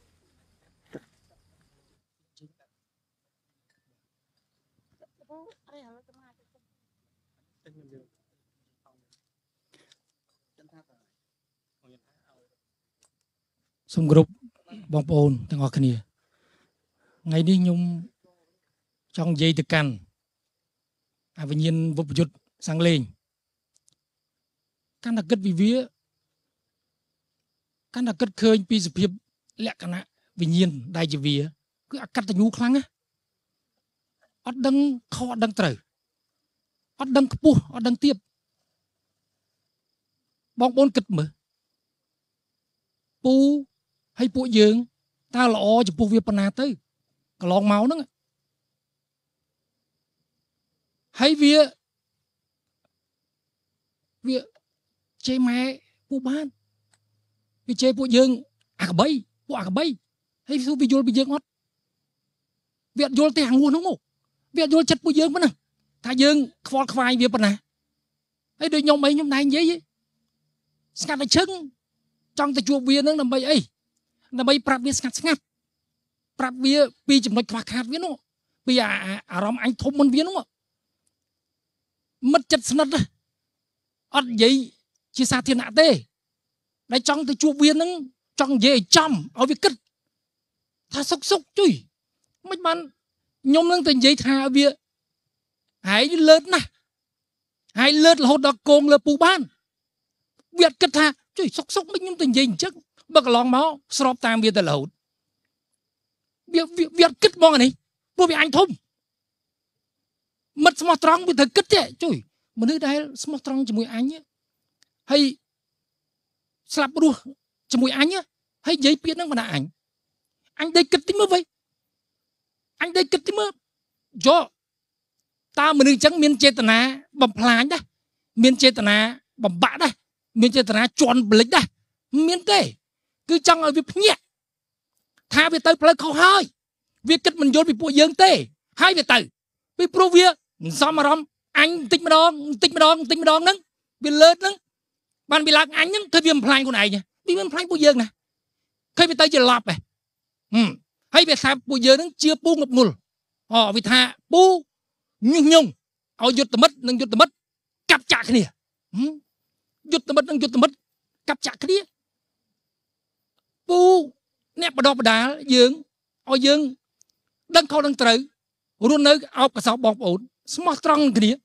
Xung group bóng bồnទាំងអស់គ្នាថ្ងៃនេះខ្ញុំចង់និយាយទៅកាន់អាវិញ្ញាណវុបយុទ្ធសាំងលេងកាន់តែគិតវិវាកាន់តែគិតឃើញពីសភាពលក្ខណៈវិញ្ញាណដែលជាវាគឺអកតញ្ញូខ្លាំងណាអត់ដឹងខុសអត់ដឹងត្រូវអត់ដឹងខ្ពស់អត់ដឹងទាបបងប្អូនគិតមើលពូហើយពួកយើងតើល្អចំពោះវាប៉ុណ្ណាទៅកន្លងមកហ្នឹងហើយវាជេរម៉ែពូបានវាជេរពួកយើងអាកបីពួកអាកបីហើយវាយល់ពីយើងអត់វាអត់យល់ទេអាងួសហ្នឹងមកវាអត់យល់ចិត្តពួកយើងប៉ុណ្ណាថាយើងខ្វល់ខ្វាយវាប៉ុណ្ណាហើយដូចខ្ញុំដែរនិយាយស្ងាត់តែឈឹងចង់ទៅជួបវាហ្នឹងដើម្បីអីដើម្បីប្រាប់វាស្ងាត់ប្រាប់វាពីចំណុចខ្វះខាតវានោះពីអារម្មណ៍អញធំមិនវានោះមិត្តចិត្តស្និទ្ធអត់និយាយជាសាធារណៈទេដែលចង់ទៅជួបវាហ្នឹងចង់និយាយឲ្យចំឲ្យវាគិតថាសុកជួយមិនបានខ្ញុំនឹងទៅនិយាយថាវាហើយលើតណាស់ហើយលើតរហូតដល់គងលើពូបានវាអត់គិតថាជួយសុកមិនខ្ញុំទៅនិយាយអញ្ចឹងបើកន្លងមកស្របតាមវាទៅរហូតវាអត់គិតហ្មងអានេះព្រោះវាអញធំមិត្តស្មោះត្រង់វាត្រូវគិតទេជួយមនុស្សដែលស្មោះត្រង់ជាមួយអញហើយស្លាប់រស់ជាមួយអញហើយនិយាយពាក្យហ្នឹងបណ្ណាអញដេកគិតទីមើលវិញអញដេកគិតទីមើលយកតើមនុស្សអញ្ចឹងមានចេតនាបំផ្លាញដែរមានចេតនាបំបាក់ដែរមានចេតនាជន់ប្លិចដែរមានទេគឺចង់ឲ្យវាភ្ញាក់ថាវាទៅផ្លូវខុសហើយវាគិតមិនយល់ពីពួកយើងទេហើយវាទៅពីព្រោះវាសំអារម្មណ៍អញបន្តិចម្ដងហ្នឹងវាលើតហ្នឹងបានវាឡើងអញហ្នឹងគឺវាបំផ្លាញខ្លួនឯងវាមិនផ្លាញពួកយើងណាឃើញវាទៅជាឡប់ហើយវាថាពួកយើងហ្នឹងជាពូងប់ងុលវាថាពូញុះញង់ឲ្យយុទ្ធមិត្តនិងយុទ្ធមិត្តកាប់ចាក់គ្នាយុទ្ធមិត្តនិងយុទ្ធមិត្តកាប់ចាក់គ្នាពូអ្នកបដបដាលយើងឲ្យយើងដឹងខុសដឹងត្រូវរស់នៅអោបកសោបងប្អូនស្មោះត្រង់គ្នា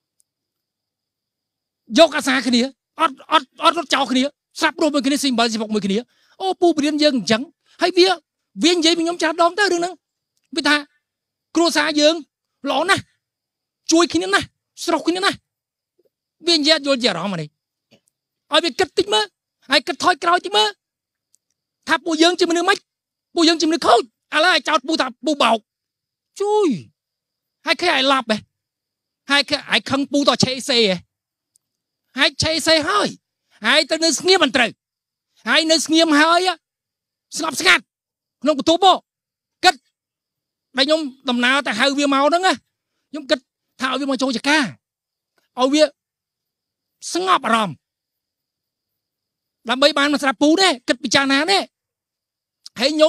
យកអាសាគ្នាអត់រត់ចោលគ្នាស្រាប់រស់មួយគ្នាស៊ីអំបិលស៊ីបុកមួយគ្នាអូពូបរៀនយើងអញ្ចឹងហើយវានិយាយពីខ្ញុំចាស់ដងទៅរឿងហ្នឹងវាថាគ្រួសារយើងល្អណាស់ជួយគ្នាណាស់ស្រុកគ្នាណាស់វានិយាយយល់ជាអារម្មណ៍នេះឲ្យវាគិតតិចមើលហើយគិតថយក្រោយតិចមើលថាពួកយើងជាមនុស្សម៉េចពួកយើងជាមនុស្សខូចឥឡូវឲ្យចោតពូថាពូបោកជួយហើយគេឲ្យឡាប់ហើយគេឲ្យខឹងពូតឆេសេហើយឆេសេហើយទៅនៅស្ងៀមមិនត្រូវហើយនៅស្ងៀមហើយស្ងប់ស្ងាត់ក្នុងបន្ទប់គិតដែលខ្ញុំដំណើរទៅហៅវាមកហ្នឹងខ្ញុំគិតថាឲ្យវាមកចូលចកាឲ្យវាស្ងប់អារម្មណ៍ដើម្បីបានមកស្រាប់ពូទេគិតពិចារណាទេហើយខ្ញុំ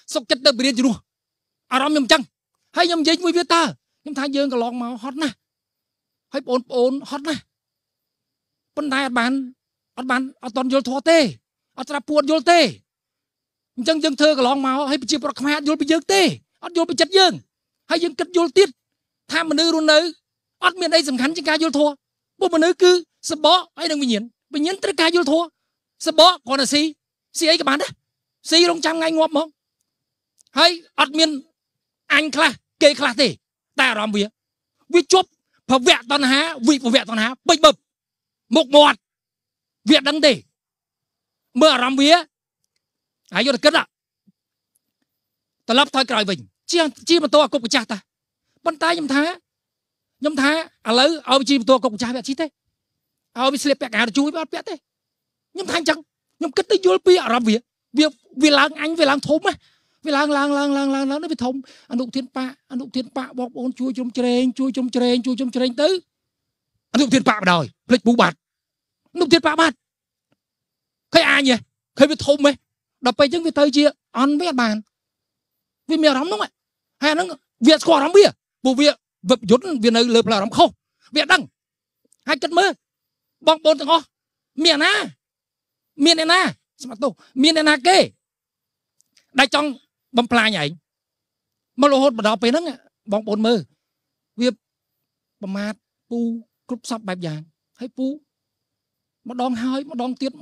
សុកចិត្តទៅបរៀនជំនួសអារម្មណ៍ខ្ញុំចឹងហើយខ្ញុំនិយាយមួយវាតើខ្ញុំថាយើងកន្លងមកហត់ណាស់ហើយបងប្អូនហត់ណាស់ប៉ុន្តែអត់តន់យល់ធម៌ទេអត់ស្ដាប់ពួតយល់ទេអញ្ចឹងយើងធ្វើកន្លងមកហើយប្រជាប្រដ្ឋខ្មែរអត់យល់ពីយើងទេអត់យល់ពីចិត្តយើងហើយយើងគិតយល់ទៀតថាមនុស្សរស់នៅអត់មានអីសំខាន់ជាងការយល់ធម៌ពួកមនុស្សគឺសបកហើយនឹងវិញ្ញាណត្រូវការយល់ធម៌សបកគ្រាន់តែស៊ីអីក៏បានដែរស៊ីរងចាំថ្ងៃងាប់មកហើយអត់មានអញខ្លះគេខ្លះទេតែអារម្មណ៍វាជប់ភវៈតណ្ហាវិភវៈតណ្ហាពេញបឹបមុខមាត់វាដឹងទេមើលអារម្មណ៍វាហើយយកទៅគិតត្រឡប់ថយក្រោយវិញជាបន្ទោអាគុកម្ចាស់តាប៉ុន្តែខ្ញុំថាឥឡូវឲ្យជាបន្ទោអាគុកម្ចាស់វាអត់ជីទេឲ្យវាស្លៀកពាក់កៅអៅជួយវាអត់ពាក់ទេខ្ញុំថាអញ្ចឹងខ្ញុំគិតទៅយល់ពីអារម្មណ៍វាឡើងអញវាឡើងធំណាវាឡើងនេះវាធំអនុធានបកបងប្អូនជួយជុំជ្រែងទៅអនុធានបកបដ ாய் ភ្លេចពូបាត់អនុធានបកបាត់ឃើញអញឃើញវាធំហ៎ដល់ពេលអញ្ចឹងវាទៅជាអន់វាអត់បានវាមានអារម្មណ៍ហ្នឹងហើយអាហ្នឹងវាស្គាល់អារម្មណ៍វាពួកវាវិបយុទ្ធវានៅលើផ្លូវអារម្មណ៍ខុសវាដឹងហើយគិតមើលបងប្អូនទាំងអស់មានអ្នកណាស្មាត់ទោសមានអ្នកណាគេដែលចង់បំផ្លាញឯងមករហូតដល់ពេលហ្នឹងបងប្អូនមើលវាប្រមាថពូគ្រប់សពបែបយ៉ាងហើយពូម្ដងហើយម្ដងទៀត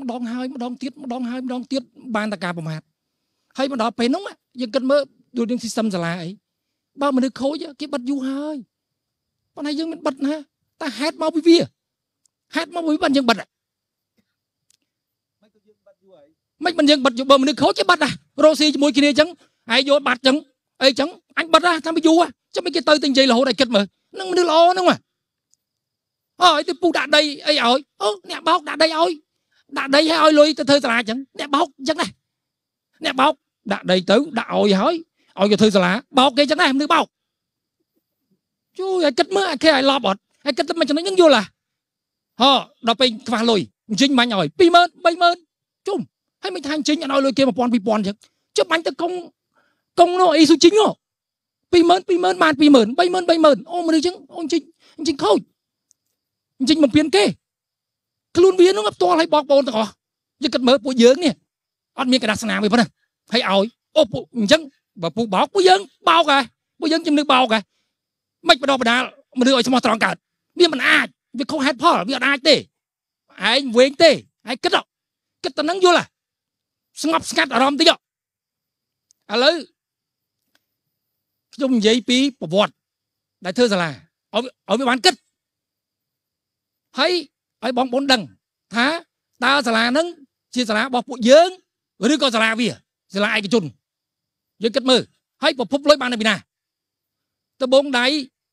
បានតែការប្រមាថហើយមកដល់ពេលហ្នឹងយើងគិតមើលដូចនឹងស៊ីស្ទឹមសាលាអីបើមនុស្សខូចគេបិទយូរហើយប៉ុន្តែយើងមិនបិទណាតែហេតុមកពីវាបានយើងបិទមិនយើងបិទបើមនុស្សខូចគេបិទដែររស់ស៊ីជាមួយគ្នាអញ្ចឹងហើយយកបាត់អញ្ចឹងអីអញ្ចឹងអញបិទដែរតាមយូរចាំមិនគេទៅនិយាយរហូតឲ្យគិតមើលនឹងមនុស្សល្អហ្នឹងអើយទៅពូដាក់ដីអីឲ្យអ្នកបោកដាក់ដីឲ្យឲ្យលុយទៅធ្វើសាលាអញ្ចឹងអ្នកបោកអញ្ចឹងដែរអ្នកបោកដាក់ដីទៅដាក់ឲ្យគេធ្វើសាលាបោកគេអញ្ចឹងដែរមនុស្សបោកជួយឲ្យគិតមើលគេឲ្យឡប់អត់ឲ្យគិតទៅមិនចំណេញនឹងយល់ដល់ពេលខ្វះលុយអញ្ចឹងបាញ់ឲ្យ 20000 30000ជុំហើយមិនថាអញ្ចឹងឲ្យលុយគេ 1000 2000អញ្ចឹងចុះបាញ់ទៅកុងនោះអីស៊ូជីង20000បាន 20000 30000អូមនុស្សអញ្ចឹងអូអញ្ចឹងខូចអញ្ចឹងបំពេញគេខ្លួនវានោះផ្ទាល់ឲ្យបងប្អូនទាំងអស់យើងគិតមើលពួកយើងនេះអត់មានក្តារស្នាមទេប៉ុណ្ណាហើយឲ្យអូពួកអញ្ចឹងបើពួកបោកពួកយើងបោកហ៎ពួកយើងជំនឿបោកហ៎មិនបដបដាលមនុស្សឲ្យស្មោះត្រង់កើតវាមិនអាចវាខុសហេតុផលវាអត់អាចទេឯងវែងទេឯងគិតទៅនឹងយល់ស្ងប់ស្ងាត់អារម្មណ៍តិចឥឡូវខ្ញុំនិយាយពីប្រវត្តិដែលធ្វើសាលាឲ្យវាបានគិតហើយឲ្យបងប្អូនដឹងថាតើសាលាហ្នឹងជាសាលារបស់ពួកយើងឬក៏សាលាវាសាលាឯកជនយើងគិតមើលហើយប្រភពលុយបាននៅពីណាដបងដៃ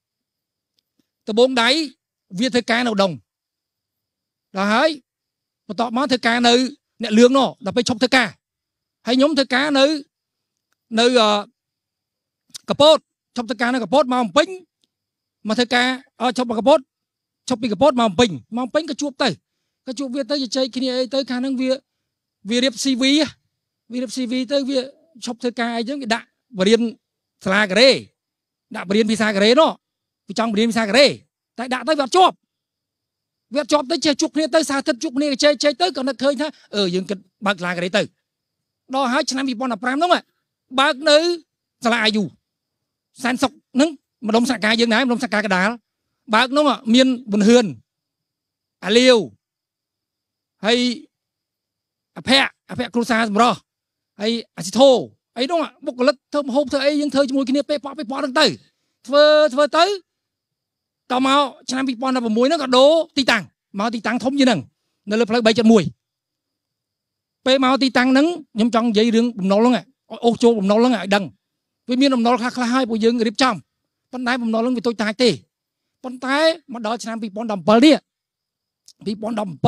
វាធ្វើការនៅដងដល់ហើយបន្ទាប់មកធ្វើការនៅអ្នកលឿងនោះដល់ពេលឈប់ធ្វើការហើយខ្ញុំធ្វើការនៅកពតឈប់ធ្វើការនៅកពតមកបំពេញមកធ្វើការឈប់មកកពតឈប់ពីកពតមកបំពេញក៏ជួបវាទៅជជែកគ្នាអីទៅខាងហ្នឹងវារៀប CV ទៅវាឈប់ធ្វើការអីចឹងគេដាក់បរៀនសាលាការ៉េដាក់បរៀនភាសាការ៉េនោះវាចង់បរៀនភាសាការ៉េតែដាក់ទៅវាអត់ជាប់ទៅចេះជួបគ្នាទៅសាធិតជួបគ្នាជែកទៅក៏នឹកឃើញថាយើងគិតបើកសាលាការ៉េទៅដល់ហើយឆ្នាំ2015ហ្នឹងបើកនៅសាលាអាយុសែនសុកហ្នឹងម្ដុំសហការយើងដែរម្ដុំសហការកដាលបើកនោះមានប៊ុនហឿនអាលាវហើយអភ័ក្រគ្រូសាសម្រោះហើយអាស៊ីធោអីនោះបុគ្គលិកធ្វើមហូបធ្វើអីយើងធ្វើជាមួយគ្នាពេលប៉ហ្នឹងទៅធ្វើទៅក៏មកឆ្នាំ2016ហ្នឹងក៏ដូរទីតាំងមកទីតាំងធំជាងហ្នឹងនៅលើផ្លូវ371ពេលមកទីតាំងហ្នឹងខ្ញុំចង់និយាយរឿងបំណុលហ្នឹងអូសចូលបំណុលហ្នឹងឲ្យដឹងវាមានបំណុលខ្លះហើយពួកយើងរៀបចំប៉ុន្តែបំណុលហ្នឹងវាតូចតាចទេប៉ុន្តែមកដល់ឆ្នាំ2017នេះ2017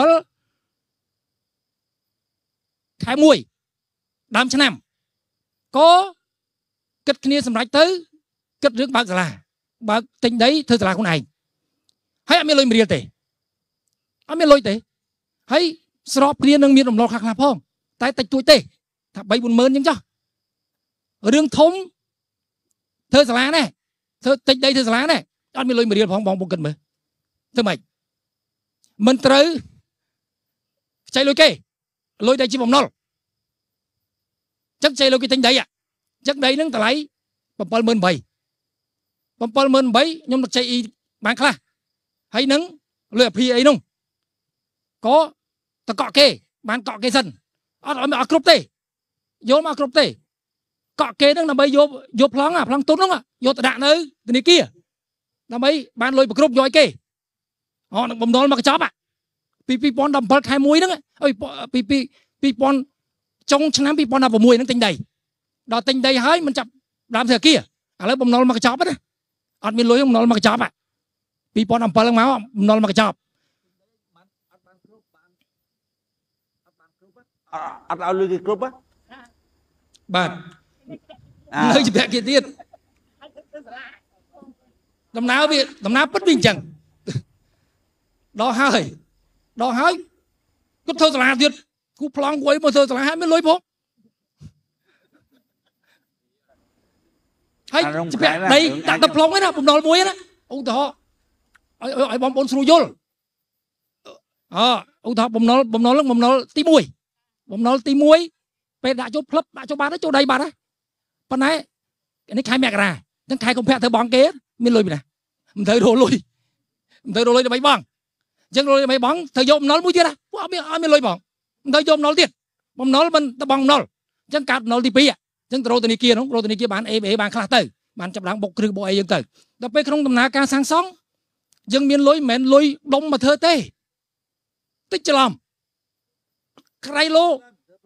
ខែ1ដើមឆ្នាំក៏គិតគ្នាសម្រេចទៅគិតរឿងបើកសាលាបើកទិញដីធ្វើសាលាខ្លួនឯងហើយអត់មានលុយរៀលទេហើយស្របគ្នានឹងមានរំលោភខ្លះផងតែតិចតួចទេថា 3-4 ម៉ឺនអញ្ចឹងចុះរឿងធំធ្វើសាលានេះធ្វើតិចដីធ្វើសាលានេះអត់មានលុយមួយរៀលផងបងគិតមើលធ្វើម៉េចមិនត្រូវខ្ចីលុយគេលុយដែលជាបំណុលចឹងខ្ចីលុយគេទិញដីចឹងដីហ្នឹងតម្លៃ 78000 ខ្ញុំទៅខ្ចីអ៊ីបានខ្លះហើយនឹងលុយអភិអីនោះក៏តកក់គេបានកក់គេសិនអត់គ្រប់ទេយកមកគ្រប់ទេកក់គេហ្នឹងដើម្បីយកប្លង់ប្លង់ទុនហ្នឹងយកទៅដាក់នៅធនាគារដើម្បីបានលុយប្រគ្រប់យកឲ្យគេនឹងបំណុលមកកញ្ចប់ពី 2017 ខែ 1 ហ្នឹងអើយពី 2000 ចុងឆ្នាំ 2016 ហ្នឹងទិញដីដល់ទិញដីហើយមិនចាប់ដើមធនាគារឥឡូវបំណុលមកកញ្ចប់ណាអត់មានលុយបំណុលមកកញ្ចប់2017ហ្នឹងមកបំណុលមកកញ្ចប់អត់ឲ្យលុយគេគ្រប់បាទនៅជាពាក់គេទៀតដំណើរពិតវាអញ្ចឹងដល់ហើយគាត់ធ្វើសាលាទៀតគូប្លង់គួយមកធ្វើសាលាហើយមានលុយផងហើយជាពាក់ដីដាក់ទៅប្លង់ហ្នឹងណាបំណុលមួយណាឧទាហរណ៍ឲ្យបងប្អូនស្រួលយល់ឧទាហរណ៍បំណុលទី1បំណុលទី1ពេលដាក់ចូលផ្លឹបដាក់ចូលបាត់ចូលដីបាត់ហើយប៉ុន្តែនេះខែមករាអញ្ចឹងខែកុម្ភៈធ្វើបងគេមានលុយពីណាមិនត្រូវរលុយដើម្បីបងអញ្ចឹងលុយដើម្បីបងត្រូវយកបំណុលមួយទៀតពួកអត់មានលុយបងមិនត្រូវយកបំណុលទៀតបំណុលមិនទៅបងបំណុលអញ្ចឹងកាត់បំណុលទី2អញ្ចឹងទៅរកធនាគារនោះរកធនាគារបាន ABA បានខ្លះទៅបានចាប់ឡើងបុកគ្រឹះបុកអីយើងទៅដល់ពេលក្នុងដំណើរការសាងសង់យើងមានលុយមិនមែនលុយដុំមកធ្វើទេតិចច្រឡំក្រៃឡូ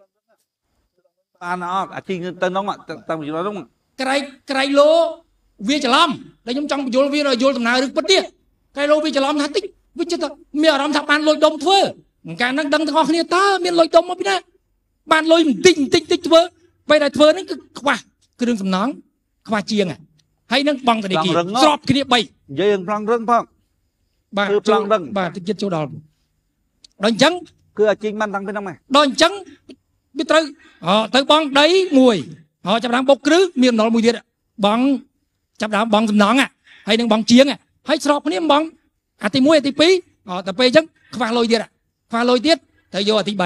បានអត់អាជីទៅនោះទៅយល់នោះក្រៃឡូវាច្រឡំតែខ្ញុំចង់បញ្យល់វាយល់ដំណើររឿងពិតទៀតក្រៃឡូវាច្រឡំថាតិចវាចិត្តមានអារម្មណ៍ថាបានលុយដុំធ្វើកាលហ្នឹងដឹងទាំងអស់គ្នាតើមានលុយដុំមកពីណាបានលុយបន្តិចធ្វើពេលដែលធ្វើហ្នឹងគឺខ្វះគ្រឿងសំណង់ខ្វះជាងហើយនឹងបងធនាគារស្របគ្នា3និយាយប្លង់រឹងផងបាទប្លង់រឹងបាទតិចចូលដល់ដល់អញ្ចឹងគឺអាជីងបានតាំងពីហ្នឹងមកដល់អញ្ចឹងវាត្រូវទៅបងដីមួយចាប់ដើមបុកគ្រឹះមានបំណុលមួយទៀតបងចាប់ដើមបងសំណងហើយនឹងបងជាងហើយស្របគ្នាបងអាទី1អាទី2តែពេលអញ្ចឹងខ្វះលុយទៀតត្រូវយកអាទី3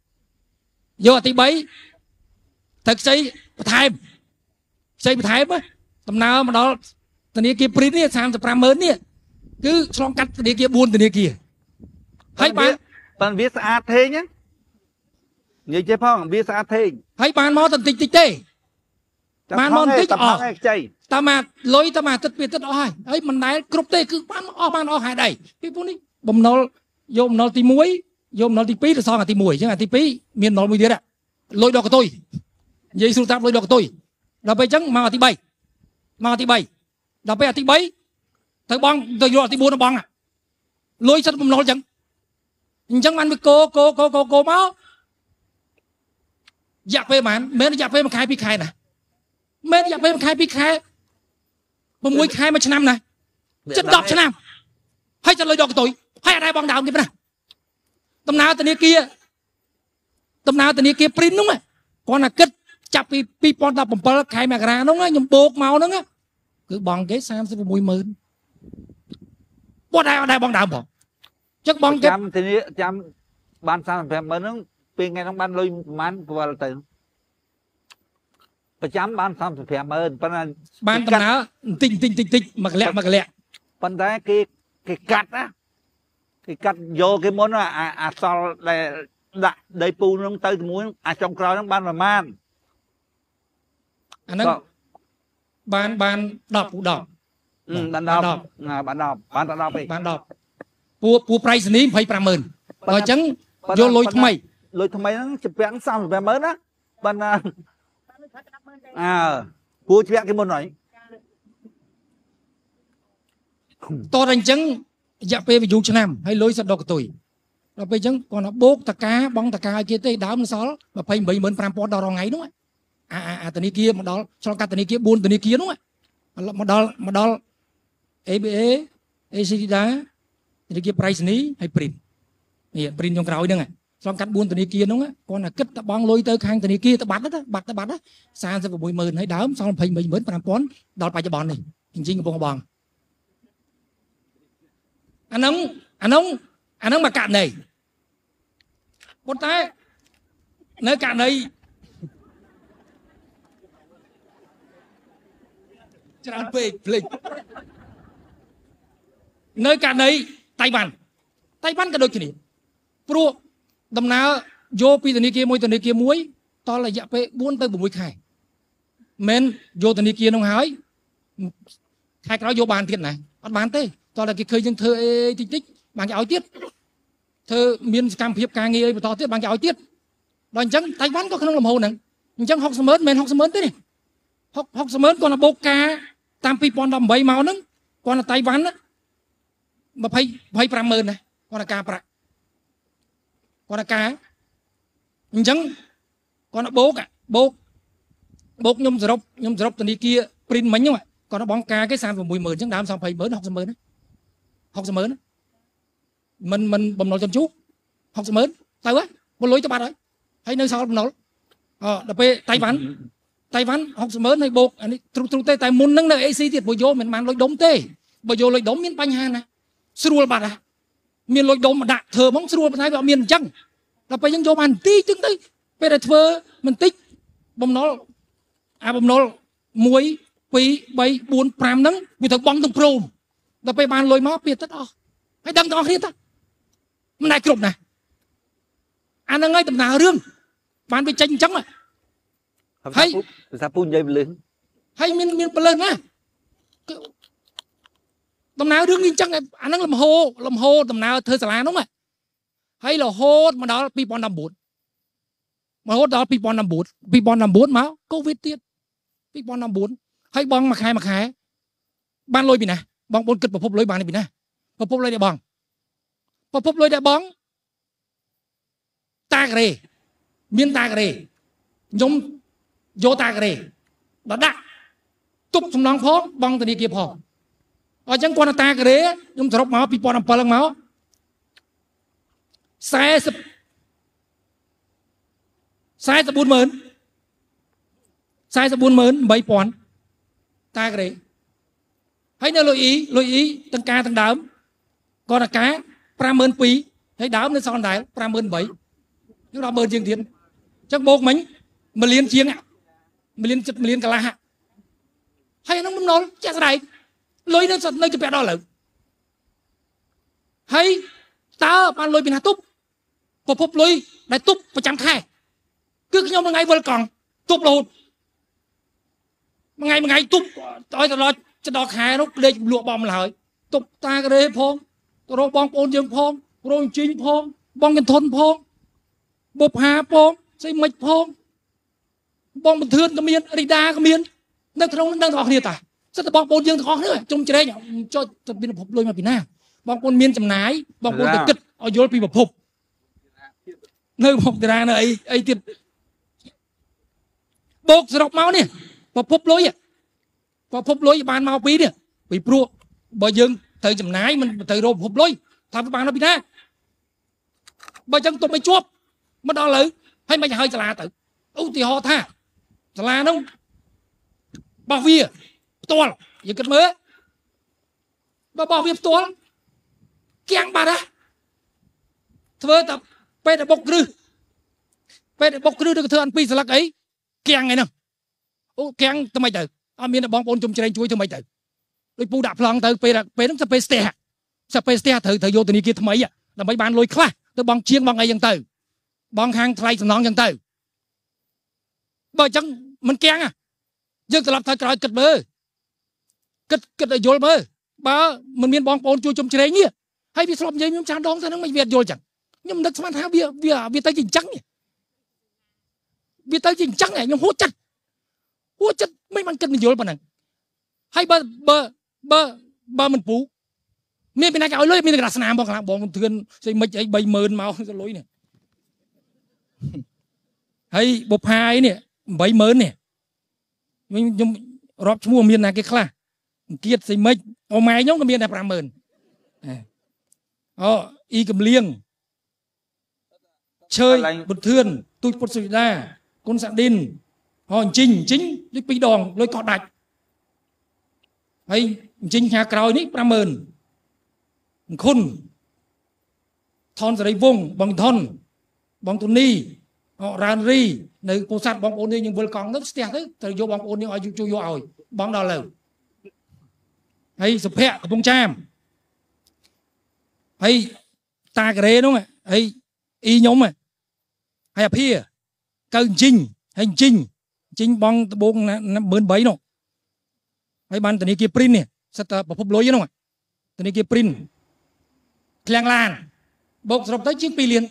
ត្រូវខ្ចីបន្ថែមដំណើរមកដល់ធនាគារព្រីននេះ 350000 នេះគឺឆ្លងកាត់ធនាគារ4ធនាគារហើយបានវាស្អាតធេងនិយាយចេះផងវាស្អាតធេងហើយបានមកបន្តិចទេបានមកបន្តិចអស់តាមលុយតាមទឹកពីទឹកអស់ហើយមិនដែលគ្រប់ទេគឺបានអស់ហេតុអីពីពួកនេះបំណុលយកបំណុលទី1យកបំណុលទី2ទៅសងអាទី1អញ្ចឹងអាទី2មានបំណុលមួយទៀតលុយដកកតុយនិយាយស្រួលតាមលុយដកកតុយដល់ពេលអញ្ចឹងមកអាទី3ដល់ពេលអាទី3ទៅបងទៅយកអាទី4ទៅបងលុយសិតបំណុលអញ្ចឹងបានវាគោមករយៈពេលប៉ុន្មានមែនរយៈពេល1ខែ2ខែណាមែនរយៈពេល1ខែ2ខែ6ខែ1ឆ្នាំណាជិត10ឆ្នាំហើយចិត្តលុយដកកតុយហើយអត់ដែរបងដើមទៀតណាដំណើរធនាគារព្រីននោះគាត់ណាគិតចាប់ពី2017ខែមករានោះខ្ញុំបូកមកហ្នឹងគឺបងគេ 36000 គាត់ដែរបងដើមផងចឹងបងគេចាំបាន 35000 ហ្នឹងពេលថ្ងៃហ្នឹងបានលុយប្រហែលវល់ទៅប្រចាំបាន 35000 ប៉ុន្តែបានដំណើរតិចមួយកលៈប៉ុន្តែគេកាត់ណាគេកាត់យកគេមុនអាសល់ដែលដាក់ដីពូនឹងទៅជាមួយអាចុងក្រោយហ្នឹងបានប្រមាណអាហ្នឹងបាន10 10ពូប្រៃសនី25000ដល់អញ្ចឹងយកលុយថ្មីហ្នឹងជាពាក់ 35000 ណាបានពូជាពាក់គេមុនហើយតោះតែអញ្ចឹងរយៈពេលវាយូរឆ្នាំហើយលុយសិតដកកតុយដល់ពេលអញ្ចឹងគាត់ថាបូកតកាបងតកាឲ្យគេទេដើមសល់285,000ដល់រងថ្ងៃនោះអាធនាគារមកដល់ឆ្លងកាត់ធនាគារ4ធនាគារនោះមកដល់ ABA ACDA ធនាគារប្រៃសនីហើយព្រីននេះព្រីនចុងក្រោយហ្នឹងឆ្លងកាត់4ធនាគារហ្នឹងគាត់ថាគិតតែបងលុយទៅខាងធនាគារទៅបាត់ណា36,000ហើយដើមសល់28,500ដល់បច្ចុប្បន្ននេះជញ្ជីងកំពុងបងអាហ្នឹងមកករណីប៉ុន្តែនៅករណីច្រើនពេកភ្លេចនៅករណីតៃវ៉ាន់ក៏ដូចគ្នាព្រោះដំណើរយកពីធនាគារមួយធនាគារមួយតរយៈពេល4 ទៅ 6 ខែមិនយកធនាគារនោះហើយខែក្រោយយកបានទៀតណាអត់បានទេតរតែគេឃើញយើងធ្វើអីតិចបានគេឲ្យទៀតធ្វើមានសកម្មភាពការងារអីបន្តទៀតបានគេឲ្យទៀតដល់អញ្ចឹងតៃវ៉ាន់ក៏ក្នុងលំហូរហ្នឹងអញ្ចឹង60,000មិន60,000ទេនេះ60,000គាត់ទៅបូកការតាម2018មកហ្នឹងគាត់ទៅតៃវ៉ាន់25,000ណាគាត់ទៅការប្រាក់គាត់ទៅការអញ្ចឹងគាត់ទៅបូកខ្ញុំសរុបធនាគារព្រីនមិញហ្នឹងគាត់ទៅបង់ការគេ36,000អញ្ចឹងដើម20,000 60,000ណា60,000មិនបំណុលចំជួ60,000ទៅហ៎លុយទៅបាត់ហើយនៅសល់បំណុលដល់ពេលតៃវ៉ាន់60,000ហើយបូកអានេះទ្រុទេតែមុនហ្នឹងនៅ AC ទៀតបើយកមិនបានលុយដុំទេបើយកលុយដុំមានបញ្ហាណាស្រួលបាត់ហ่ะមានលុយដុំដាក់ធ្វើហ្មងស្រួលប៉ុន្តែវាអត់មានអញ្ចឹងដល់ពេលយើងយកបានបន្តិចទៅពេលដែលធ្វើបន្តិចបំណុលបំណុល1 2 3 4 5ហ្នឹងវាត្រូវបង់ទាំងព្រមដល់ពេលបានលុយមកពីទឹកអស់ហើយដឹងទាំងអស់គ្នាតាមិនដែរគ្រប់ណាអាហ្នឹងហើយដំណើររឿងបានវាចេញអញ្ចឹងហើយភាសាពូនិយាយពលឹងហើយមានពលឹងណាដំណើររឿងនេះអញ្ចឹងអាហ្នឹងលំហូរដំណើរធ្វើសាលាហ្នឹងហើយរហូតមកដល់2019មកកូវីដទៀត2019ហើយបងមួយខែបានលុយពីណាបងប្អូនគិតប្រភពលុយបានពីណាប្រភពលុយដែលបងតាការ៉េមានតាការ៉េខ្ញុំយកតាការ៉េដល់ដាក់ទប់សំណងផងបងធនាគារផងអញ្ចឹងគាត់តាការ៉េខ្ញុំសរុបមក2017ឡើងមក44,000តាការ៉េហើយនៅលុយអ៊ីទាំងការទាំងដើមគាត់តាការ52,000ហើយដើមនៅសល់ដែរ58,000យើងដល់10,000ជាងទៀតអញ្ចឹងបូកមិញ1លានជាង1លានកន្លះហើយហ្នឹងបំណុលចាក់ស្ដែងលុយនៅជាពាក់ដល់ឥឡូវហើយតើបានលុយពីណាទប់ប្រភពលុយដែលទប់ប្រចាំខែគឺខ្ញុំមួយថ្ងៃវិលកង់ទប់រហូតមួយថ្ងៃទប់ឲ្យដល់ខែនោះលេខលក់បំឡើយទប់តាការ៉េផងទៅរកបងប្អូនយើងផងរងជីងផងបងកន្ធនផងបុប្ផាផងស្អីមិនផងបងបន្ទឿនក៏មានរីដាក៏មាននៅក្នុងនឹងទាំងអស់គ្នាតាសិតតែបងប្អូនយើងទាំងអស់គ្នាជុំជ្រែងចុចទៅមានប្រភពលុយមកពីណាបងប្អូនមានចំណាយបងប្អូនទៅគិតឲ្យយល់ពីប្រភពនៅមកតារានៅអីទៀតបូកសរុបមកនេះប្រភពលុយបានមកពីនេះពីព្រោះបើយើងត្រូវចំណាយមិនត្រូវរកប្រភពលុយថាវាបានពីណាបើចឹងទុំមិនជាប់មកដល់ឥឡូវហើយមិនឲ្យសាលាទៅឧទាហរណ៍ថាសាលានោះបោះវាផ្ទាល់យើងគិតមើលបើបោះវាផ្ទាល់គៀងបាត់ហ៎ធ្វើតែពេលតែបុកគ្រឹះទៅធ្វើអាន2ស្លឹកអីគៀងឯហ្នឹងអូគៀងទៅមិនទៅអត់មានបងប្អូនជុំជ្រែងជួយទៅមិនទៅដូចពូដាក់ប្លង់ទៅពេលហ្នឹងទៅពេលស្ទះត្រូវយកធនាគារថ្មីដើម្បីបានលុយខ្លះទៅបងជាងបងអីចឹងទៅបងខាងថ្លៃសំណងចឹងទៅបើអញ្ចឹងមិនគៀងយើងត្រឡប់ទៅក្រោយគិតមើលគិតឲ្យយល់មើលបើមិនមានបងប្អូនជួយជុំជ្រែងនេះហើយវាស្លប់និយាយខ្ញុំចាស់ដងទៅហ្នឹងមិនវាយល់ចឹងខ្ញុំនឹកស្មានថាវាទៅជាអញ្ចឹងខ្ញុំហួចចិត្តមិនបានគិតមិនយល់ប៉ុណ្ណឹងហើយបើមិនពូមានពីណាគេឲ្យលុយមានតែក្រាស់ស្នាមបងខ្លាំងបងធឿនស្អីមិនអី30,000មកទៅលុយនេះហើយបុប្ផានេះ80,000នេះខ្ញុំរាប់ឈ្មោះមានណាគេខ្លះអង្គាតស្អីមិនអូម៉ែខ្ញុំក៏មានតែ50,000អ៊ីកំលៀង chơi bật thươn tôi bật sụi ra con sạn đin họ chính đi pi đòn lôi cọt đạch hay chính nhà còi ní 50,000 khôn thon ra đây vung bằng tuần ni họ ran ri nơi cô sát bóng ôn đi nhưng vừa còn nước stẹt đấy từ vô bóng ôn đi ở vô ỏi bóng đào lờ hay sụp hẹ của bông cham hay ta cái đấy đúng không ạ hay y nhóm mà hay phía cơ chính bóng bông bơn bấy nó hay ban tận kia print nè sát bảo phục lối đúng không ạ tận kia print klang lan bốc sập tới chiếc pi liền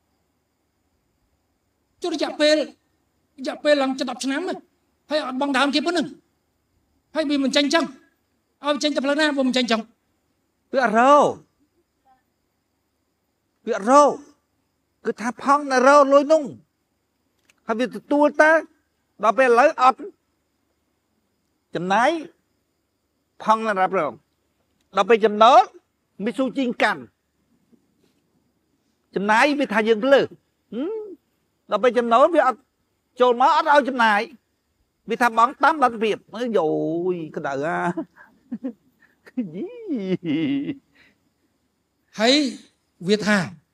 cho nó chặt pe làm cho đập nám này hay bóng đá kia bớt nữa hay bị mình tranh chăng tranh tập lần nào mình tranh chăng việc rô cứ tháp phong là rô lôi nung hay việc tua ta đó về lấy ấp chấm nấy phong là rạp rồi đó về chấm đó mới su chiên cằn chấm nấy bị thay dương lử đó về chấm đó vì trồn máu ở đâu chấm này vì tham bóng 8 lần Việt mới rồi cái đời à cái gì hãy Việt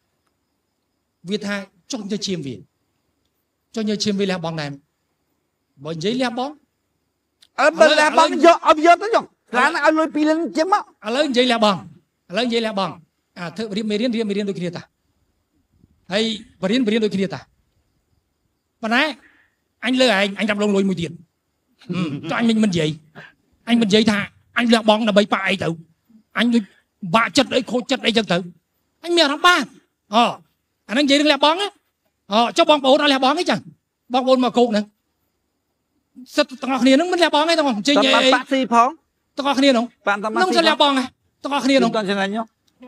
Hà cho nhờ chiêm Việt là bóng này bởi giấy là bóng bên là bóng vô tới rồi là nó lôi pi lên chém á lớn giấy là bóng thưa riêng đôi kia ta hay riêng đôi kia ta và nãy anh lừa anh đập lông lôi mùi tiền cho anh mình vậy anh mình vậy thà anh là bóng là bậy bại tự anh bạ chất đấy khô chất đấy chân tự anh mèo thằng ba anh vậy đừng là bóng á cho bóng bộ nó là bóng ấy chẳng bóng bộ mà cụ nè sao tao ngọc nó mình là bóng ấy tao không chơi vậy tao ngọc không nó sẽ là bóng à tao ngọc không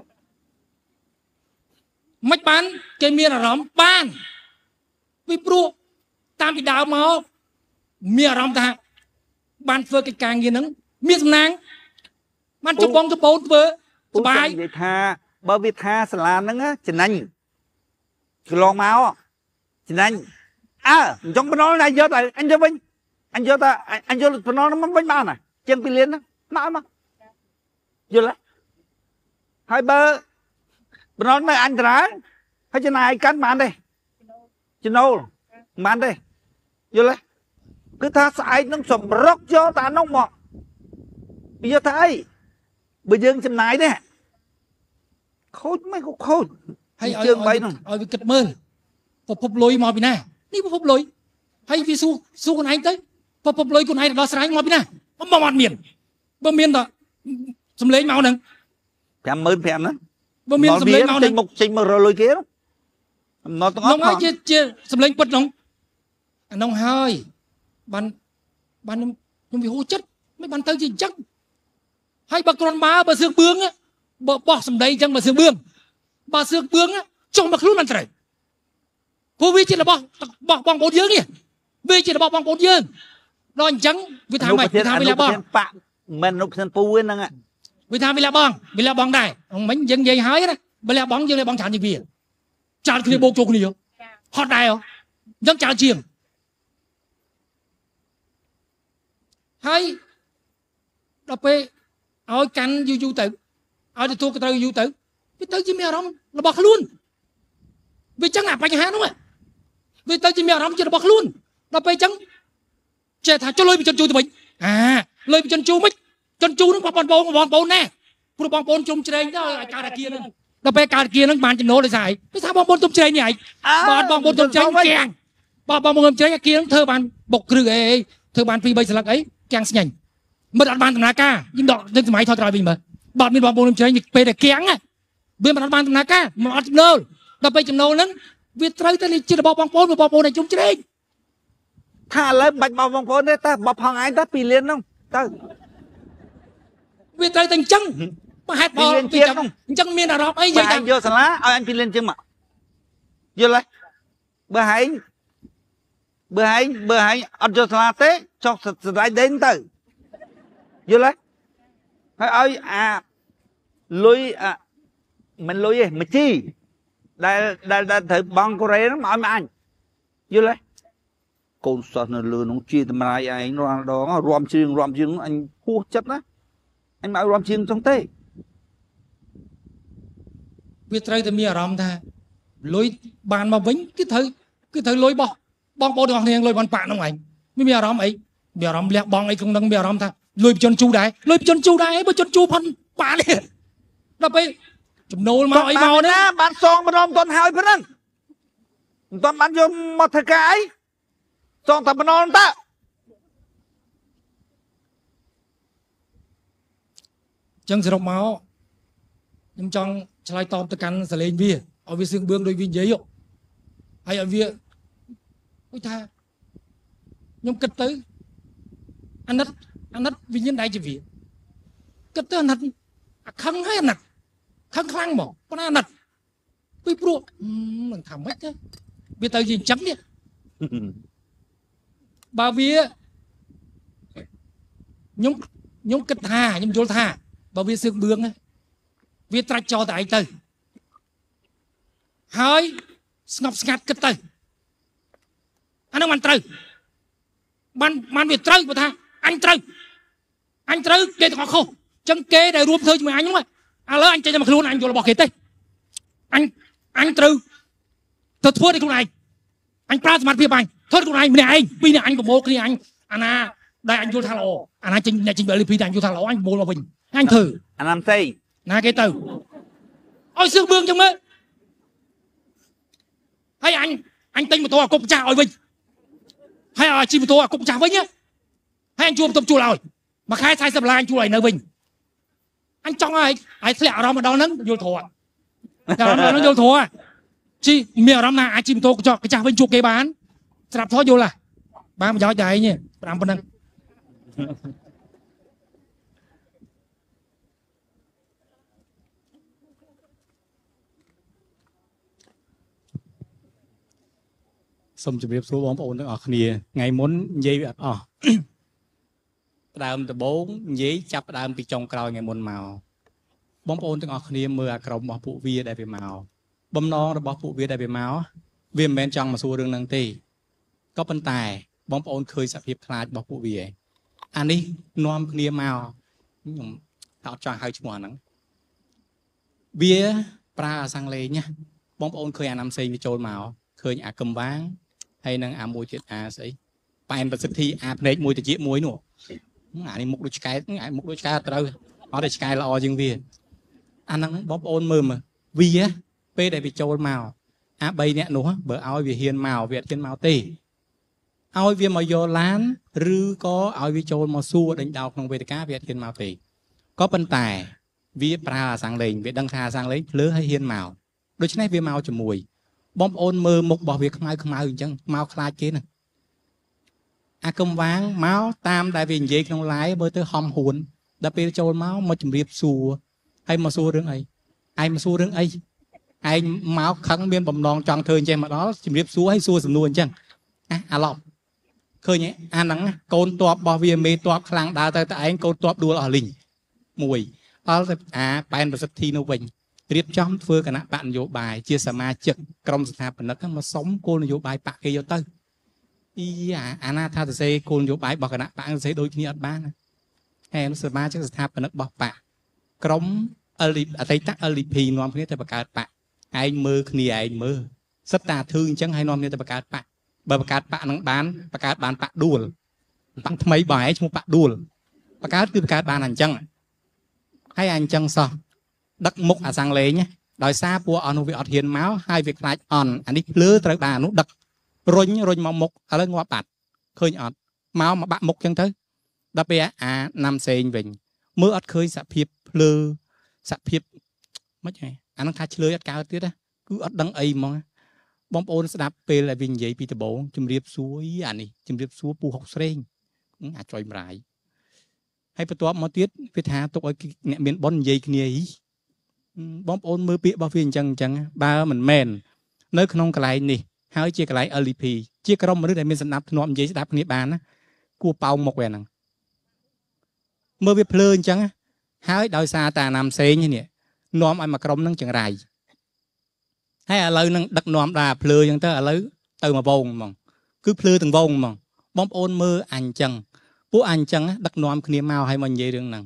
mạch bán cái miệng là rắm ban vì pro tam bị đào máu miệng rắm ta ban phơi cái càng gì nắng miệng nắng ban chụp bóng chụp bóng phơiสบาย vậy tha bởi vì tha sẽ là nó chỉnh anh lon máu chỉnh anh trong bên đó này vô tại anh vô bên anh vô ta anh vô bên đó nó bánh bao này chân pi liên đó mãi mà vô lại hai bơ bên đó này anh trái hay trên này cắn màn đây trên đâu màn đây vô lại cứ tha sai nó sầm róc cho ta nó mọt bây giờ thấy bây giờ chấm này đấy khôi mấy cục khôi hay chương bay nó ở kịch mơn phục lối mò bị nè đi phục lối hay vì su con anh tới phục lối con anh đó sải mò bị nè mà mặt miền đó sầm lấy màu nè phèm mơn phèm nữa mà miền sầm lấy màu nè trình một rồi lôi kia nó nói chia sầm lấy bật nông hơi ban nhưng vì hô chất mấy ban tới gì chắc hay bà con bà xương bướng á bỏ sầm đầy chẳng bà xương bướng á trong mặt luôn ăn trời cô vi chỉ là bỏ bong bốn dương đi vi chỉ là bỏ bong bốn dương rồi trắng vì thằng mày vì là bong mình nộp sen pu ấy năng ạ vì là bong này ông mấy dân dây hái đó vì là bong dương là bong chán gì vì chán cái bộ chục nhiều hot này không dân chán chiềng hay đọc về ôi canh du tử ôi thì thua cái tàu du tử vì tới chim mèo rong là bọc luôn vì chẳng là bánh há đúng không vì tới chim mèo rong chỉ là bọc luôn đọc về chẳng trẻ thả cho lôi bị chân chu tụi mình lôi bị chân chu mấy chân chu nó bòn bồn nè phụ bòn bồn chung chơi đó cả kia nữa đọc về cả kia nó bàn chim nổ lại xài cái sao bòn bồn chung chơi như vậy bòn bồn chung chơi kèng bòn bồn chơi kia nó thơ bàn bọc rư ấy thơ bàn phi bây giờ là ấy kèng nhành mà đặt bàn tầm nà ca nhưng đọ đến máy thôi rồi mình mà bọt mình bọt bồn chơi nhịp về để kéng á bên mà đặt bàn tầm nà ca mà ăn chim nô đậpไปchim nô lắm việt tây tây chỉ là bọt bồn này chúng chơi thà lấy bạch bọt bồn đấy ta bọt hàng anh ta pì liên không ta việt tây tình chân mà hạt bọt chân miên là đó ấy vậy anh vô sả lá anh pì liên chân mà vô lại bữa hai ăn cho sả lá té cho sả lá đến từ vô lấy hay ơi lôi mình lôi gì mà chi ដែលត្រូវបងកូរ៉េហ្នឹងមកឲ្យអញយល់ទេកូនសិស្សនៅលើនោះជាតម្រាយឯងរាល់ដងរួមជើងអញហួសចិត្តណាអញមករួមជើងចុងទេវាត្រូវតែមានអារម្មណ៍ថាលុយបានមកវិញគឺត្រូវលុយបោះបងប្អូនទាំងអស់គ្នាលុយបានប៉ាក់ហ្នឹងឯងមានអារម្មណ៍អីមានអារម្មណ៍លះបង់អីក្នុងហ្នឹងមានអារម្មណ៍ថាលុយបញ្ជនជូដែរបើបញ្ជនជូផាន់ប៉ានេះដល់ពេលចំណូលមកអីមកណាបានសងម្ដងមិនទាន់ហើយប៉ុណ្ណឹងមិនទាន់បានយកមកធ្វើការអីសងតែម្ដងតើចឹងសរុបមកខ្ញុំចង់ឆ្លើយតបទៅកាន់សលេងវាឲ្យវាសឿងបឿងដោយវានិយាយហើយឲ្យវាដូចថាខ្ញុំគិតទៅអាណិតវិញ្ញាណដៃជាវាគិតទៅអាណិតអាខឹងហើយអាណិតខឹងខ្លាំងមកប៉ុន្តែអាណិតពីព្រោះមិនថាម៉េចទេវាទៅជាអញ្ចឹងនេះបើវាខ្ញុំគិតថាខ្ញុំយល់ថាបើវាសឿងបឿងវាត្រាច់ចោលតែឯងទៅហើយស្ងប់ស្ងាត់គិតទៅអានោះมันត្រូវបានវាត្រូវបើថាអញត្រូវគេទាំងអស់ខុសចឹងគេដែលរួមធ្វើជាមួយអញហ្នឹងឥឡូវអញចេញតែមកខ្លួនអញយល់របស់គេទេអញត្រូវទៅធ្វើឲ្យខ្លួនឯងអញប្រើសមត្ថភាពអញធ្វើខ្លួនឯងម្នាក់ឯងពីរនាក់អញប្រមូលគ្នាអញអាណាដែលអញយល់ថាល្អអាណាចេញអ្នកចេញពី LP តែអញយល់ថាល្អអញប្រមូលមកវិញអញធ្វើអាណាំស្អីណាគេទៅឲ្យសឿងបឿងចឹងមើលហើយអញទិញម៉ូតូអាគុកម្ចាស់ឲ្យវិញហើយឲ្យជិះម៉ូតូអាគុកម្ចាស់វិញហើយអញជួលបន្ទប់ជួលឲ្យមួយខែ$40អញជួលឲ្យនៅវិញអញចង់ឲ្យធ្លាក់អារម្មណ៍មកដល់ហ្នឹងយល់ធរដល់យល់ធរជីមានអារម្មណ៍ថាអាចជិះម៉ូតូកម្ចាស់វិញជួបគេបានស្រាប់ធរយល់បានប្រយោជន៍តែឯង5ប៉ុណ្ណឹងសូមជម្រាបសួរបងប្អូនទាំងអស់គ្នាថ្ងៃមុននិយាយវាអត់អស់ផ្ដើមដំបូងនិយាយចាប់ផ្ដើមពីចុងក្រោយថ្ងៃមុនមកបងប្អូនទាំងអស់គ្នាមើលអាក្រុមរបស់ពួកវាដែលវាមកបំណងរបស់ពួកវាដែលវាមកវាមិនមែនចង់មកសួររឿងហ្នឹងទេក៏ប៉ុន្តែបងប្អូនឃើញសភាពខ្លាចរបស់ពួកវាអានេះនាំគ្នាមកខ្ញុំអត់ចង់ហៅឈ្មោះហ្នឹងវាប្រើអាសាំងលេងណាបងប្អូនឃើញអាណាំសេងវាចូលមកឃើញអាកំវាងហើយនឹងអាមួយទៀតអាស្អីប៉ែនប្រសិទ្ធិអាភ្នែកមួយតិចមួយនោះអានេះមុខដូចឆ្កែមុខដូចឆ្កែត្រូវអត់តែឆ្កែល្អជាងវាអាហ្នឹងបងប្អូនមើលមើលវាពេលដែលវាចូលមកអា3នាក់នោះបើឲ្យវាហ៊ានមកវាអត់ហ៊ានមកទេឲ្យវាមកយកឡានឬក៏ឲ្យវាចូលមកសួរដេញដោលក្នុងវេទិកាវាអត់ហ៊ានមកទេក៏ប៉ុន្តែវាប្រើអាសាំងលេងវាដឹងថាអាសាំងលេងភ្លើហើយហ៊ានមកដូច្នេះវាមកជាមួយបងប្អូនមើលមុខរបស់វាខ្មៅអញ្ចឹងមកខ្លាចគេហ្នឹងអាកំវាងមកតាមដែលវានិយាយក្នុង live មើលទៅហំហួនដល់ពេលចូលមកជម្រាបសួរហើយមកសួររឿងអីឯងមកសួររឿងអីឯងមកខឹងមានបំណងចង់ធ្វើអញ្ចឹងមកដល់ជម្រាបសួរហើយសួរសំណួរអញ្ចឹងអាឡប់ឃើញអាហ្នឹងកូនតបរបស់វាមេតបខ្លាំងដើរទៅតែឯងកូនតបដួលអស់លីងមួយដល់ទៅអាប៉ែនប្រសិទ្ធិនោះវិញរៀបចំធ្វើគណៈបកនយោបាយជាសមាជិកក្រុមស្ថាបនិកមកសុំគោលនយោបាយបកគេយកទៅអាណាថាសរសេរគោលនយោបាយរបស់គណៈបកសរសេរដូចគ្នាអត់បានហើយសមាជិកស្ថាបនិករបស់បកក្រុមអតីត LP នាំគ្នាទៅបង្កើតបកឯងមើលគ្នាឯងមើលសិតតាធឺអញ្ចឹងហើយនាំគ្នាទៅបង្កើតបកបើបង្កើតបកនឹងបានបង្កើតបានបកដួលបកថ្មីបងឯងឈ្មោះបកដួលបង្កើតគឺបង្កើតបានអញ្ចឹងហើយអញ្ចឹងសោះដឹកមុខអាសាំងលេងដោយសារពួកអស់នោះវាអត់ហ៊ានមកហើយវាខ្លាចអន់អានេះភ្លើត្រូវបាននោះដឹករុញមកមុខឥឡូវងាប់បាត់ឃើញអត់មកបាក់មុខចឹងទៅដល់ពេលអាណាំសេងវិញមើលអត់ឃើញសភាពភ្លើសភាពមិនហ៎អានឹងថាឆ្លើយអត់កើតទៀតគឺអត់ដឹងអីហ្មងបងប្អូនស្ដាប់ពេលដែលវានិយាយពីដំបូងជំរាបសួរអានេះជំរាបសួរពូហុកស្រេងអាចុយម្រាយហើយបន្ទាប់មកទៀតវាថាទុកឲ្យអ្នកមានប៉ុននិយាយគ្នាបងប្អូនមើលពាក្យរបស់វាអញ្ចឹងបើមិនមែននៅក្នុងកន្លែងនេះហើយជាកន្លែង LP ជាក្រុមមនុស្សដែលមានសណ្ដាប់ធ្នាប់និយាយស្ដាប់គ្នាបានណាគួរប៉ោងមុខវាហ្នឹងមើលវាភ្លើអញ្ចឹងហើយដោយសារតាណាំសេងនេះនាំឲ្យមកក្រុមហ្នឹងចង្រៃហើយឥឡូវនឹងដឹកនាំដល់ភ្លើអញ្ចឹងទៅឥឡូវទៅមកវងហ្មងគឺភ្លើទាំងវងហ្មងបងប្អូនមើលអញអញ្ចឹងពួកអញអញ្ចឹងដឹកនាំគ្នាមកឲ្យមកនិយាយរឿងហ្នឹង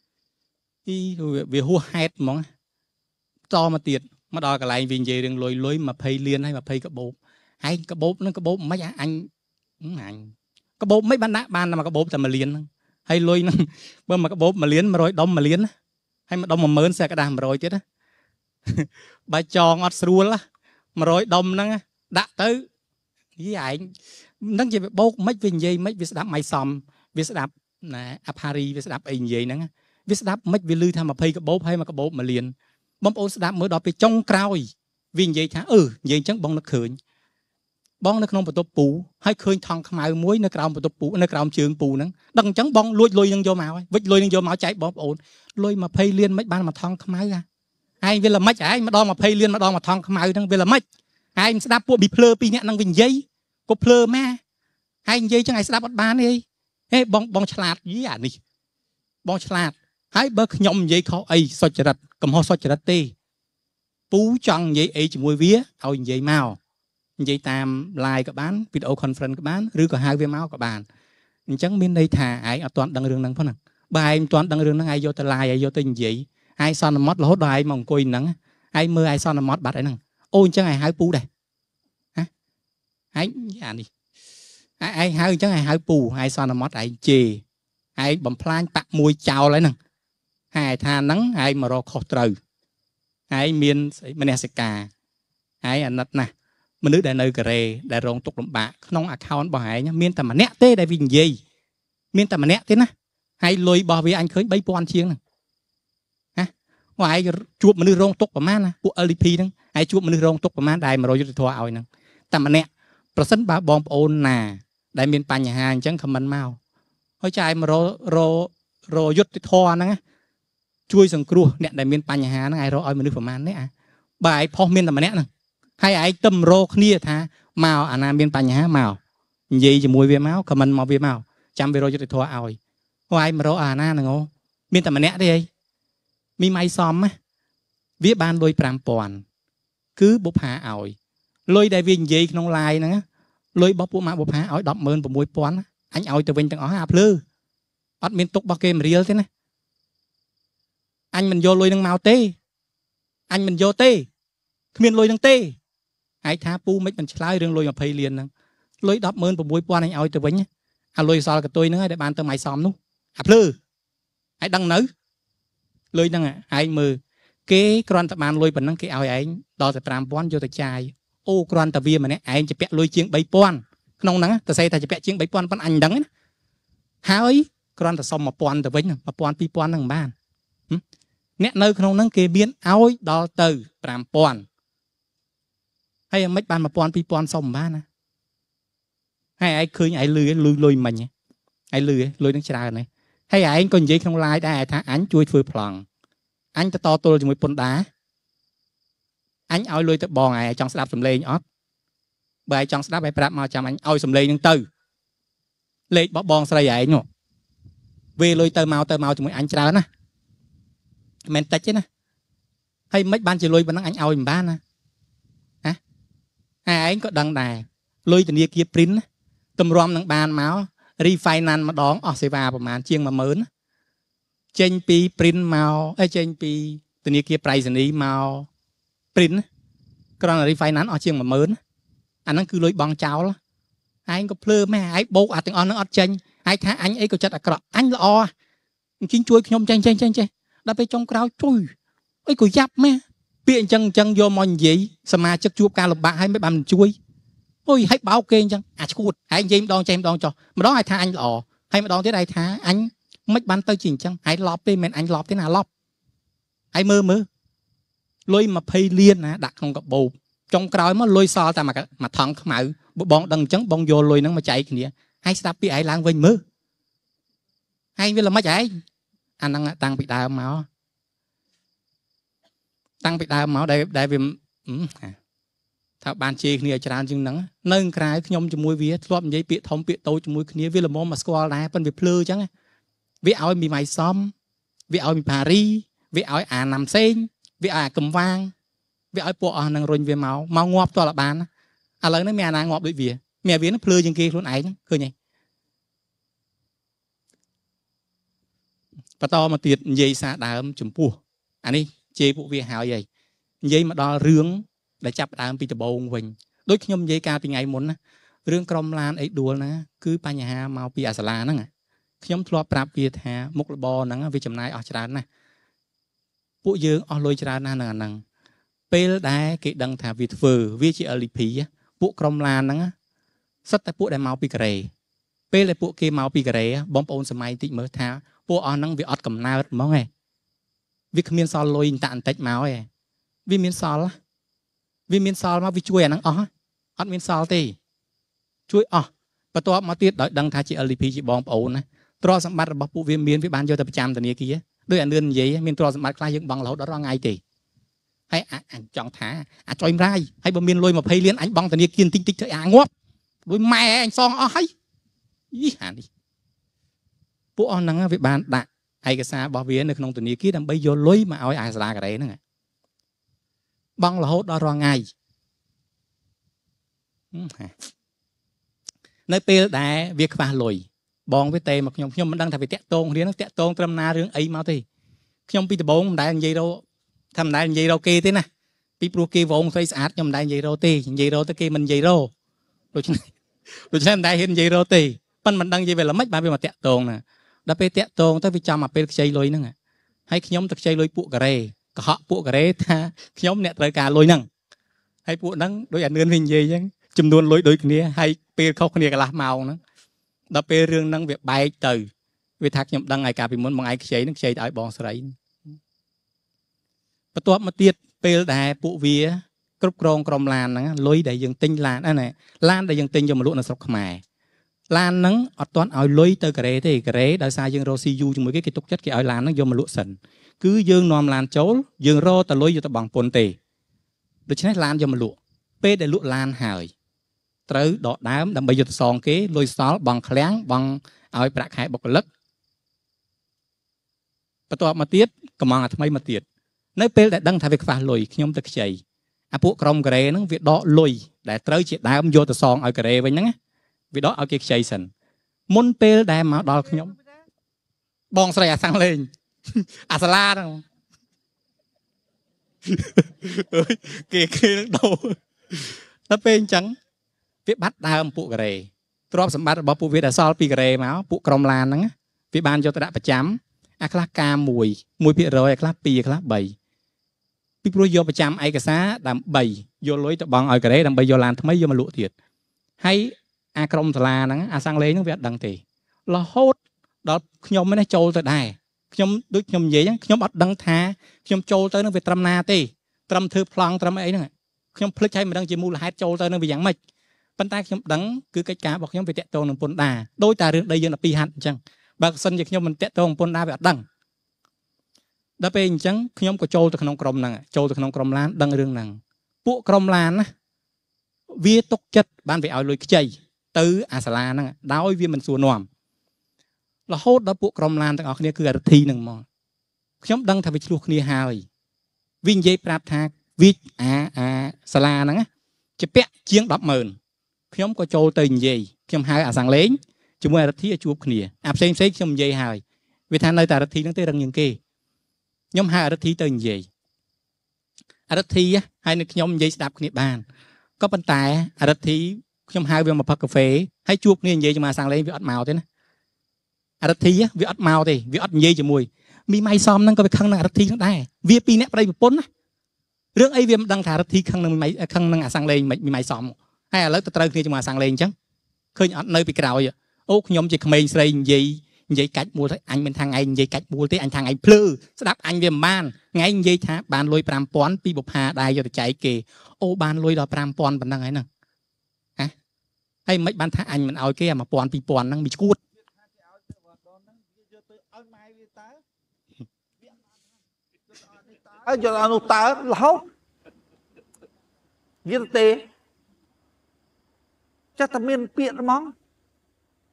វាហួសហេតុហ្មងតមកទៀតមកដល់កន្លែងវានិយាយរឿងលុយ20លានហើយ20កាបូបហើយកបូបនឹងកបូបមិនអញកបូបមិនបានដាក់បានតែមកកបូបតែ1លានហ្នឹងហើយលុយហ្នឹងបើមកកបូប1លាន100ដុំ1លានហើយមកដុំ10000សេះกระดาษ100ទៀតណាបើចងអត់ស្រួល100ដុំហ្នឹងដាក់ទៅយីឯងនឹងជាបោកមិនវានិយាយមិនវាស្ដាប់មិនសមវាស្ដាប់ណាអផារីវាស្ដាប់អីនិយាយហ្នឹងវាស្ដាប់មិនវាលឺថា20កាបូបហើយមកកាបូប1លានបងប្អូនស្ដាប់មើលដល់ពេលចុងក្រោយវានិយាយថានិយាយអញ្ចឹងបងនឹកឃើញបងនៅក្នុងបន្ទប់ពូហើយឃើញថង់ខ្មៅមួយនៅក្រោមបន្ទប់ពូនៅក្រោមជើងពូហ្នឹងដឹងអញ្ចឹងបងលួចលុយនឹងយកមកហើយវិចលុយនឹងយកមកចែកបងប្អូនលុយ20លានមិនបានមកថង់ខ្មៅឯងវាល្មិចឯងម្ដង20លានម្ដងមកថង់ខ្មៅហ្នឹងវាល្មិចឯងស្ដាប់ពួកប៊ីភ្លើ2នាក់ហ្នឹងវិញនិយាយក៏ភ្លើម៉ាឯងនិយាយចឹងឯងស្ដាប់អត់បានទេហេបងឆ្លាតយីអានេះបងឆ្លាតហើយបើខ្ញុំនិយាយខុសអីសុចរិតកំហុសសុចរិតទេពូចង់និយាយអីជាមួយវាឲ្យនិយាយមកនិយាយតាម live ក៏បាន video conference ក៏បានឬក៏ហៅវាមកក៏បានអញ្ចឹងមានន័យថាឯងអត់ទាន់ដឹងរឿងហ្នឹងផងបើឯងមិនទាន់ដឹងរឿងហ្នឹងឯងយកទៅ live ឯងយកទៅនិយាយឯងសន្មត់រហូតដល់ឯងមកអង្គុយហ្នឹងឯងមើលឯងសន្មត់បាត់ឯហ្នឹងអូអញ្ចឹងឯងហៅពូដែរហ៎ឯងអានេះឯងហៅអញ្ចឹងឯងហៅពូឯងសន្មត់ឯងជេឯងបំផ្លាញបាក់មួយចោលហើយហ្នឹងហើយថាហ្នឹងឯងមករកខុសត្រូវឯងមានមនសិការឯងអាណិតណាស់មនុស្សដែលនៅកូរ៉េដែលរងទុក្ខលំបាកក្នុង account របស់ឯងមានតែម្នាក់ទេដែលវានិយាយមានតែម្នាក់ទេណាហើយលុយរបស់វាអញឃើញ3000ជាងហ្នឹងហ៎មកឯងជួបមនុស្សរងទុក្ខប្រហែលណាពួក LDP ហ្នឹងឯងជួបមនុស្សរងទុក្ខប្រហែលដែល100យុទ្ធធរឲ្យហ្នឹងតែម្នាក់ប្រសិនបើបងប្អូនណាដែលមានបញ្ហាអញ្ចឹងខមមិនមកហើយចាយមករយុទ្ធធរហ្នឹងជួយសង្គ្រោះអ្នកដែលមានបញ្ហាហ្នឹងឯងរកឲ្យមនុស្សប្រហែលនេះបើឯងផុសមានតែម្នាក់ហ្នឹងហើយឯងទឹមរកគ្នាថាមកអាណាមានបញ្ហាមកនិយាយជាមួយវាមកខមមិនមកវាមកចាំវារកយុទ្ធធរឲ្យហើយឯងមករកអាណាហ្នឹងមានតែម្នាក់ទេអីមីម៉ៃសំវាបានលុយ5000គឺបុប្ផាឲ្យលុយដែលវានិយាយក្នុង live ហ្នឹងលុយរបស់ពួកម៉ាក់បុប្ផាឲ្យ160,000អញឲ្យទៅវិញទាំងអស់អាភ្លើអត់មានទុករបស់គេមរៀលទេណាអញមិនយកលុយនឹងមកទេអញមិនយកទេគ្មានលុយនឹងទេឯងថាពូមិនឆ្លើយរឿងលុយ20លានហ្នឹងលុយ160,000អញឲ្យទៅវិញអាលុយសល់កតុយហ្នឹងឲ្យដែលបានទៅម៉ៃសំនោះអាភ្លើឯងដឹងនៅលុយហ្នឹងឯងមើលគេគ្រាន់តែបានលុយប៉ុណ្ណឹងគេឲ្យឯងដល់តែ5000យកទៅចាយអូគ្រាន់តែវាម្នាក់ឯងជាពាក់លុយជាង3000ក្នុងហ្នឹងតែសេថាជាពាក់ជាង3000ប៉ុណ្ណឹងអញដឹងណាហើយគ្រាន់តែសុំ1000ទៅវិញ1000 2000ហ្នឹងមិនបានអ្នកនៅក្នុងហ្នឹងគេមានឲ្យដល់ទៅ5000ហើយមិនបាន1000 2000សុំមិនបានណាហើយឯងឃើញឯងលឺលុយមិញឯងលុយនឹងច្រើនហើយឯងក៏និយាយក្នុង live ដែរថាអញជួយធ្វើប្លង់អញទៅតទល់ជាមួយពុនដាអញឲ្យលុយទៅបងឯងចង់ស្ដាប់សំឡេងអត់បើឯងចង់ស្ដាប់ឯងប្រាប់មកចាំអញឲ្យសំឡេងហ្នឹងទៅលេខរបស់បងស្រីឯងនោះវេលុយទៅមកជាមួយអញច្រើនណាមិនតិចទេណាហើយមិនបានជាលុយប៉ុណ្ណឹងអញឲ្យមិនបានណាហើយឯងក៏ដឹងដែរលុយធនាគារ print តម្រាំនឹងបានមក refinance ម្ដងអស់សេវាប្រហែលជាង 10000 ចេញពី print មកចេញពីធនាគារប្រៃសណីមក print គ្រាន់តែ refinance អស់ជាង 10000 អាហ្នឹងគឺលុយបង់ចោលឯងក៏ភ្លើម៉ែឯងបោកអាទាំងអស់ហ្នឹងអត់ចេញឯងថាអញអីក៏ចិត្តអាក្រក់អញល្អអញ្ចឹងជួយខ្ញុំចេះដល់ពេលចុងក្រោយជួយអីក៏យ៉ាប់ម៉ែពាក្យអញ្ចឹងយកមកនិយាយសមាជិកជួបការលំបាកហើយមិនបានជួយអូយឲ្យបោកគេអញ្ចឹងអាឈួតឯងនិយាយម្ដងចេះម្ដងចុះម្ដងឯងថាអញល្អហើយម្ដងទៀតឯងថាអញមិនបានទៅជាអញ្ចឹងឯងឡប់ទេមិនអញឡប់ទេណាឡប់ឯងមើលលុយ20លានណាដាក់ក្នុងកាបូបចុងក្រោយមកលុយសល់តែមួយថង់ខ្មៅបើបងដឹងអញ្ចឹងបងយកលុយហ្នឹងមកចែកគ្នាឯងស្ដាប់ពីឯងឡើងវិញមើលឯងវាល្មិចឯងអាហ្នឹងតាំងពីដើមមកដែលវាថាបានជេរគ្នាច្រើនជាងហ្នឹងនៅក្រៅខ្ញុំជាមួយវាធ្លាប់និយាយពាក្យធំពាក្យតូចជាមួយគ្នាវាល្មមមកស្គាល់ដែរប៉ុន្តែវាភ្លើអញ្ចឹងវាឲ្យមីម៉ៃសំវាឲ្យមីប៉ារីវាឲ្យអាណាំសេងវាឲ្យអាកំវាងវាឲ្យពួកអស់នឹងរុញវាមកងាប់តលបានឥឡូវនេះមានអាណាងាប់ដូចវាមានវានឹងភ្លឺជាងគេខ្លួនឯងឃើញទេបន្តមកទៀតនិយាយសារដើមចំពោះអានេះជេរពួកវាហើយហើយនិយាយមកដល់រឿងដែលចាប់ដើមពីដំបូងវិញដូចខ្ញុំនិយាយកាលពីថ្ងៃមុនណារឿងក្រុមឡានអីដួលហ្នឹងគឺបញ្ហាមកពីអាសាឡាហ្នឹងខ្ញុំធ្លាប់ប្រាប់វាថាមុខរបរហ្នឹងវាចំណាយអស់ច្រើនណាស់ពួកយើងអស់លុយច្រើនណាស់នឹងអាហ្នឹងពេលដែលគេដឹងថាវាធ្វើវាជា LDP ពួកក្រុមឡានហ្នឹងសិតតែពួកដែលមកពីកូរ៉េពេលដែលពួកគេមកពីកូរ៉េបងប្អូនសម័យតិចមើលថាពួកអស់ហ្នឹងវាអត់កំណើតហ្មងឯងវាគ្មានសល់លុយអន្តិចមកឯងវាមានសល់មកវាជួយអាហ្នឹងអស់អត់មានសល់ទេជួយអស់បន្ទាប់មកទៀតដោយដឹងថាជា LDP ជាបងប្អូនណាទ្រព្យសម្បត្តិរបស់ពួកវាមានវាបានយកទៅប្រចាំធនាគារដោយអានឿននិយាយមានទ្រព្យសម្បត្តិខ្លះយើងបង់រហូតដល់រាល់ថ្ងៃទេហើយអញចង់ថាអាចុយម្រាយហើយបើមានលុយ20លានអញបង់ធនាគារតិចតិចទៅអាងាប់ដូចម៉ែអញសងអស់ហើយយីអានេះពួកអស់ហ្នឹងវាបានដាក់ឯកសាររបស់វានៅក្នុងធនាគារដើម្បីយកលុយមកឲ្យអាសាលាកូរ៉េហ្នឹងបង់រហូតដល់រាល់ថ្ងៃនៅពេលដែលវាខ្វះលុយបងវាទេមកខ្ញុំមិនដឹងថាវាតាក់តងគ្នានឹងតាក់តងត្រឹមណារឿងអីមកទេខ្ញុំពីដំបូងមិនដែលនិយាយរោថាមិនដែលនិយាយរោគេទេណាពីព្រោះគេវងស្អីស្អាតខ្ញុំមិនដែលនិយាយរោទេនិយាយរោទៅគេមិននិយាយរោដូច្នេះមិនដែលហ៊ាននិយាយរោទេប៉ិនមិនដឹងនិយាយវាល្មិចបានវាមកតាក់តងណាដល់ពេលតាក់តងទៅវាចាំមកពេលខ្ចីលុយហ្នឹងហើយខ្ញុំទៅខ្ចីលុយពួកកូរ៉េកុហកពួកកូរ៉េថាខ្ញុំអ្នកត្រូវការលុយហ្នឹងហើយពួកហ្នឹងដូចអានឿនវិញនិយាយអញ្ចឹងចំនួនលុយដូចគ្នាហើយពេលខុសគ្នាកន្លះម៉ោងហ្នឹងដល់ពេលរឿងហ្នឹងវាបែកទៅវាថាខ្ញុំដឹងហើយកាលពីមុនបងឯងខ្ចីហ្នឹងខ្ចីទៅឲ្យបងស្រីបន្ទាប់មកទៀតពេលដែលពួកវាគ្រប់គ្រងក្រុមឡានហ្នឹងលុយដែលយើងទិញឡានឡានដែលយើងទិញយកមកលក់នៅស្រុកខ្មែរឡានហ្នឹងអត់ទាន់ឲ្យលុយទៅកូរ៉េទេកូរ៉េដោយសារយើងរក CU ជាមួយគេទុកចិត្តគេឲ្យឡានហ្នឹងយកមកលក់សិនគឺយើងនាំឡានចូលយើងរកតែលុយយកទៅបង់ពន្ធទេដូច្នេះឡានយកមកលក់ពេលដែលលក់ឡានហើយត្រូវដកដើមដើម្បីយកទៅសងគេលុយសល់បង់ឃ្លាំងបង់ឲ្យប្រាក់ខែបុគ្គលិកបន្ទាប់មកទៀតកំងអាថ្មីមកទៀតនៅពេលដែលដឹងថាវាខ្វះលុយខ្ញុំទៅខ្ចីអាពួកក្រុមកូរ៉េហ្នឹងវាដកលុយដែលត្រូវជាដើមយកទៅសងឲ្យកូរ៉េវិញហ្នឹងវាដកឲ្យគេខ្ចីសិនមុនពេលដែលមកដល់ខ្ញុំបងស្រីអាសាំងលេងអាសាឡាហ្នឹងគេនឹងដោដល់ពេលអញ្ចឹងវាបាត់ដើមពួកកូរ៉េទ្រព្យសម្បត្តិរបស់ពួកវាដែលសល់ពីកូរ៉េមកពួកក្រុមឡានហ្នឹងវាបានយកទៅដាក់ប្រចាំអាខ្លះការ1%អាខ្លះ2អាខ្លះ3ពីព្រោះយកប្រចាំឯកសារដើម្បីយកលុយទៅបង់ឲ្យកូរ៉េដើម្បីយកឡានថ្មីយកមកលក់ទៀតហើយអាក្រុមសាលាហ្នឹងអាសាំងលេងហ្នឹងវាអត់ដឹងទេរហូតដល់ខ្ញុំនេះចូលទៅដែរខ្ញុំដូចខ្ញុំនិយាយហ្នឹងខ្ញុំអត់ដឹងថាខ្ញុំចូលទៅហ្នឹងវាត្រឹមណាទេត្រឹមធ្វើប្លង់ត្រឹមអីហ្នឹងខ្ញុំភ្លេចហើយមិនដឹងជាមូលហេតុចូលទៅហ្នឹងវាយ៉ាងម៉េចប៉ុន្តែខ្ញុំដឹងគឺកិច្ចការរបស់ខ្ញុំវាតាក់ទងនឹងពន្ធដារដោយតែរឿងដីយើង12ហាត់អញ្ចឹងបើមិនជាខ្ញុំមិនតាក់ទងពន្ធដារវាអត់ដឹងដល់ពេលអញ្ចឹងខ្ញុំក៏ចូលទៅក្នុងក្រុមហ្នឹងចូលទៅក្នុងក្រុមឡានដឹងរឿងហ្នឹងពួកក្រុមឡានណាវាទុកចិត្តបានវាឲ្យលុយខ្ចីទៅអាសាលាហ្នឹងដោយវាមិនសួរនាំរហូតដល់ពួកក្រុមឡានទាំងអស់គ្នាគឺអរិទ្ធីហ្នឹងមកខ្ញុំដឹងថាវាឆ្លោះគ្នាហើយវានិយាយប្រាប់ថាវិអាសាលាហ្នឹងជាពាក់ជាង 100000 ខ្ញុំក៏ចូលទៅនិយាយខ្ញុំហៅអាសាំងលេងជាមួយអរិទ្ធីឲ្យជួបគ្នាអាផ្សេងខ្ញុំនិយាយហើយវាថានៅតែអរិទ្ធីហ្នឹងទេរឹងជាងគេខ្ញុំហៅអរិទ្ធីទៅនិយាយអរិទ្ធីហើយនៅខ្ញុំនិយាយស្ដាប់គ្នាបានក៏ប៉ុន្តែអរិទ្ធីខ្ញុំហៅវាមកផឹកកាហ្វេហើយជួបគ្នានិយាយជាមួយអាសាំងលេងវាអត់មកទេណាអរិទ្ធីវាអត់មកទេវាអត់និយាយជាមួយមីម៉ៃសំហ្នឹងក៏វាខឹងនឹងអរិទ្ធីហ្នឹងដែរវាពីរអ្នកប្តីប្រពន្ធណារឿងអីវាមិនដឹងថាអរិទ្ធីខឹងនឹងមីម៉ៃខឹងនឹងអាសាំងលេងមីម៉ៃសំហើយឥឡូវទៅត្រូវគ្នាជាមួយអាសាំងលេងអញ្ចឹងឃើញអត់នៅពីក្រោយអូខ្ញុំជាក្មេងស្រីនិយាយកាច់មួលទៅអញមិនថាថ្ងៃនិយាយកាច់មួលទេអញថាថ្ងៃភ្លឺស្ដាប់អញវាមិនបានថ្ងៃនិយាយថាបានលុយ5000ពីបុប្ផាដែរយកទៅចែកគេអូបានលុយដល់5000ប៉ុណ្ណឹងហើយហ្នឹងហ៎ហើយមិនបានថាអញមិនឲ្យគេអា1000 2000ហ្នឹងវាឈួតឲ្យយកអនុតើរហូតវាទេចេះតែមានពាក្យហ្មង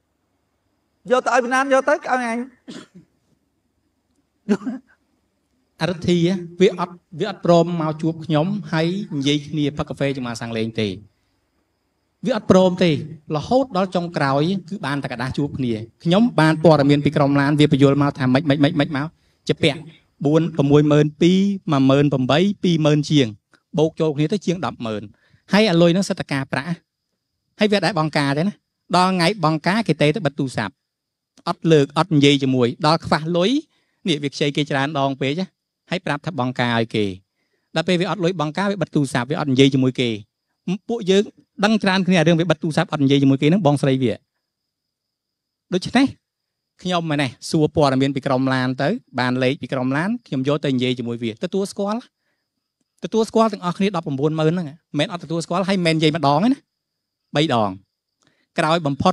យកទៅឲ្យពីណាយកទៅឲ្យអញអរិទ្ធីវាអត់ព្រមមកជួបខ្ញុំហើយនិយាយគ្នាផឹកកាហ្វេជាមួយសាំងលេងទេវាអត់ព្រមទេរហូតដល់ចុងក្រោយគឺបានតែกระดาษជួបគ្នាខ្ញុំបានព័ត៌មានពីក្រុមឡានវាបញ្យល់មកថាម៉េចមកជាពាក់4 62000 18000 20000ជាងបូកចូលគ្នាទៅជាង 100,000 ហើយអាលុយហ្នឹងសិតតការប្រាក់ហើយវាដែរបងការទេណាដល់ថ្ងៃបងការគេទេទៅបិទទូរស័ព្ទអត់លើកអត់និយាយជាមួយដល់ខ្វះលុយនេះវាខ្ចីគេច្រើនដងពេកហើយប្រាប់ថាបងការឲ្យគេដល់ពេលវាអត់លុយបងការវាបិទទូរស័ព្ទវាអត់និយាយជាមួយគេពួកយើងដឹងច្រើនគ្នារឿងវាបិទទូរស័ព្ទអត់និយាយជាមួយគេហ្នឹងបងស្រីវាដូច្នេះខ្ញុំមែនទេសួរព័ត៌មានពីក្រុមឡានទៅបានលេខពីក្រុមឡានខ្ញុំយកទៅនិយាយជាមួយវាទទួលស្គាល់ទាំងអស់គ្នា 190,000 ហ្នឹងមិនអត់ទទួលស្គាល់ហើយមិននិយាយម្ដងទេណា3ដងក្រោយបំផុត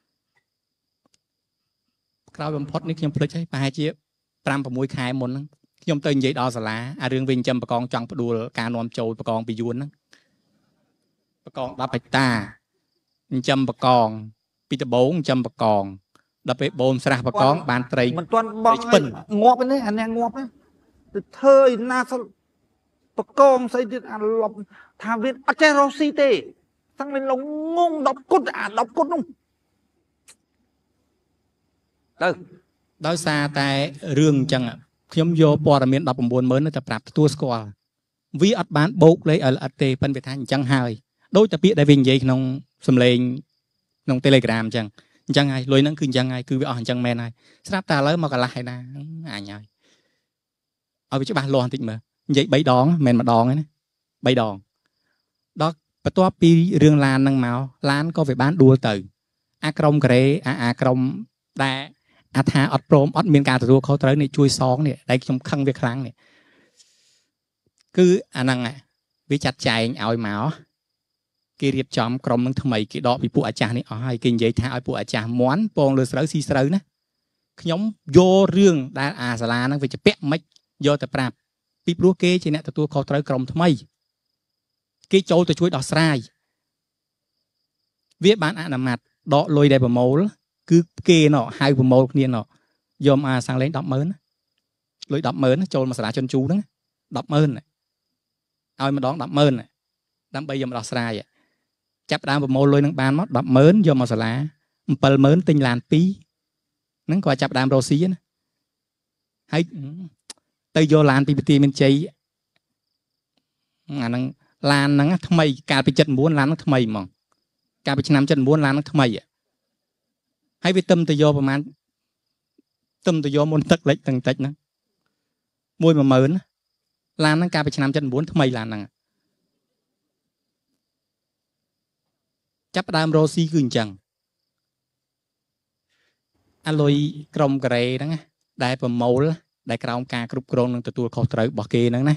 នេះខ្ញុំភ្លេចហើយប្រហែលជា 5-6 ខែមុនហ្នឹងខ្ញុំទៅនិយាយដល់សាលាអារឿងវិញចំបកងចង់ផ្ដួលការនាំចូលបកងពីយួនហ្នឹងបកង10ហិកតាចំបកងពីដបងចំបកងដល់ពេលបូនស្រះបកងបានត្រីមិនទាន់បងងាប់ទេអានេះងាប់ទៅធ្វើឯណាបកងស្អីទៀតអាលប់ថាវាអត់ចេះរស់ស៊ីទេតាំងលេងលងង10គុតអា10គុតនោះទៅដោយសារតែរឿងអញ្ចឹងខ្ញុំយកព័ត៌មាន 190,000 ទៅប្រាប់ទទួលស្គាល់វាអត់បានបោកលេខឲ្យល្អិតទេប៉ិនវាថាអញ្ចឹងហើយដូចតែពាក្យដែលវានិយាយក្នុងសំឡេងក្នុង Telegram អញ្ចឹងហើយលុយហ្នឹងគឺអញ្ចឹងហើយគឺវាអស់អញ្ចឹងមែនហើយស្រាប់តែឥឡូវមកកន្លះហើយណាអញហើយឲ្យវាច្បាស់លាស់បន្តិចមើលនិយាយ3ដងមិនមែនម្ដងទេណា3ដងដល់បន្ទាប់ពីរឿងឡានហ្នឹងមកឡានក៏វាបានដួលទៅអាក្រុមកូរ៉េអាក្រុមដែលអាថាអត់ព្រមអត់មានការទទួលខុសត្រូវនេះជួយសងនេះដែលខ្ញុំខឹងវាខ្លាំងនេះគឺអាហ្នឹងវាចាត់ចែងឲ្យមកគេរៀបចំក្រុមនឹងថ្មីគេដកពីពួកអាចារ្យនេះអស់ហើយគេនិយាយថាឲ្យពួកអាចារ្យមន់ពងលើស្រូវស៊ីស្រូវណាខ្ញុំយករឿងដែលអាសាលាហ្នឹងវាជាពាក់មិនយកទៅប្រាប់ពីព្រោះគេជាអ្នកទទួលខុសត្រូវក្រុមថ្មីគេចូលទៅជួយដោះស្រាយវាបានអនុម័តដកលុយដែលប្រមូលគឺគេណោះហៅប្រមូលគ្នាណោះយកអាសាំងលេង 10,000 លុយ 10,000 ចូលមកសាលាជនជូហ្នឹង 10,000 ឲ្យម្ដង 10,000 ដើម្បីយកមកដោះស្រាយចាប់ដើមប្រមូលលុយនឹងបានមក 10,000 យកមកសាលា 7,000 ទិញឡាន2ហ្នឹងក៏ចាប់ដើមរកស៊ីណាហើយទៅយកឡានពីប្រទីមានជ័យអាហ្នឹងឡានហ្នឹងថ្មីកាលពី79ឡានហ្នឹងថ្មីហ្មងកាលពីឆ្នាំ79ឡានហ្នឹងថ្មីហើយវាទឹមទៅយកប្រហែលទឹមទៅយកមុនទឹកលិចទាំងតិចហ្នឹង 110,000 ឡានហ្នឹងកាលពីឆ្នាំ79ថ្មីឡានហ្នឹងចាប់ដើមរកស៊ីគឺអញ្ចឹងអាលុយក្រុមកូរ៉េហ្នឹងដែលប្រមូលដែលក្រោមការគ្រប់គ្រងនឹងទទួលខុសត្រូវរបស់គេហ្នឹងណា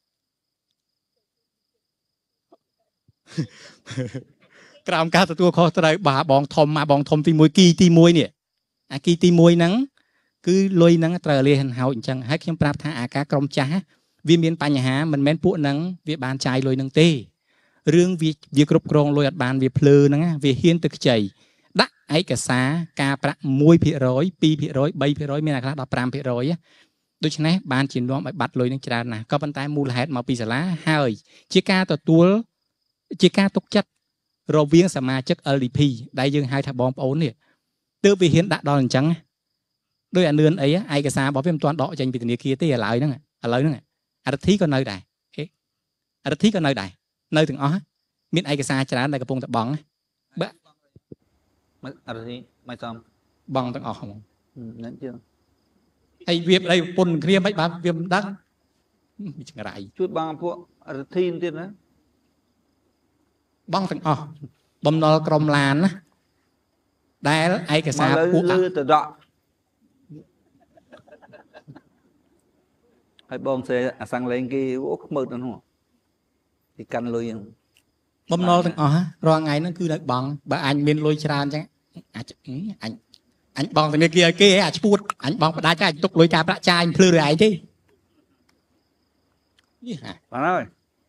ក្រោមការទទួលខុសត្រូវបាទបងធំទី1គីទី1នេះអាគីទី1ហ្នឹងគឺលុយហ្នឹងត្រូវលាហិនហោចអញ្ចឹងហើយខ្ញុំប្រាប់ថាអាការក្រុមចាស់វាមានបញ្ហាមិនមែនពួកហ្នឹងវាបានចាយលុយហ្នឹងទេរឿងវាគ្រប់គ្រងលុយអត់បានវាភ្លើហ្នឹងវាហ៊ានទៅខ្ចីដាក់ឯកសារការប្រាក់ 1% 2% 3% មានអាខ្លះ 15% ដូច្នេះបានជានាំឲ្យបាត់លុយនឹងច្រើនណាស់ក៏ប៉ុន្តែមូលហេតុមកពីសាលាហើយជាការទទួលជាការទុកចិត្តរវាងសមាជិក LDP ដែលយើងហៅថាបងប្អូននេះទើបវាហ៊ានដាក់ដល់អញ្ចឹងដោយអានឿនអីឯកសាររបស់វាមិនទាន់ដកចេញពីធនាគារទេឥឡូវហ្នឹងអរិទ្ធីក៏នៅដែរអរិទ្ធីក៏នៅដែរនៅទាំងអស់មានឯកសារច្រើនដែលកំពុងតែបង់បើអរិទ្ធីមិនសមបង់ទាំងអស់ហ្មងហ្នឹងជាងហើយវាប្តីប្រពន្ធគ្នាមិនបានវាមិនដឹងវាចង្រៃជួយបងពួកអរិទ្ធីទៀតណាបងទាំងអស់បំណុលក្រុមឡានណាដែលឯកសារពួកលើទៅដកហើយបងសេអាសាំងលេងគេអូខ្មើទៅនោះគេកាន់លុយបំណុលទាំងអស់រាល់ថ្ងៃហ្នឹងគឺនៅបងបើអញមានលុយច្រើនអញ្ចឹងអញបងធនាគារឲ្យគេអាឈួតអញបងផ្ដាច់តែអញទុកលុយការប្រាក់ចាយភ្លឺរឯងទេនេះបាទហើយ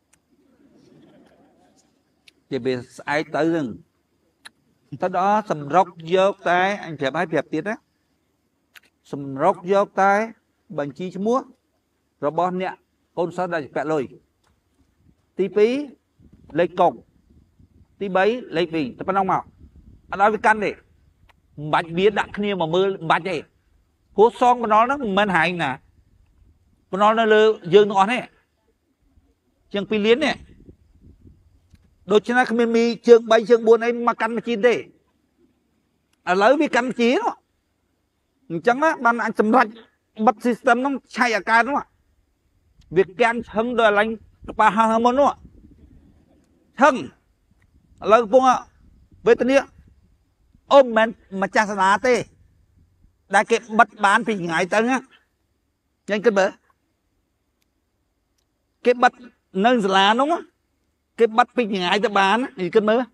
ជាវាស្អែកទៅហ្នឹងទៅដល់សម្រុកយកតែអញប្រាប់ឲ្យប្រាប់ទៀតណាសម្រុកយកតែបញ្ជីឈ្មោះរបស់អ្នកកូនសិស្សដែលពាក់លុយទី2លេខកុកទី3លេខ2តែប៉ុណ្ណឹងមកអត់ឲ្យវាកាន់ទេមិនបាច់វាដាក់គ្នាមកមើលមិនបាច់ទេព្រោះសងបំណុលហ្នឹងមិនមែនហែងណាបំណុលនៅលើយើងទាំងអស់នេះជាង2លាននេះដូច្នេះគ្មានមីជើង3ជើង4អីមកកាន់ម៉ាស៊ីនទេឥឡូវវាកាន់ម៉ាស៊ីនអញ្ចឹងណាបានអញសម្រេចបិទ system ហ្នឹងឆៃអាកើតនោះវាកាំងឈឹងដល់អញក្បាលហោះមុននោះឈឹងឥឡូវកំពុងវេទនាអូមិនមែនម្ចាស់សាលាទេដែលគេបិទបានពីថ្ងៃទៅណាយ៉ាងគិតមើលគេបិទនៅសាលានោះគេបិទពីថ្ងៃទៅបាននិយាយគិតមើល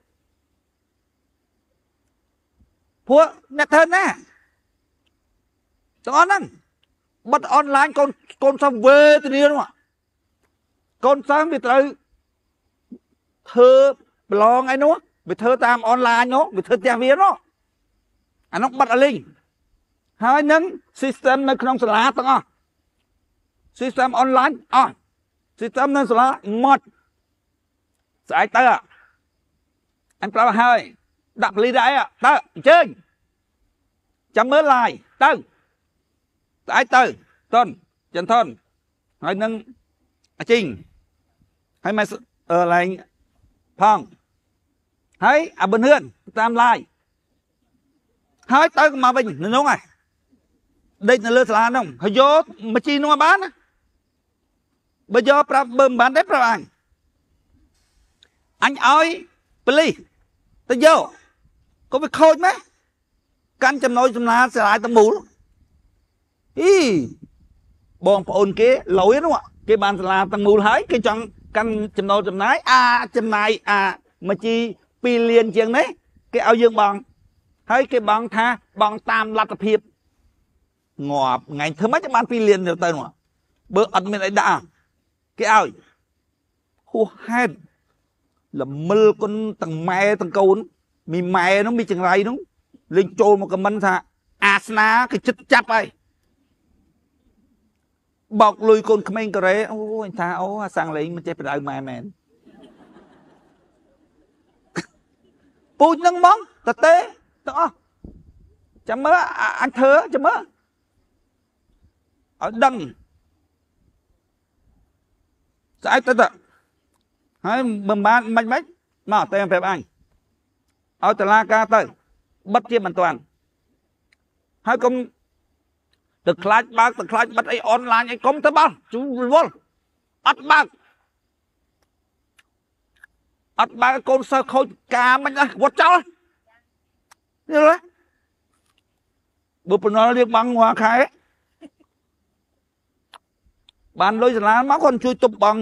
ពួកអ្នកធ្វើណាទាំងអស់ហ្នឹងបិទអនឡាញកូនសិស្សវេទនានោះកូនសិស្សវាត្រូវធ្វើប្រឡងអីនោះវាធ្វើតាមអនឡាញនោះវាធ្វើផ្ទះវានោះអានោះបិទអលីងហើយនឹង system នៅក្នុងសាលាទាំងអស់ system អនឡាញអស់ system នៅសាលាម៉ត់ស្អែកទៅអញប្រាប់ហើយដាក់ប៉ូលីសដែរទៅអញ្ជើញចាំមើល live ទៅស្អែកទៅតនចិនថនហើយនឹងអាជីងហើយមកឡើងផងហើយអាប៊ុនហឿនតាម live ហើយទៅមកវិញនៅនោះហើយដេកនៅលើសាលានោះហើយយកមកជីនោះបានណាបើយកប្រាប់បើមិនបានទេប្រាប់អញឲ្យប៉ូលីសទៅយកក៏វាខូចម៉េះកាន់ចំណុចចំណាសាលាទាំងមូលបងប្អូនគេលុយនោះគេបានសាលាទាំងមូលហើយគេចង់កាន់ចំណូលចំណាយចំណាយមកជី2លានជាងនេះគេឲ្យយើងបងហើយគេបងថាបងតាមលទ្ធភាពងាប់ថ្ងៃធ្វើម៉េចបាន2លានទៅនោះបើអត់មានអីដាក់គេឲ្យហួសហេតុល្មិលគុនទាំងម៉ែទាំងកូនមីម៉ែនោះមីចង្រៃនោះលេងចូលមកខមមិនថាអាសនាគេចិត្តចាប់ហើយបោកលុយកូនក្មេងកូរ៉េអូអញថាអូអាសាំងលេងមិនចេះបដៅម៉ែមែនពូជនឹងហ្មងតទេទាំងអស់ចាំមើលអញធ្វើចាំមើលឲ្យដឹងស្អែកទៅហើយមិនបានមិនមកតែប្រាប់អញឲ្យតឡាការទៅបិទជាមិនតាន់ហើយកុំទៅខ្លាចបើកទៅខ្លាចបិទអីអនឡាញអីកុំទៅបោះជួយវល់អត់បើកកូនសិស្សខូចការមិនអីវត្តចោលយល់ទេបើបំណុលរៀបបងមួយខែបានលុយសាលាមកគាត់ជួយទប់បង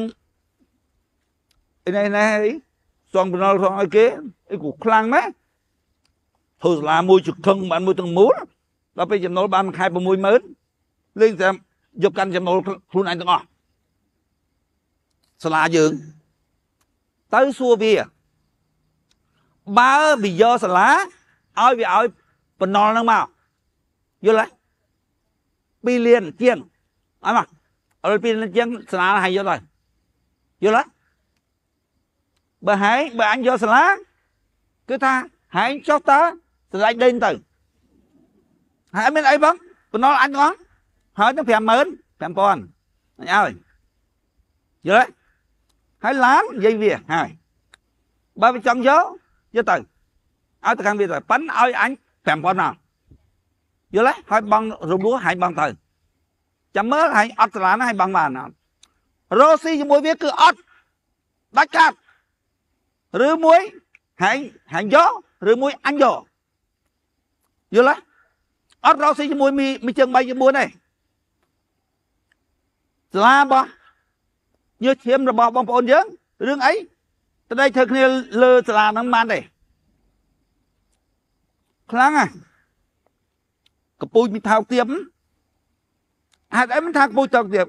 នេះសងបំណុលសងឲ្យគេអីគូខ្លាំងណាស់ធ្វើសាលាមួយជខឹងបានមួយទាំងមូលដល់ពេលចំណូលបានមួយខែ 60000 លេងតែយកកាន់ចំណូលខ្លួនឯងទាំងអស់សាលាយើងទៅសួរវាបើវាយកសាលាឲ្យវាឲ្យបំណុលហ្នឹងមកយល់ទេ2លានជាងអត់មកអត់2លានជាងសាលាឲ្យយកទៅយល់ទេបើអញយកសាលាគឺថាហែងចុះតើស្រេចដេញទៅហើយមានអីបងបំណុលអញហ្នឹងហើយទៅ 55000 អញឲ្យយល់ទេហើយឡាននិយាយវាហើយបើវាចង់យកទៅឲ្យទៅខាងវាទៅប៉ិនឲ្យអញ 5000 មកយល់ទេហើយបងរំលោះហែងបងទៅចាំមើលហែងអត់សាលាណាហែងបងបានអត់រស់ស៊ីជាមួយវាគឺអត់ដាច់ខាតឬមួយហែងយកឬមួយអញយកយល់ទេអត់រស់ស៊ីជាមួយមីជើង3 4ទេសាលាបោះញើសឈាមរបស់បងប្អូនយើងរឿងអីទៅដេកធ្វើគ្នាលើសាលាហ្នឹងបានទេខ្លាំងហ่ะកពូចមីថោកទៀបហេតុអីមិនថាកពូចថោកទៀប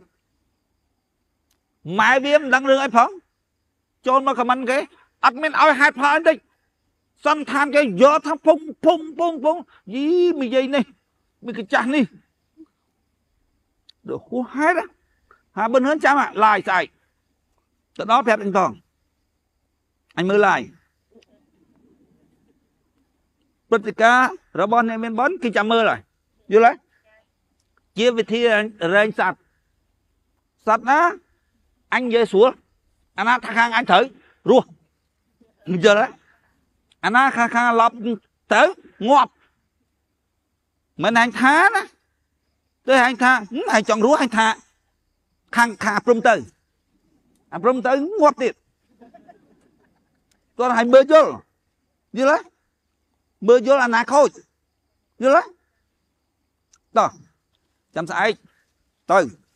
ម៉ែវាមិនដឹងរឿងអីផងចូលមកខមមិនគេអត់មានឲ្យហេតុផលអីតិចសន្តានគេយកថាភុំយីនិយាយនេះមីកចាស់នេះដូចហួសហេតុ bên hướng chăm à lại sai từ đó phép anh toàn anh mới lại bất cả robot này bên bón khi chăm mơ rồi vô lấy chia vị thi anh sạch á anh về xuống anh á thang khang anh thử rùa giờ đấy anh á khang khang lọc tới ngọt mình anh thá đó tới anh tha anh chọn rúa anh tha khang khà prom tới à prom tới ngọt tiệt còn hành bơi vô như đấy bơi vô là nà khôi như đấy đó chăm sạch tôi